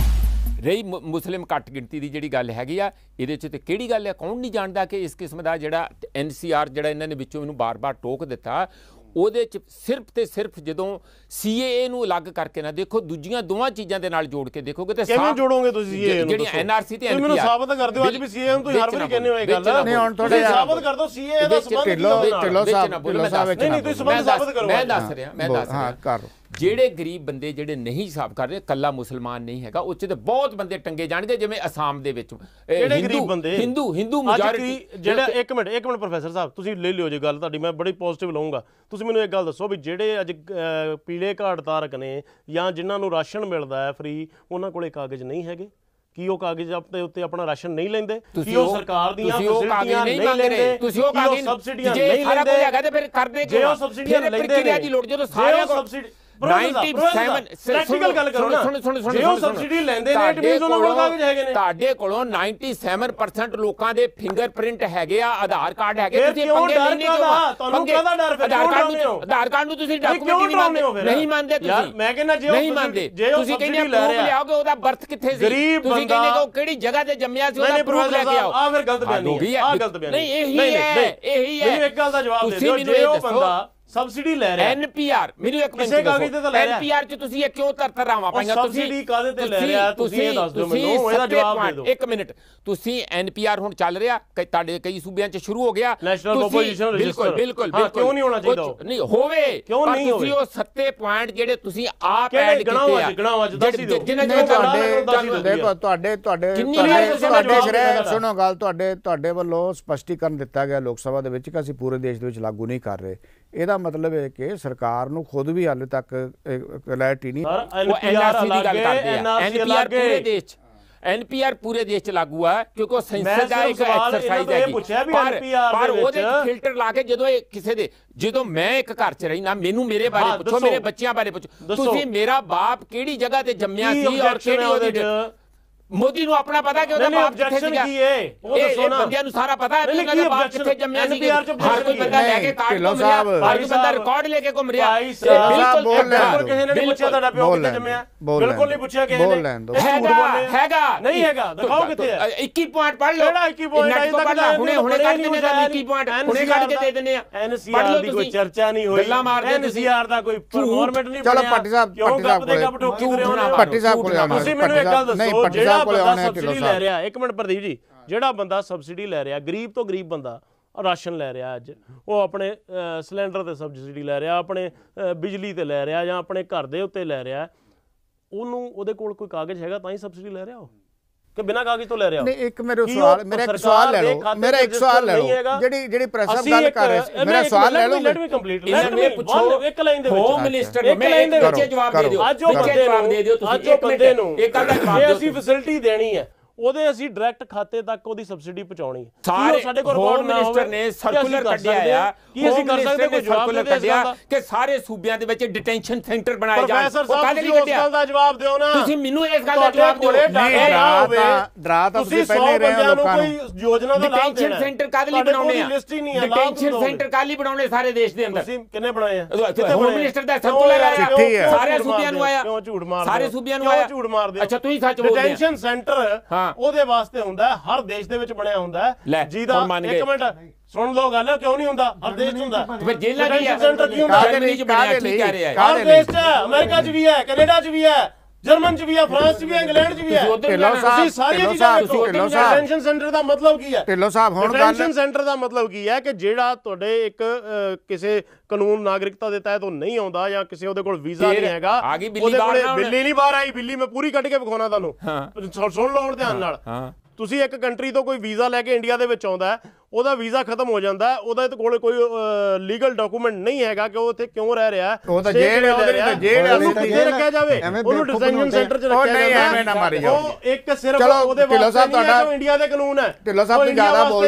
ਰਹੀ ਮੁਸਲਿਮ ਘੱਟ ਗਿਣਤੀ ਦੀ ਜਿਹੜੀ ਗੱਲ ਹੈਗੀ ਆ, ਇਹਦੇ 'ਚ ਤੇ ਕਿਹੜੀ ਗੱਲ ਹੈ, ਕੌਣ ਨਹੀਂ ਜਾਣਦਾ ਕਿ ਇਸ ਕਿਸਮ ਦਾ ਜਿਹੜਾ NCR ਜਿਹੜਾ ਇਹਨਾਂ ਨੇ ਵਿੱਚੋਂ ਇਹਨੂੰ ਬਾਰ-ਬਾਰ ਟੋਕ ਦਿੱਤਾ, ਉਹਦੇ 'ਚ ਸਿਰਫ ਤੇ ਸਿਰਫ ਜਦੋਂ CAA ਨੂੰ ਅਲੱਗ ਕਰਕੇ ਨਾ ਦੇਖੋ, ਦੂਜੀਆਂ ਦੋਵਾਂ ਚੀਜ਼ਾਂ ਦੇ ਨਾਲ ਜੋੜ ਕੇ ਦੇਖੋਗੇ ਤੇ ਕਿਵੇਂ ਜੋੜੋਗੇ ਤੁਸੀਂ CAA ਨੂੰ? ਜਿਹੜੀਆਂ NRC ਤੇ NPR ਮੈਨੂੰ ਸਾਬਤ ਕਰ ਦਿਓ ਅੱਜ ਵੀ CAA ਨੂੰ ਤੁਸੀਂ ਹਰ ਵਾਰੀ ਕਹਿੰਦੇ ਹੋ ਇਹ ਗੱਲ ਨਹੀਂ, ਹੁਣ ਥੋੜੇ ਸਾਬਤ ਕਰ ਦਿਓ CAA ਦਾ ਸੰਬੰਧ ਢਿੱਲੋਂ ਸਾਹਿਬ ਨਹੀਂ ਤੁਸੀਂ ਸੰਬੰਧ ਸਾਬਤ ਕਰੋ। ਮੈਂ ਦੱਸ ਰਿਹਾ ਜਿਹੜੇ ਗਰੀਬ ਬੰਦੇ ਜਿਹੜੇ ਨਹੀਂ ਹਿਸਾਬ ਕਰ ਰਹੇ, ਕੱਲਾ ਮੁਸਲਮਾਨ ਨਹੀਂ ਹੈਗਾ, ਉਹ 'ਚ ਤੇ ਬਹੁਤ ਬੰਦੇ ਟੰਗੇ ਜਾਣਗੇ। ਜਿਵੇਂ ਅਸਾਮ ਦੇ ਵਿੱਚ ਜਿਹੜੇ ਗਰੀਬ ਬੰਦੇ ਹਿੰਦੂ ਮੈਜੋਰਿਟੀ ਜਿਹੜਾ ਇੱਕ ਮਿੰਟ ਪ੍ਰੋਫੈਸਰ ਸਾਹਿਬ ਤੁਸੀਂ ਲੈ ਲਿਓ ਜੇ ਗੱਲ ਤੁਹਾਡੀ, ਮੈਂ ਬੜੀ ਪੋਜ਼ਿਟਿਵ ਲਵਾਂਗਾ। ਤੁਸੀਂ ਮੈਨੂੰ ਇੱਕ ਗੱਲ ਦੱਸੋ ਵੀ ਜਿਹੜੇ ਅੱਜ ਪੀਲੇ ਕਾਰਡ ਧਾਰਕ ਨੇ ਜਾਂ ਜਿਨ੍ਹਾਂ ਨੂੰ ਰਾਸ਼ਨ ਮਿਲਦਾ ਹੈ ਫ੍ਰੀ, ਉਹਨਾਂ ਕੋਲੇ ਕਾਗਜ਼ ਨਹੀਂ ਹੈਗੇ? ਕੀ ਉਹ ਕਾਗਜ਼ ਆਪਣੇ ਉੱਤੇ ਆਪਣਾ ਰਾਸ਼ਨ ਨਹੀਂ ਲੈਂਦੇ? ਕੀ ਉਹ ਸਰਕਾਰ ਦੀਆਂ ਫੈਸਿਲਿਟੀਆਂ ਨਹੀਂ ਲੈਂਦੇ? ਤੁਸੀਂ ਉਹ ਕਾਗਜ਼ ਸਬਸਿਡੀਆਂ ਨਹੀਂ ਲੈਂਦੇ? ਤੇ ਫਿਰ ਕਰਦੇ ਜੇ ਉਹ ਸਬਸਿਡੀਆਂ ਲੈਂਦੇ ਨੇ, ਦੀ ਲੋੜ ਜਦੋਂ ਸਾਰਿਆਂ ਕੋਲ 97 ਗੱਲ ਕਰੋ ਨਾ, ਜੇ ਉਹ ਸਬਸਿਡੀ ਲੈਂਦੇ ਨੇ ਇਟ ਮੀਨਸ ਉਹਨਾਂ ਕੋਲ ਕਾਗਜ਼ ਹੈਗੇ ਨੇ। ਤੁਹਾਡੇ ਕੋਲੋਂ 97% ਲੋਕਾਂ ਦੇ ਫਿੰਗਰਪ੍ਰਿੰਟ ਹੈਗੇ ਆ, ਆਧਾਰ ਕਾਰਡ ਹੈਗੇ। ਤੁਸੀਂ ਪੰਗੇ ਨਹੀਂ ਲੈਂਦੇ, ਤੁਹਾਨੂੰ ਕਾਹਦਾ ਡਰ? ਫਿਰ ਆਧਾਰ ਕਾਰਡ ਨੂੰ ਤੁਸੀਂ ਡਾਕੂਮੈਂਟ ਨਹੀਂ ਮੰਨਦੇ ਤੁਸੀਂ। ਯਾਰ ਮੈਂ ਕਹਿੰਦਾ ਜੇ ਨਹੀਂ ਮੰਨਦੇ, ਤੁਸੀਂ ਕਹਿੰਦੇ ਪ੍ਰੂਫ ਲਿਆਓਗੇ ਉਹਦਾ ਬਰਥ ਕਿੱਥੇ ਸੀ, ਤੁਸੀਂ ਕਹਿੰਦੇ ਕਿ ਉਹ ਕਿਹੜੀ ਜਗ੍ਹਾ ਤੇ ਜੰਮਿਆ ਸੀ ਉਹਦਾ ਪ੍ਰੂਫ ਲੈ ਕੇ ਆਓ। ਆ ਫਿਰ ਗਲਤ ਬਿਆਨੀ ਹੈ, ਆ ਗਲਤ ਬਿਆਨੀ ਨਹੀਂ, ਇਹੀ ਹੈ। ਮੈਨੂੰ ਇੱਕ ਗੱਲ ਦਾ ਜਵਾਬ ਦੇ ਦਿਓ, ਜੇ ਉਹ ਬੰਦਾ ਸਬਸਿਡੀ ਲੈ ਰਿਹਾ NPR, ਮੈਨੂੰ ਇੱਕ ਮਿੰਟ ਦੱਸੋ, NPR 'ਚ ਤੁਸੀਂ ਇਹ ਕਿਉਂ ਤਰਤਰਾਵਾਂ ਪਾਈਆਂ? ਤੁਸੀਂ ਸਬਸਿਡੀ ਕਾਹਦੇ ਤੇ ਲੈ ਰਿਹਾ? ਤੁਸੀਂ ਇਹ ਦੱਸ ਦਿਓ ਮੈਨੂੰ, ਇਹਦਾ ਜਵਾਬ ਦੇ ਦਿਓ। ਇੱਕ ਮਿੰਟ, ਤੁਸੀਂ NPR ਹੁਣ ਚੱਲ ਰਿਹਾ ਤੁਹਾਡੇ ਕਈ ਸੂਬਿਆਂ 'ਚ ਸ਼ੁਰੂ ਹੋ ਗਿਆ, ਨੈਸ਼ਨਲ ਪੋਪੂਲੇਸ਼ਨ ਰਜਿਸਟਰ। ਬਿਲਕੁਲ ਕਿਉਂ ਨਹੀਂ ਹੋਣਾ ਚਾਹੀਦਾ? ਨਹੀਂ ਹੋਵੇ, ਕਿਉਂ ਨਹੀਂ ਹੋਵੇ? ਤੁਸੀਂ ਉਹ 7 ਪੁਆਇੰਟ ਜਿਹੜੇ ਤੁਸੀਂ ਆਪ ਐਡ ਕੀਤੇ ਆ, ਗਣਾਓ ਅੱਜ ਦੱਸ ਦਿਓ। ਤੁਹਾਡੇ ਸੁਣੋ ਗੱਲ, ਤੁਹਾਡੇ ਵੱਲੋਂ ਸਪਸ਼ਟੀਕਰਨ ਦਿੱਤਾ ਗਿਆ ਲੋਕ ਸਭਾ ਦੇ ਵਿੱਚ ਕਿ ਅਸੀਂ ਪੂਰੇ ਦੇਸ਼ ਦੇ ਵਿੱਚ ਲਾਗੂ ਨਹੀਂ ਕਰ ਰਹੇ। ਇਹਦਾ ਮਤਲਬ ਹੈ ਕਿ ਸਰਕਾਰ ਨੂੰ ਖੁਦ ਵੀ ਹਾਲੇ ਤੱਕ ਕਲੈਰਿਟੀ ਨਹੀਂ। NRC ਦੀ ਗੱਲ ਕਰਦੇ ਆ, NPR ਪੂਰੇ ਦੇਸ਼ 'ਚ, NPR ਪੂਰੇ ਦੇਸ਼ 'ਚ ਲਾਗੂ ਆ ਕਿਉਂਕਿ ਉਹ ਸੰਸਦ ਦਾ ਇੱਕ ਐਕਸਰਸਾਈਜ਼ ਹੈ। ਪਰ ਉਹਦੇ ਫਿਲਟਰ ਲਾ ਕੇ ਜਦੋਂ ਮੈਂ ਇੱਕ ਘਰ 'ਚ ਰਹਿਣਾ, ਮੈਨੂੰ ਮੇਰੇ ਬਾਰੇ ਪੁੱਛੋ, ਮੇਰੇ ਬੱਚਿਆਂ ਬਾਰੇ ਪੁੱਛੋ, ਤੁਸੀਂ ਮੇਰਾ ਬਾਪ ਕਿਹੜੀ ਜਗ੍ਹਾ ਤੇ ਜੰਮਿਆ ਸੀ ਔਰ ਕਿਹੜੀ ਉਹਦੀ ਮੋਦੀ ਨੂੰ ਆਪਣਾ ਪਤਾ ਕਿ ਉਹਦਾ ਬਾਪ ਕਿੱਥੇ ਸੀਗਾ ਕੀ ਹੈ ਉਹ ਦੱਸੋ ਨਾ ਬੰਦਿਆਂ ਨੂੰ ਸਾਰਾ ਪਤਾ ਹੈ ਕਿ ਉਹਦਾ ਬਾਪ ਕਿੱਥੇ ਜੰਮਿਆ ਸੀ ਹਰ ਕੋਈ ਬੰਦਾ ਲੈ ਕੇ ਕਾਰਡ ਢਿੱਲੋਂ ਘੁੰਮ ਰਿਹਾ ਸਾਹਿਬ, ਹਰ ਕੋਈ ਬੰਦਾ ਰਿਕਾਰਡ ਲੈ ਕੇ ਘੁੰਮ ਰਿਹਾ ਭਾਈ ਸਾਹਿਬ ਬਿਲਕੁਲ ਕਿਸੇ ਨੇ ਨਹੀਂ ਪੁੱਛਿਆ ਤੁਹਾਡਾ ਪਿਓ ਕਿੱਥੇ ਜੰਮਿਆ ਬਿਲਕੁਲ ਨਹੀਂ ਪੁੱਛਿਆ ਕਿਸੇ ਨੇ ਹੈਗਾ ਨਹੀਂ ਹੈਗਾ ਦਿਖਾਓ ਕਿੱਥੇ ਹੈ 21 ਪੁਆਇੰਟ ਪੜ੍ਹ ਲਓ ਕਿਹੜਾ 21 ਪੁਆਇੰਟ ਹੁਣੇ ਕੱਢ ਦਿੰਦੇ ਤਾਂ 21 ਪੁਆਇੰਟ ਹੁਣੇ ਕੱਢ ਕੇ ਦੇ ਦਿੰਦੇ ਆ ਐਨਸੀਆਰ ਦੀ ਕੋਈ ਚਰਚਾ ਨਹੀਂ ਹੋਈ ਗੱਲਾਂ ਮਾਰਦੇ ਐਨਸੀਆਰ ਦਾ ਕੋਈ ਫਾਰਮੈਟ ਨਹੀਂ ਚਲੋ ਭੱਟੀ ਸਾਹਿਬ ਭੱਟੀ ਸਾਹਿਬ ਕੋਲੇ ਆਉਣਾ ਤੁਸੀਂ ਮੈਨੂੰ ਇੱਕ ਗੱਲ ਦੱਸੋ ਜਿਹੜਾ ਬੰਦਾ ਸਬਸਿਡੀ ਲੈ ਰਿਹਾ ਇੱਕ ਮਿੰਟ ਪ੍ਰਦੀਪ ਜੀ ਜਿਹੜਾ ਬੰਦਾ ਸਬਸਿਡੀ ਲੈ ਰਿਹਾ ਗਰੀਬ ਤੋਂ ਗਰੀਬ ਬੰਦਾ ਰਾਸ਼ਨ ਲੈ ਰਿਹਾ ਅੱਜ ਉਹ ਆਪਣੇ ਸਿਲੰਡਰ ਤੇ ਸਬਸਿਡੀ ਲੈ ਰਿਹਾ ਆਪਣੇ ਬਿਜਲੀ ਤੇ ਲੈ ਰਿਹਾ ਜਾਂ ਆਪਣੇ ਘਰ ਦੇ ਉੱਤੇ ਲੈ ਰਿਹਾ ਉਹਨੂੰ ਉਹਦੇ ਕੋਲ ਕੋਈ ਕਾਗਜ਼ ਹੈਗਾ ਤਾਂ ਹੀ ਸਬਸਿਡੀ ਲੈ ਰਿਹਾ ਉਹ ਕਿ ਬਿਨਾਂ ਕਾਗਜ਼ ਤੋਂ ਲੈ ਰਿਹਾ ਨਹੀਂ ਇੱਕ ਮੇਰਾ ਇੱਕ ਸਵਾਲ ਲੈ ਲਓ ਮੇਰਾ ਇੱਕ ਸਵਾਲ ਲੈ ਲਓ ਜਿਹੜੀ ਪ੍ਰੈਸ ਸਾਹਿਬ ਗੱਲ ਕਰ ਰਹੇ ਮੇਰਾ ਸਵਾਲ ਲੈ ਲਓ ਇਹਨਾਂ ਨੂੰ ਪੁੱਛੋ ਇੱਕ ਲਾਈਨ ਦੇ ਵਿੱਚ ਹੋਮ ਮਿਨਿਸਟਰ ਨੂੰ ਮੈਂ ਇੱਕ ਬੱਚੇ ਜਵਾਬ ਦੇ ਦਿਓ ਅੱਜ ਉਹ ਬੰਦੇ ਨੂੰ ਤੁਸੀਂ ਇੱਕ ਬੰਦੇ ਨੂੰ ਇੱਕ ਗੱਲ ਦਾ ਜਵਾਬ ਦਿਓ ਅਸੀਂ ਫੈਸਿਲਿਟੀ ਦੇਣੀ ਹੈ ਉਹਦੇ ਅਸੀਂ ਡਾਇਰੈਕਟ ਖਾਤੇ ਤੱਕ ਉਹਦੀ ਸਬਸਿਡੀ ਪਹੁੰਚਾਉਣੀ ਸਾਰੇ ਸਾਡੇ ਕੋਲ ਹੋਮ ਮਿਨਿਸਟਰ ਨੇ ਸਰਕੂਲਰ ਕੱਢਿਆ ਆ ਕੀ ਅਸੀਂ ਕਰ ਸਕਦੇ ਕੋਈ ਜਵਾਬ ਸਰਕੂਲਰ ਕੱਢਿਆ ਕਿ ਸਾਰੇ ਸੂਬਿਆਂ ਦੇ ਵਿੱਚ ਡਿਟੈਂਸ਼ਨ ਸੈਂਟਰ ਬਣਾਏ ਜਾਣ ਪ੍ਰੋਫੈਸਰ ਸਾਹਿਬ ਤੁਸੀਂ ਉਸ ਗੱਲ ਦਾ ਜਵਾਬ ਦਿਓ ਨਾ ਤੁਸੀਂ ਮੈਨੂੰ ਇਸ ਗੱਲ ਦਾ ਜਵਾਬ ਦਿਓ ਡਰਾ ਤਾਂ ਤੁਸੀਂ ਪਹਿਲੇ ਰਹੇ ਹੋ ਲੋਕਾਂ ਨੂੰ ਕੋਈ ਯੋਜਨਾ ਦਾ ਲਾਭ ਦੇਣਾ ਡਿਟੈਂਸ਼ਨ ਸੈਂਟਰ ਕਾਹਦੇ ਲਈ ਬਣਾਉਣੇ ਆ ਲਿਸਟ ਹੀ ਨਹੀਂ ਹੈ ਡਿਟੈਂਸ਼ਨ ਸੈਂਟਰ ਕਾਹਦੇ ਲਈ ਬਣਾਉਣੇ ਸਾਰੇ ਦੇਸ਼ ਦੇ ਅੰਦਰ ਤੁਸੀਂ ਕਿੰਨੇ ਬਣਾਏ ਆ ਹੋਮ ਮਿਨਿਸਟਰ ਦਾ ਸਰਕੂਲਰ ਆਇਆ ਸਾਰੇ ਸੂਬਿਆਂ ਨੂੰ ਆਇਆ ਕਿਉਂ ਝੂਠ ਮਾਰਦੇ ਸਾਰੇ ਸੂਬਿਆਂ ਨੂੰ ਆਇਆ ਝੂਠ ਮਾਰਦੇ ਅੱਛਾ ਤੁਸੀਂ ਸੱਚ ਬੋਲਦੇ ਆ ਡਿਟੈਂਸ਼ਨ ਸੈਂਟਰ ਉਹਦੇ ਵਾਸਤੇ ਹੁੰਦਾ ਹਰ ਦੇਸ਼ ਦੇ ਵਿੱਚ ਬਣਿਆ ਹੁੰਦਾ ਜਿਹਦਾ ਇੱਕ ਮਿੰਟ ਸੁਣ ਲਓ ਗੱਲ ਕਿਉਂ ਨਹੀਂ ਹੁੰਦਾ ਹਰ ਦੇਸ਼ ਹੁੰਦਾ ਫਿਰ ਜੇਲ੍ਹਾਂ ਦੀ ਸੈਂਟਰ ਕੀ ਹੁੰਦਾ ਜਰਮਨੀ ਚ ਬਣਿਆ ਕੀ ਕਹਿ ਰਿਹਾ ਹੈ ਹਰ ਦੇਸ਼ 'ਚ ਅਮਰੀਕਾ 'ਚ ਵੀ ਹੈ ਕੈਨੇਡਾ 'ਚ ਵੀ ਹੈ ਜਰਮਨ 'ਚ ਵੀ ਹੈ ਫਰਾਂਸ 'ਚ ਵੀ ਹੈ ਇੰਗਲੈਂਡ 'ਚ ਵੀ ਹੈ ਤੁਸੀਂ ਸਾਰੀਆਂ ਚੀਜ਼ਾਂ ਦੇਖੋ ਡਿਟੈਂਸ਼ਨ ਸੈਂਟਰ ਦਾ ਮਤਲਬ ਕੀ ਹੈ ਢਿੱਲੋਂ ਸਾਹਿਬ ਹੁਣ ਡਿਟੈਂਸ਼ਨ ਸੈਂਟਰ ਦਾ ਮਤਲਬ ਕੀ ਹੈ ਕਿ ਜਿਹੜਾ ਤੁਹਾਡੇ ਇੱਕ ਕਿਸੇ ਕਾਨੂੰਨ ਨਾਗਰਿਕਤਾ ਦੇ ਤਹਿਤ ਉਹ ਨਹੀਂ ਆਉਂਦਾ ਜਾਂ ਕਿਸੇ ਉਹਦੇ ਕੋਲ ਵੀਜ਼ਾ ਨਹੀਂ ਹੈਗਾ ਉਹਦੇ ਕੋਲ ਬਿੱਲੀ ਨਹੀਂ ਬਾਹਰ ਆਈ ਬਿੱਲੀ ਮੈਂ ਪੂਰੀ ਕੱਢ ਕੇ ਵਿਖਾਉਣਾ ਤੁਹਾਨੂੰ ਸੁਣ ਲਓ ਧਿਆਨ ਨਾਲ ਤੁਸੀਂ ਇੱਕ ਕੰਟਰੀ ਤੋਂ ਕੋਈ ਵੀਜ਼ਾ ਲੈ ਕੇ ਇੰਡੀਆ ਦੇ ਵਿੱਚ ਆਉਂਦਾ ਹੈ ਉਹਦਾ ਵੀਜ਼ਾ ਖਤਮ ਹੋ ਜਾਂਦਾ ਹੈ ਉਹਦੇ ਕੋਲ ਕੋਈ ਲੀਗਲ ਡਾਕੂਮੈਂਟ ਨਹੀਂ ਹੈਗਾ ਕਿ ਉਹ ਉੱਥੇ ਕਿਉਂ ਰਹਿ ਰਿਹਾ ਉਹ ਤਾਂ ਜੇਲ੍ਹ ਉਹਨੂੰ ਕਿੱਥੇ ਰੱਖਿਆ ਜਾਵੇ ਉਹਨੂੰ ਡਿਟੈਂਸ਼ਨ ਸੈਂਟਰ 'ਚ ਰੱਖਿਆ ਨਹੀਂ ਐਵੇਂ ਨਾ ਮਾਰੀ ਜਾਓ ਉਹ ਇੱਕ ਸਿਰਫ ਉਹਦੇ ਵਾਸਤੇ ਨਹੀਂ ਹੈ ਜੋ ਇੰਡੀਆ ਦੇ ਕਾਨੂੰਨ ਹੈ ਢਿੱਲੋਂ ਸਾਹਿਬ ਤੁਸੀਂ ਜ਼ਿਆਦਾ ਬੋਲ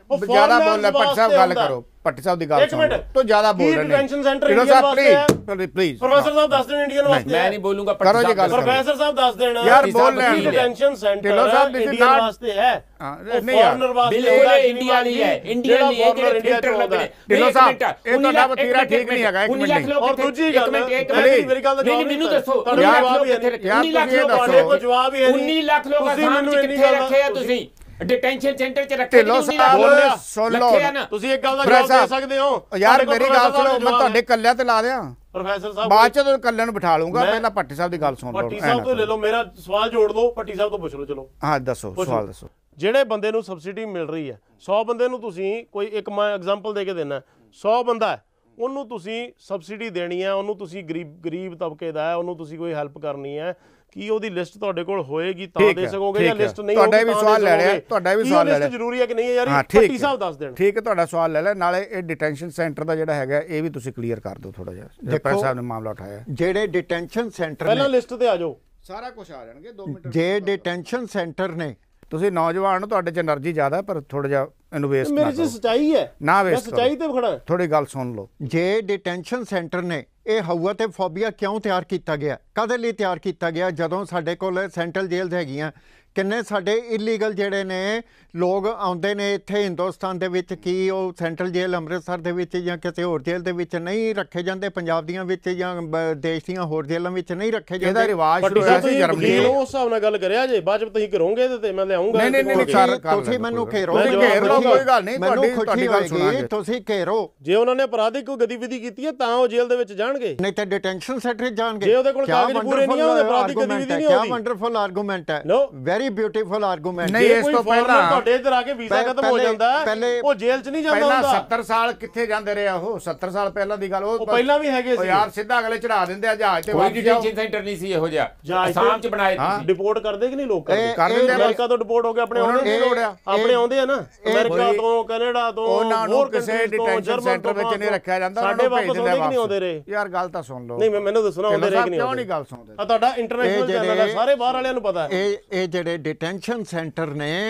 ਰਹੇ ਭੱਟੀ ਸਾਹਿਬ ਗੱਲ ਕਰੋ ਭੱਟੀ ਸਾਹਿਬ ਦੀ ਗੱਲ ਸੁਣੋ ਤੋਂ ਜ਼ਿਆਦਾ ਬੋਲ ਰਹੇ ਨੇ detention centre Dhillon Sahib please professor Sahib ਦੱਸ ਦੇਣ ਇੰਡੀਅਨ ਵਾਸਤੇ ਮੈਂ ਨਹੀਂ ਬੋਲੂੰਗਾ ਪ੍ਰੋਫੈਸਰ ਸਾਹਿਬ ਦੱਸ ਦੇਣ ਯਾਰ ਬੋਲ ਰਹੇ ਡਿਟੈਂਸ਼ਨ ਸੈਂਟਰ ਇੰਡੀਅਨ ਵਾਸਤੇ ਹੈ ਨਹੀਂ ਯਾਰ ਬਿਲਕੁਲ ਇੰਡੀਆ ਲਈ ਹੈ ਇੰਡੀਆ ਲਈ ਹੈ ਜਿਹੜੇ ਫਿਲਟਰ ਲੱਗਣੇ ਢਿੱਲੋਂ ਸਾਹਿਬ ਇਹ ਤੁਹਾਡਾ ਵਤੀਰਾ ਠੀਕ ਨਹੀਂ ਹੈਗਾ ਇੱਕ ਮਿੰਟ ਔਰ ਦੂਜੀ ਗੱਲ ਮੇਰੀ ਗੱਲ ਦਾ ਨਹੀਂ ਮੈਨੂੰ ਦੱਸੋ ਯਾਰ 19 ਲੱਖ ਲੋਕ ਤੁਹਾਡੇ ਕੋਲ ਜਵਾਬ ਹੀ ਹੈ 19 ਲੱਖ ਲੋਕ ਆਸਾਮ ਚ ਕਿੱਥੇ ਰੱਖੇ ਆ ਤੁਸੀਂ ਡਿਟੈਂਸ਼ਨ ਸੈਂਟਰ 'ਚ ਰੱਖੇ ਢਿੱਲੋਂ ਸਾਹਿਬ ਸੁਣ ਲਓ ਤੁਸੀਂ ਇੱਕ ਗੱਲ ਦਾ ਜਵਾਬ ਦੇ ਸਕਦੇ ਹੋ ਯਾਰ ਮੇਰੀ ਗੱਲ ਸੁਣੋ ਮੈਂ ਤੁਹਾਡੇ ਕੱਲਿਆਂ ਤੇ ਲਾ ਦਿਆਂ ਪ੍ਰੋਫੈਸਰ ਸਾਹਿਬ ਬਾਅਦ ਚ ਤੁਹਾਨੂੰ ਕੱਲਿਆਂ ਨੂੰ ਬਿਠਾ ਲੂੰਗਾ ਪਹਿਲਾਂ ਭੱਟੀ ਸਾਹਿਬ ਦੀ ਗੱਲ ਸੁਣ ਲਓ ਭੱਟੀ ਸਾਹਿਬ ਤੋਂ ਲੈ ਲਓ ਮੇਰਾ ਸਵਾਲ ਜੋੜ ਲਓ ਭੱਟੀ ਸਾਹਿਬ ਤੋਂ ਪੁੱਛ ਲਓ ਚਲੋ ਹਾਂ ਦੱਸੋ ਸਵਾਲ ਦੱਸੋ ਜਿਹੜੇ ਬੰਦੇ ਨੂੰ ਸਬਸਿਡੀ ਮਿਲ ਰਹੀ ਹੈ 100 ਬੰਦੇ ਨੂੰ ਤੁਸੀਂ ਕੋਈ ਇੱਕ ਮੈਂ ਐਗਜ਼ਾਮਪਲ ਦੇ ਕੇ ਦੇਣਾ 100 ਬੰਦਾ ਹੈ ਉਹਨੂੰ ਤੁਸੀਂ ਸਬਸਿਡੀ ਦੇਣੀ ਹੈ ਉਹਨੂੰ ਤੁਸੀਂ ਗਰੀਬ ਤਬਕੇ ਦਾ ਹੈ ਉਹਨੂੰ ਤੁਸੀਂ ਕੋਈ ਹੈਲਪ ਕਰਨੀ ਹੈ ਕੀ ਉਹਦੀ ਲਿਸਟ ਤੁਹਾਡੇ ਕੋਲ ਹੋਏਗੀ ਤਾਂ ਦੇ ਸਕੋਗੇ ਜਾਂ ਲਿਸਟ ਨਹੀਂ ਤੁਹਾਡਾ ਵੀ ਸਵਾਲ ਲੈ ਲਿਆ ਤੁਹਾਡਾ ਵੀ ਸਵਾਲ ਲੈ ਲਿਆ ਜ਼ਰੂਰੀ ਹੈ ਕਿ ਨਹੀਂ ਹੈ ਯਾਰ ਭੱਟੀ ਸਾਹਿਬ ਦੱਸ ਦੇਣ ਠੀਕ ਹੈ ਤੁਹਾਡਾ ਸਵਾਲ ਲੈ ਲਿਆ ਨਾਲੇ ਇਹ ਡਿਟੈਂਸ਼ਨ ਸੈਂਟਰ ਦਾ ਜਿਹੜਾ ਹੈਗਾ ਇਹ ਵੀ ਤੁਸੀਂ ਕਲੀਅਰ ਕਰ ਦਿਓ ਥੋੜਾ ਜਿਹਾ ਜੱਪਾ ਸਾਹਿਬ ਨੇ ਮਾਮਲਾ ਉਠਾਇਆ ਜਿਹੜੇ ਡਿਟੈਂਸ਼ਨ ਸੈਂਟਰ ਪਹਿਲਾਂ ਲਿਸਟ ਤੇ ਆ ਜਾਓ ਸਾਰਾ ਕੁਝ ਆ ਜਾਣਗੇ 2 ਮਿੰਟ ਜੇ ਡਿਟੈਂਸ਼ਨ ਸੈਂਟਰ ਨੇ ਤੁਸੀਂ ਨੌਜਵਾਨ ਹੋ ਤੁਹਾਡੇ ਚ એનર્ਜੀ ਜ਼ਿਆਦਾ ਪਰ ਥੋੜਾ ਜਿਹਾ ਇਹਨੂੰ ਵੇਸਟ ਨਾ ਮੇਰੇ ਚ ਸਚਾਈ ਹੈ ਨਾ ਵੇਸਟ ਸਚਾਈ ਤੇ ਖੜਾ ਥੋੜੀ ਗੱਲ ਸੁਣ ਲਓ ਜੇ ਡਿਟੈਂਸ਼ਨ ਸੈਂਟਰ ਨੇ ਇਹ ਹਊਆ ਤੇ ਫੋਬੀਆ ਕਿਉਂ ਤਿਆਰ ਕੀਤਾ ਗਿਆ ਕਾਹਦੇ ਲਈ ਤਿਆਰ ਕੀਤਾ ਗਿਆ ਜਦੋਂ ਸਾਡੇ ਕੋਲ ਸੈਂਟਰਲ ਜੇਲ੍ਹ ਹੈਗੀਆਂ ਕਿੰਨੇ ਸਾਡੇ ਇਲੀਗਲ ਜਿਹੜੇ ਨੇ ਲੋਕ ਆਉਂਦੇ ਨੇ ਇੱਥੇ ਹਿੰਦੁਸਤਾਨ ਦੇ ਵਿੱਚ ਕੀ ਉਹ ਸੈਂਟਰਲ ਜੇਲ੍ਹ ਅੰਮ੍ਰਿਤਸਰ ਦੇ ਵਿੱਚ ਜਾਂ ਕਿਸੇ ਹੋਰ ਜੇਲ੍ਹ ਦੇ ਵਿੱਚ ਨਹੀਂ ਰੱਖੇ ਜਾਂਦੇ ਪੰਜਾਬ ਦੀਆਂ ਵਿੱਚ ਜਾਂ ਦੇਸ਼ ਦੀਆਂ ਹੋਰ ਜੇਲ੍ਹਾਂ ਵਿੱਚ ਨਹੀਂ ਰੱਖੇ ਜਾਂਦੇ ਇਹਦਾ ਰਿਵਾਜ ਸ਼ੁਰੂ ਹੋਇਆ ਸੀ ਜਰਮਨੀ ਉਸ ਹਿਸਾਬ ਨਾਲ ਗੱਲ ਕਰਿਆ ਜੇ ਬਾਅਦ ਚ ਤੁਸੀਂ ਕਰੋਗੇ ਤੇ ਮੈਂ ਲਿਆਉਂਗਾ ਨਹੀਂ ਤੁਸੀਂ ਮੈਨੂੰ ਘੇਰੋ ਕੋਈ ਗੱਲ ਨਹੀਂ ਮੈਨੂੰ ਖੁਸ਼ੀ ਹੋਏਗੀ ਤੁਸੀਂ ਘੇਰੋ ਜੇ ਉਹਨਾਂ ਨੇ ਅਪਰਾਧਿਕ ਕੋਈ ਗਤੀਵਿਧੀ ਕੀਤੀ ਹੈ ਤਾਂ ਉਹ ਜੇਲ੍ਹ ਦੇ ਵਿੱਚ ਜਾਣਗੇ ਨਹੀਂ ਤਾਂ ਡਿਟੈਂਸ਼ਨ ਸੈਂਟਰ ਜਾਣਗੇ ਜੇ ਉਹਦੇ ਕੋਲ ਕਾਗਜ਼ ਪੂਰੇ ਨਹੀਂ ਉਹਦੇ ਅਪਰਾਧਿਕ ਗਤੀਵਿਧੀ ਨਹੀਂ ਹੋਦੀ ਕੀ ਵੰਡਰਫੁਲ ਆਰਗੂਮੈਂਟ ਹੈ ਵੈਰੀ ਬਿਊਟੀਫੁਲ ਆਰਗੂਮੈਂਟ ਨਹੀਂ ਇਸ ਤੋਂ ਪਹਿਲਾਂ ਤੁਹਾਡੇ ਇੱਧਰ ਆ ਕੇ ਵੀਜ਼ਾ ਖਤਮ ਹੋ ਜਾਂਦਾ ਉਹ ਜੇਲ੍ਹ 'ਚ ਨਹੀਂ ਜਾਂਦਾ ਹੁੰਦਾ ਪਹਿਲਾਂ 70 ਸਾਲ ਕਿੱਥੇ ਜਾਂਦੇ ਰਹੇ ਉਹ 70 ਸਾਲ ਪਹਿਲਾਂ ਦੀ ਗੱਲ ਉਹ ਪਹਿਲਾਂ ਵੀ ਹੈਗੇ ਸੀ ਯਾਰ ਸਿੱਧਾ ਅਗਲੇ ਚੜਾ ਦਿੰਦੇ ਆ ਜਹਾਜ਼ ਤੇ ਕੋਈ ਡਿਟੈਂਸ਼ਨ ਸੈਂਟਰ ਨਹੀਂ ਸੀ ਇਹੋ ਜਿਹਾ ਆਸਾਮ 'ਚ ਬਣਾਏ ਤੁਸੀਂ ਡਿਪੋਰਟ ਕਰਦੇ ਕਿ ਨਹੀਂ ਲੋਕ ਕਰ ਦਿੰਦੇ ਅਮਰੀਕਾ ਤੋਂ ਡਿਪੋਰਟ ਹੋ ਕੇ ਆਪਣੇ ਆਪਣੇ ਆਉਂਦੇ ਆ ਨਾ ਅਮਰੀਕਾ ਤੋਂ ਕੈਨੇਡਾ ਤੋਂ ਉਹਨਾਂ ਨੂੰ ਕਿਸੇ ਡਿਟੈਂਸ਼ਨ ਸੈਂਟਰ ਵਿੱਚ ਨਹੀਂ ਰੱਖਿਆ ਜਾਂਦਾ ਸਾਡੇ ਵਾਪਸ ਆਉਂਦੇ ਕਿ ਨਹੀਂ ਆਉਂਦੇ ਰਹੇ ਯਾਰ ਗੱਲ ਤਾਂ ਸੁਣ ਲਓ ਨਹੀਂ ਮੈਨੂੰ ਦੱਸਣਾ ਆਉਂਦੇ ਰਹੇ ਕਿ ਨਹੀਂ ਕਿਉਂ ਨਹੀਂ ਗੱਲ ਸੁਣਦੇ ਤੁਹਾਡਾ ਇੰਟਰਨੈਸ਼ਨਲ ਚੈਨਲ ਹੈ ਸਾਰੇ ਬਾਹਰ ਵਾਲਿਆਂ ਨੂੰ ਪਤਾ ਇਹ ਜਿਹੜੇ ਡਿਟੈਂਸ਼ਨ ਸੈਂਟਰ ਨੇ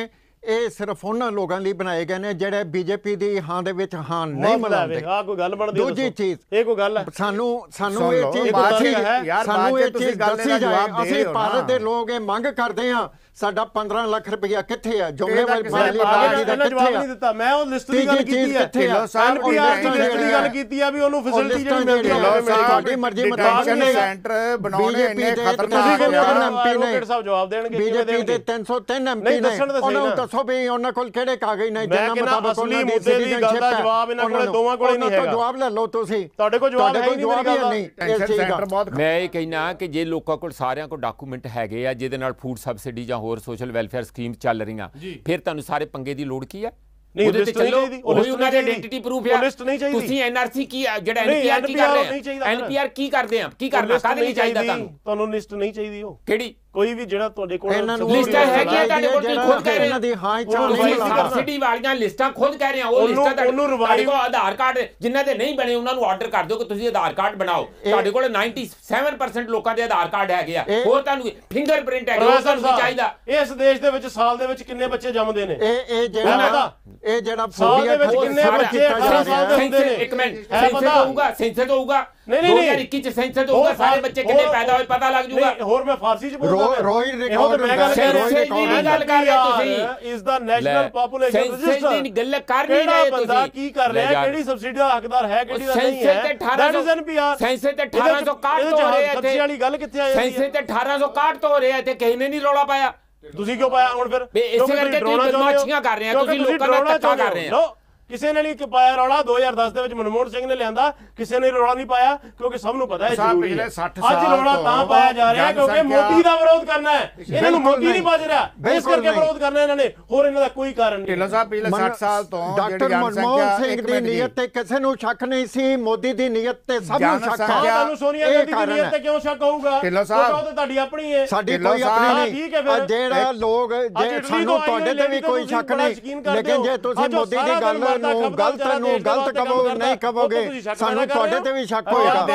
ਇਹ ਸਿਰਫ ਉਹਨਾਂ ਲੋਕਾਂ ਲਈ ਬਣਾਏ ਗਏ ਨੇ ਜਿਹੜੇ ਬੀਜੇਪੀ ਦੀ ਹਾਂ ਦੇ ਵਿੱਚ ਹਾਂ ਨਹੀਂ ਮਿਲਾਉਂਦੇ। ਆ ਕੋਈ ਗੱਲ ਬਣਦੀ ਦੂਜੀ ਚੀਜ਼ ਇਹ ਕੋਈ ਗੱਲ ਹੈ ਸਾਨੂੰ ਸੁਣ ਇਹ ਲਓ, ਚੀਜ਼ ਬਾਅਦ ਦੱਸੀ ਚ ਯਾਰ ਸਾਨੂੰ ਬਾਅਦ ਇਹ ਚ ਤੁਸੀਂ ਚੀਜ਼ ਗੱਲ ਦੱਸੀ ਦਾ ਜਾਏ ਜਵਾਬ ਦੇ ਅਸੀਂ ਹੋ ਭਾਰਤ ਨਾ। ਦੇ ਲੋਕ ਇਹ ਮੰਗ ਕਰਦੇ ਆ ਸਾਡਾ 15 ਲੱਖ ਰੁਪਇਆ ਕਿੱਥੇ ਆ ਜ਼ਿੰਮੇਵਾਰੀ ਕਿਸੇ ਵਾਲੀ ਨੇ ਬਾਜੀ ਦਾ ਇਹਨਾਂ ਜਵਾਬ ਕਿੱਥੇ ਨਹੀਂ ਆ ਦਿੱਤਾ। ਮੈਂ ਉਹ ਲਿਸਟ ਦੀ ਗੱਲ ਕੀਤੀ ਹੈ ਢਿੱਲੋਂ ਸਾਹਿਬ NPR ਦੀ ਲਿਸਟ ਦੀ ਗੱਲ ਕੀਤੀ ਆ ਵੀ ਉਹਨੂੰ ਫੈਸਿਲਿਟੀ ਜਿਹੜੀ ਮਿਲਦੀ ਹੈ ਤੁਹਾਡੀ ਮਰਜ਼ੀ ਮੁਤਾਬਕ ਸੈਂਟਰ ਬਣਾਉਣੇ ਇੰਨੇ ਤੁਸੀਂ ਖਤਰਨਾਕ ਕਹਿੰਦੇ MP ਨੇ ਸਾਹਿਬ ਜਵਾਬ ਦੇਣਗੇ ਬੀਜੇਪੀ ਦੇ 303 MP ਨੇ ਉਹਨਾਂ ਨੂੰ ਦੱਸੋ ਵੀ ਉਹਨਾਂ ਕੋਲ ਕਿਹੜੇ ਕਾਗਜ਼ ਨੇ ਜਿਨ੍ਹਾਂ ਮੁਤਾਬਕ ਉਹਨਾਂ ਦੀ ਸਿਟੀਜ਼ਨਸ਼ਿਪ ਹੈ। ਜਵਾਬ ਇਹਨਾਂ ਕੋਲ ਦੋਵਾਂ ਕੋਲ ਨਹੀਂ ਹੈਗਾ। ਜਵਾਬ ਲੈ ਲਓ ਤੁਸੀਂ, ਤੁਹਾਡੇ ਕੋਲ ਜਵਾਬ ਹੈ ਨਹੀਂ ਇਸ ਚੀਜ਼ ਦਾ। ਮੈਂ ਇਹ ਕਹਿਣਾ ਕਿ ਜੇ ਲੋਕਾਂ ਕੋਲ ਸਾਰਿਆਂ ਕੋਲ ਡਾਕੂਮੈਂਟ ਹੈਗੇ ਆ ਜਿਹਦੇ ਨਾਲ ਫੂਡ ਸਬਸਿਡੀ ਜਾਂ ਹੋਰ ਸੋਸ਼ਲ ਵੈਲਫੇਅਰ ਸਕੀਮ ਚੱਲ ਰਹੀਆਂ, ਫਿਰ ਤੁਹਾਨੂੰ ਸਾਰੇ ਪੰਗੇ ਦੀ ਲੋੜ ਕੀ ਹੈ? ਉਹਦੇ ਤੇ ਚੱਲੋ, ਉਹੀ ਉਹਨਾਂ ਦੇ ਆਇਡੈਂਟੀਟੀ ਪ੍ਰੂਫ ਆ। ਤੁਸੀਂ NRC ਕੀ ਜਿਹੜਾ NPR ਕੀ ਕਰ ਰਹੇ ਆ? NPR ਕੀ ਕਰਦੇ ਆ? ਕੀ ਕਰਨਾ? ਕਾਹਦੇ ਲਈ ਚਾਹੀਦਾ ਤੁਹਾਨੂੰ ਲਿਸਟ ਨਹੀਂ ਚਾਹੀਦੀ? ਉਹ ਕਿਹੜੀ ਕੋਈ ਵੀ ਜਿਹੜਾ ਤੁਹਾਡੇ ਕੋਲ ਲਿਸਟਾਂ ਹੈਗੀਆਂ ਤੁਹਾਡੇ ਕੋਲ, ਤੁਸੀਂ ਖੁਦ ਕਹਿ ਰਹੇ ਇਹਨਾਂ ਦੀ ਹਾਂ ਸਬਸਿਡੀ ਵਾਲੀਆਂ ਲਿਸਟਾਂ ਖੁਦ ਕਹਿ ਰਹੇ ਆ। ਉਹ ਲਿਸਟਾਂ ਤੁਹਾਡੇ ਕੋਲ ਆਧਾਰ ਕਾਰਡ ਜਿਨ੍ਹਾਂ ਦੇ ਨਹੀਂ ਬਣੇ ਉਹਨਾਂ ਨੂੰ ਆਰਡਰ ਕਰ ਦਿਓ ਕਿ ਤੁਸੀਂ ਆਧਾਰ ਕਾਰਡ ਬਣਾਓ। ਤੁਹਾਡੇ ਕੋਲ 97% ਲੋਕਾਂ ਦੇ ਆਧਾਰ ਕਾਰਡ ਹੈਗੇ ਆ। ਹੋਰ ਤੁਹਾਨੂੰ ਫਿੰਗਰਪ੍ਰਿੰਟ ਹੈਗੇ, ਹੋਰ ਤੁਹਾਨੂੰ ਕੀ ਚਾਹੀਦਾ? ਇਸ ਦੇਸ਼ ਦੇ ਵਿੱਚ ਸਾਲ ਦੇ ਵਿੱਚ ਕਿੰਨੇ ਬੱਚੇ ਜੰਮਦੇ ਨੇ? ਇਹ ਜਿਹੜਾ ਸਾਲ ਦੇ ਵਿੱਚ ਕਿੰਨੇ ਬੱਚੇ 18 ਸਾਲ ਦੇ ਹੁੰਦੇ ਨੇ? ਇੱਕ ਮਿੰਟ, ਸੈਂਸਸ ਹੋਊਗਾ ਨਹੀਂ 2021 ਚ ਸੈਂਸਸ ਹੋਊਗਾ, ਸਾਰੇ ਬੱਚੇ ਕਿੰਨੇ ਪੈਦਾ ਹੋਏ ਪਤਾ ਲੱਗ ਜੂਗਾ। ਹੋਰ ਮੈਂ ਫਾਰਸੀ ਚ ਬੋਲਦਾ ਰੋਹਿਤ ਰਿਕਾਰਡ ਗੱਲ ਕਰ ਰਿਹਾ ਤੁਸੀਂ ਇਸ ਦਾ ਨੈਸ਼ਨਲ ਪਾਪੂਲੇਸ਼ਨ ਰਜਿਸਟਰ ਦੀ ਗੱਲ ਕਰ ਨਹੀਂ ਰਹੇ ਤੁਸੀਂ। ਕੀ ਕਰ ਰਿਹਾ, ਕਿਹੜੀ ਸਬਸਿਡੀ ਦਾ ਹੱਕਦਾਰ ਹੈ, ਕਿਹੜੀ ਦਾ ਨਹੀਂ ਹੈ? That is NPR। ਸੈਂਸਸ ਤੇ 1861 ਤੋਂ ਹੋ ਰਿਹਾ ਇੱਥੇ। ਸਬਸਿਡੀ ਵਾਲੀ ਗੱਲ ਕਿੱਥੇ ਆ ਜਾਂਦੀ ਹੈ? ਸੈਂਸਸ ਤੇ 1861 ਤੋਂ ਹੋ ਰਿਹਾ ਇੱਥੇ, ਕਿਸੇ ਨੇ ਨਹੀਂ ਰੌਲਾ ਪਾਇਆ। ਤੁਸੀਂ ਕਿਉਂ ਪਾਇਆ ਹੁਣ ਫਿਰ? ਇਸੇ ਕਰਕੇ ਤੁਸੀਂ ਬਦਮਾਸ਼ੀਆਂ ਕਰ ਰਹੇ ਆ, ਤੁਸੀਂ ਲੋਕਾਂ ਨਾਲ ਧੱਕਾ ਕਰ ਰਹੇ ਆ। ਕਿਸੇ ਨੇ ਨਹੀਂ ਪਾਇਆ ਰੌਲਾ। 2010 ਦੇ ਵਿੱਚ ਮਨਮੋਹਨ ਸਿੰਘ ਨੇ ਲਿਆਂਦਾ, ਕਿਸੇ ਨੇ ਰੌਲਾ ਨਹੀਂ ਪਾਇਆ ਕਿਉਂਕਿ ਸਭ ਨੂੰ ਪਤਾ ਹੈ ਜ਼ਰੂਰੀ ਹੈ। ਅੱਜ ਰੌਲਾ ਤਾਂ ਪਾਇਆ ਜਾ ਰਿਹਾ ਕਿਉਂਕਿ ਮੋਦੀ ਦਾ ਵਿਰੋਧ ਕਰਨਾ ਹੈ। ਇਹਨਾਂ ਨੂੰ ਮੋਦੀ ਨਹੀਂ ਬਚ ਰਿਹਾ, ਇਸ ਕਰਕੇ ਵਿਰੋਧ ਕਰਨਾ ਇਹਨਾਂ ਨੇ, ਹੋਰ ਇਹਨਾਂ ਦਾ ਕੋਈ ਕਾਰਨ ਨਹੀਂ। ਢਿੱਲੋਂ ਸਾਹਿਬ ਪਿਛਲੇ 60 ਸਾਲ ਤੋਂ ਡਾਕਟਰ ਮਨਮੋਹਨ ਸਿੰਘ ਦੀ ਨੀਅਤ ਤੇ ਕਿਸੇ ਨੂੰ ਸ਼ੱਕ ਨਹੀਂ ਸੀ, ਮੋਦੀ ਦੀ ਨੀਅਤ ਤੇ ਸਭ ਨੂੰ ਸ਼ੱਕ ਹੈ। ਤੁਹਾਨੂੰ ਸੋਨੀਆ ਗਾਂਧੀ ਦੀ ਨੀਅਤ ਤੇ ਕਿਉਂ ਸ਼ੱਕ ਹੋਊਗਾ? ਢਿੱਲੋਂ ਸਾਹਿਬ ਉਹ ਤਾਂ ਤੁਹਾਡੀ ਆਪਣੀ ਹੈ, ਸਾਡੀ ਕੋਈ ਆਪਣੀ ਨਹੀਂ। ਜਿਹੜਾ ਲੋਕ ਸਾਨੂੰ ਤੁਹਾਡੇ ਤੇ ਵੀ ਕੋਈ ਸ਼ੱਕ ਨਹੀਂ, ਲੇਕਿਨ ਜੇ ਤੁਸੀਂ ਮੋਦੀ ਦੀ ਗੱਲ ਨੂੰ ਗਲਤ ਕਹੋ ਨਹੀਂ ਕਹੋਗੇ ਸਾਨੂੰ ਤੁਹਾਡੇ ਤੇ ਵੀ ਸ਼ੱਕ ਹੋਏਗਾ।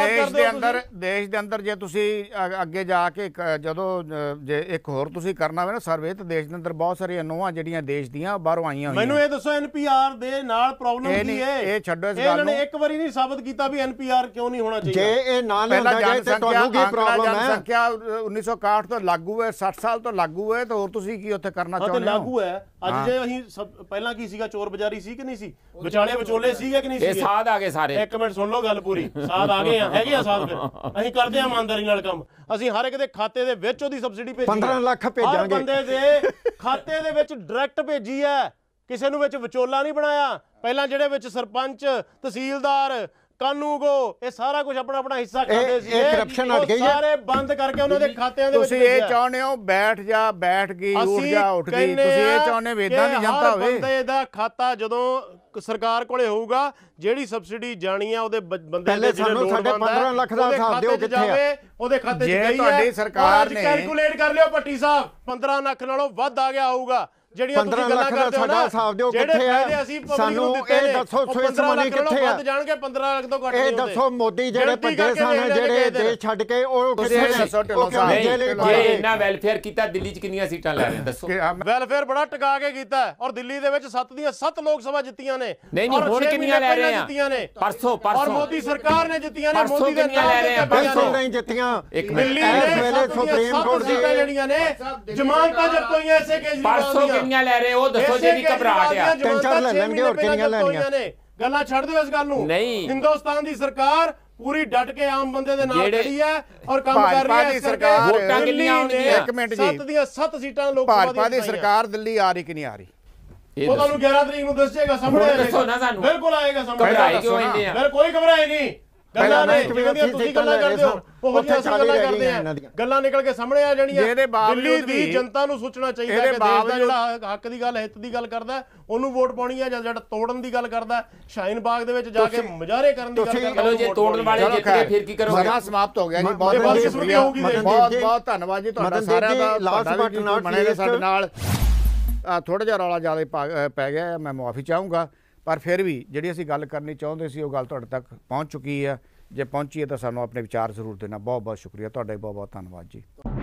ਦੇਸ਼ ਦੇ ਅੰਦਰ ਜੇ ਤੁਸੀਂ ਅੱਗੇ ਜਾ ਕੇ ਜਦੋਂ ਜੇ ਇੱਕ ਹੋਰ ਤੁਸੀਂ ਕਰਨਾ ਹੋਵੇ ਨਾ ਸਰਵੇ, ਤਾਂ ਦੇਸ਼ ਦੇ ਅੰਦਰ ਬਹੁਤ ਸਾਰੀਆਂ ਨੋਆਂ ਜਿਹੜੀਆਂ ਦੇਸ਼ ਦੀਆਂ ਬਾਹਰੋਂ ਆਈਆਂ ਹੋਈਆਂ। ਮੈਨੂੰ ਇਹ ਦੱਸੋ NPR ਦੇ ਨਾਲ ਪ੍ਰੋਬਲਮ ਕੀ ਹੈ? ਇਹ ਛੱਡੋ ਇਸ ਗੱਲ ਇਹਨਾਂ ਨੂੰ। ਨੇ ਇੱਕ ਵਾਰੀ ਨਹੀਂ ਸਾਬਤ ਕੀਤਾ ਵੀ NPR ਕਿਉਂ ਨਹੀਂ ਹੋਣਾ ਚਾਹੀਦਾ। ਜੇ ਇਹ ਨਾ ਲਿਆਂਦਾ ਜਾਏ ਤੇ ਤੁਹਾਨੂੰ ਕੀ ਪ੍ਰੋਬਲਮ ਹੈ? ਜਨਸੰਖਿਆ 1961 ਤੋਂ ਲਾਗੂ ਹੈ, 60 ਸਾਲ ਤੋਂ ਲਾਗੂ ਹੈ, ਤਾਂ ਹੋਰ ਤੁਸੀਂ ਕੀ ਉੱਥੇ ਕਰਨਾ ਚਾਹੁੰਦੇ ਹੋ? ਲਾਗੂ ਹੈ ਅੱਜ। ਜੇ ਅਸੀਂ ਪਹਿਲਾਂ ਕੀ ਸੀਗਾ, ਚੋਰ ਬਜ਼ਾਰੀ ਸੀ ਕਿ ਨਹੀਂ ਸੀ? ਵਿਚਾਲੇ ਵਿਚੋਲੇ ਸੀਗੇ ਕਿ ਨਹੀਂ ਸੀਗੇ? ਇਹ ਸਾਧ ਆ ਗਏ ਸਾਰੇ। ਇੱਕ ਮਿੰਟ ਸੁਣ ਲਓ ਗੱਲ ਪੂਰੀ। ਸਾਧ ਆ ਗਏ ਆ, ਹੈਗੇ ਆ ਸਾਧ। ਫਿਰ ਅਸੀਂ ਕਰਦੇ ਆ ਇਮਾਨਦਾਰੀ ਨਾਲ ਕੰਮ। ਅਸੀਂ ਹਰ ਇੱਕ ਦੇ ਖਾਤੇ ਦੇ ਵਿੱਚ ਉਹਦੀ ਸਬਸਿਡੀ ਭੇਜੀ 15 ਲੱਖ ਭੇਜਾਂਗੇ। ਹਰ ਬੰਦੇ ਦੇ ਖਾਤੇ ਦੇ ਵਿੱਚ ਡਾਇਰੈਕਟ ਭੇਜੀ ਹੈ, ਕਿਸੇ ਨੂੰ ਵਿੱਚ ਵਿਚੋਲਾ ਨਹੀਂ ਬਣਾਇਆ। ਪਹਿਲਾਂ ਜਿਹੜੇ ਵਿੱਚ ਸਰਪੰਚ, ਤਹਿਸੀਲਦਾਰ, ਕਾਨੂੰਗੋ, ਇਹ ਸਾਰਾ ਕੁਝ ਆਪਣਾ ਆਪਣਾ ਹਿੱਸਾ ਖਾਂਦੇ ਸੀ। ਇਹ ਕਰਪਸ਼ਨ ਹਟ ਗਈ ਹੈ, ਸਾਰੇ ਬੰਦ ਕਰਕੇ ਉਹਨਾਂ ਦੇ ਖਾਤਿਆਂ ਦੇ ਵਿੱਚ ਤੁਸੀਂ ਇਹ ਚਾਹੁੰਦੇ ਹੋ ਬੈਠ ਗਈ ਉੱਠ ਗਈ, ਤੁਸੀਂ ਇਹ ਚਾਹੁੰਦੇ ਵੇਦਾਂ ਦੀ ਜਨਤਾ ਹੋਵੇ। ਬੰਦੇ ਦਾ ਖਾਤਾ ਜਦੋਂ ਸਰਕਾਰ ਕੋਲੇ ਹੋਊਗਾ, ਜਿਹੜੀ ਸਬਸਿਡੀ ਜਾਣੀ ਆ ਉਹਦੇ ਬੰਦੇ ਪਹਿਲੇ ਸਾਨੂੰ ਸਾਡੇ 15 ਲੱਖ ਦਾ ਹਿਸਾਬ ਦਿਓ ਕਿੱਥੇ ਆ? ਉਹਦੇ ਖਾਤੇ 'ਚ ਗਈ ਹੈ। ਤੁਹਾਡੀ ਸਰਕਾਰ ਨੇ ਕੈਲਕੂਲੇਟ ਕਰ ਲਿਓ ਭੱਟੀ ਸਾਹਿਬ, 15 ਲੱਖ ਨਾਲੋਂ ਵੱਧ ਆ ਗਿਆ ਹੋਊਗਾ। ਜਿਹੜੀਆਂ 15 ਲੱਖ ਦਾ ਸਾਡਾ ਹਿਸਾਬ ਦਿਓ ਕਿੱਥੇ ਆ? ਸਾਨੂੰ ਇਹ ਦੱਸੋ ਸਵਿਸ ਮਨੀ ਕਿੱਥੇ ਆ? ਜਾਣਗੇ 15 ਲੱਖ ਤੋਂ ਘੱਟ ਇਹ ਦੱਸੋ ਮੋਦੀ ਜਿਹੜੇ ਭੱਜੇ ਸਨ, ਜਿਹੜੇ ਦੇਸ਼ ਛੱਡ ਕੇ, ਉਹ ਕਿੱਥੇ ਜੇ ਇੰਨਾ ਵੈਲਫੇਅਰ ਕੀਤਾ, ਦਿੱਲੀ 'ਚ ਕਿੰਨੀਆਂ ਸੀਟਾਂ ਲੈ ਰਹੇ ਦੱਸੋ? ਵੈਲਫੇਅਰ ਬੜਾ ਟਿਕਾ ਕੇ ਕੀਤਾ ਔਰ ਦਿੱਲੀ ਦੇ ਵਿੱਚ 7 ਦੀਆਂ 7 ਲੋਕ ਸਭਾ ਜਿੱਤੀਆਂ ਨੇ। ਨਹੀਂ ਹੁਣ ਕਿੰਨੀਆਂ ਲੈ ਰਹੇ ਆ? ਪਰਸੋਂ ਔਰ ਮੋਦੀ ਸਰਕਾਰ ਨੇ ਜਿੱਤੀਆਂ ਨੇ। ਮੋਦੀ ਦੇ ਕਿੰਨੀਆਂ ਲੈ ਰਹੇ ਆ? ਬਿਲਕੁਲ ਨਹੀਂ ਜਿੱਤੀਆਂ। ਦਿੱਲੀ ਦੇ ਸੁਪਰੀਮ ਕੋਰਟ ਦੀਆਂ ਜਿਹੜੀਆਂ ਨੇ ਜ਼ਮਾਨਤਾਂ ਜ਼ਬਤ ਹੋਈਆਂ ਇਸੇ ਕੇਜਰੀਵਾਲ ਦੀਆਂ। ਕਿੰਨੀਆਂ ਲੈ ਰਹੇ ਉਹ ਦੱਸੋ? ਜਿਹੜੀ ਘਬਰਾਹਟ ਆ 3-4 ਲੈ ਲੈਣਗੇ, ਹੋਰ ਕਿੰਨੀਆਂ ਲੈਣੀਆਂ ਨੇ? ਗੱਲਾਂ ਛੱਡ ਦਿਓ ਇਸ ਗੱਲ ਨੂੰ। ਨਹੀਂ, ਹਿੰਦੁਸਤਾਨ ਦੀ ਸਰਕਾਰ ਪੂਰੀ ਡਟ ਕੇ ਆਮ ਬੰਦੇ ਦੇ ਨਾਲ ਖੜੀ ਹੈ ਔਰ ਕੰਮ ਕਰ ਰਹੀ ਹੈ। ਇਸ ਸਰਕਾਰ ਵੋਟਾਂ ਕਿੰਨੀਆਂ ਆਉਣਗੀਆਂ? ਇੱਕ ਮਿੰਟ ਜੀ, 7 ਦੀਆਂ 7 ਸੀਟਾਂ ਲੋਕ ਸਭਾ ਦੀਆਂ ਭਾਜਪਾ ਦੀ ਸਰਕਾਰ ਦਿੱਲੀ ਆ ਰਹੀ ਕਿ ਨਹੀਂ ਆ ਰਹੀ? ਉਹ ਤੁਹਾਨੂੰ 11 ਤਰੀਕ ਨੂੰ ਦੱਸੇਗਾ, ਸਾਹਮਣੇ ਦੱਸੋ ਨਾ ਸਾਨੂੰ। ਬਿਲਕੁਲ ਆਏਗਾ ਸਾਹਮਣੇ। ਘਬਰਾਏ ਕਿਉਂ ਇੰਨੇ ਆ? ਫਿਰ ਕੋਈ ਘਬਰਾਏ ਨਹੀਂ। ਗੱਲਾਂ ਨੇ ਜਿਵੇਂ ਤੁਸੀਂ ਗੱਲਾਂ ਕਰਦੇ ਹੋ ਉਹ ਜਿਹੀ ਅਸੀਂ ਗੱਲਾਂ ਕਰਦੇ ਆ, ਗੱਲਾਂ ਨਿਕਲ ਕੇ ਸਾਹਮਣੇ ਆ ਜਾਣੀਆਂ। ਦਿੱਲੀ ਦੀ ਜਨਤਾ ਨੂੰ ਸੋਚਣਾ ਚਾਹੀਦਾ ਕਿ ਦੇਸ਼ ਦਾ ਜਿਹੜਾ ਹੱਕ ਦੀ ਗੱਲ, ਹਿੱਤ ਦੀ ਗੱਲ ਕਰਦਾ, ਉਹਨੂੰ ਵੋਟ ਪਾਉਣੀ ਹੈ, ਜਾਂ ਜਿਹੜਾ ਤੋੜਨ ਦੀ ਗੱਲ ਕਰਦਾ, ਸ਼ਾਹੀਨ ਬਾਗ ਦੇ ਵਿੱਚ ਜਾ ਕੇ ਮੁਜ਼ਾਹਰੇ ਕਰਨ ਦੀ ਗੱਲ ਕਰਦਾ। ਚਲੋ ਜੇ ਤੋੜਨ ਵਾਲੇ ਜਿੱਤ ਗਏ ਫਿਰ ਕੀ ਕਰੋਗੇ? ਸਮਾਂ ਸਮਾਪਤ ਹੋ ਗਿਆ ਜੀ। ਬਹੁਤ ਸ਼ੁਕਰੀਆ, ਬਹੁਤ ਧੰਨਵਾਦ ਜੀ ਤੁਹਾਡਾ ਸਾਰਿਆਂ ਦਾ। ਬਣੇਗਾ ਸਾਡੇ ਨਾਲ। ਥੋੜਾ ਜਿਹਾ ਰੌਲਾ ਜ਼ਿਆਦਾ ਪੈ ਗਿਆ, ਮੈਂ ਮੁਆਫੀ ਚਾਹੂੰਗਾ, ਪਰ ਫਿਰ ਵੀ ਜਿਹੜੀ ਅਸੀਂ ਗੱਲ ਕਰਨੀ ਚਾਹੁੰਦੇ ਸੀ ਉਹ ਗੱਲ ਤੁਹਾਡੇ ਤੱਕ ਪਹੁੰਚ ਚੁੱਕੀ ਹੈ। ਜੇ ਪਹੁੰਚੀ ਹੈ ਤਾਂ ਸਾਨੂੰ ਆਪਣੇ ਵਿਚਾਰ ਜ਼ਰੂਰ ਦੇਣਾ। ਬਹੁਤ ਬਹੁਤ ਸ਼ੁਕਰੀਆ ਤੁਹਾਡਾ, ਬਹੁਤ ਬਹੁਤ ਧੰਨਵਾਦ ਜੀ।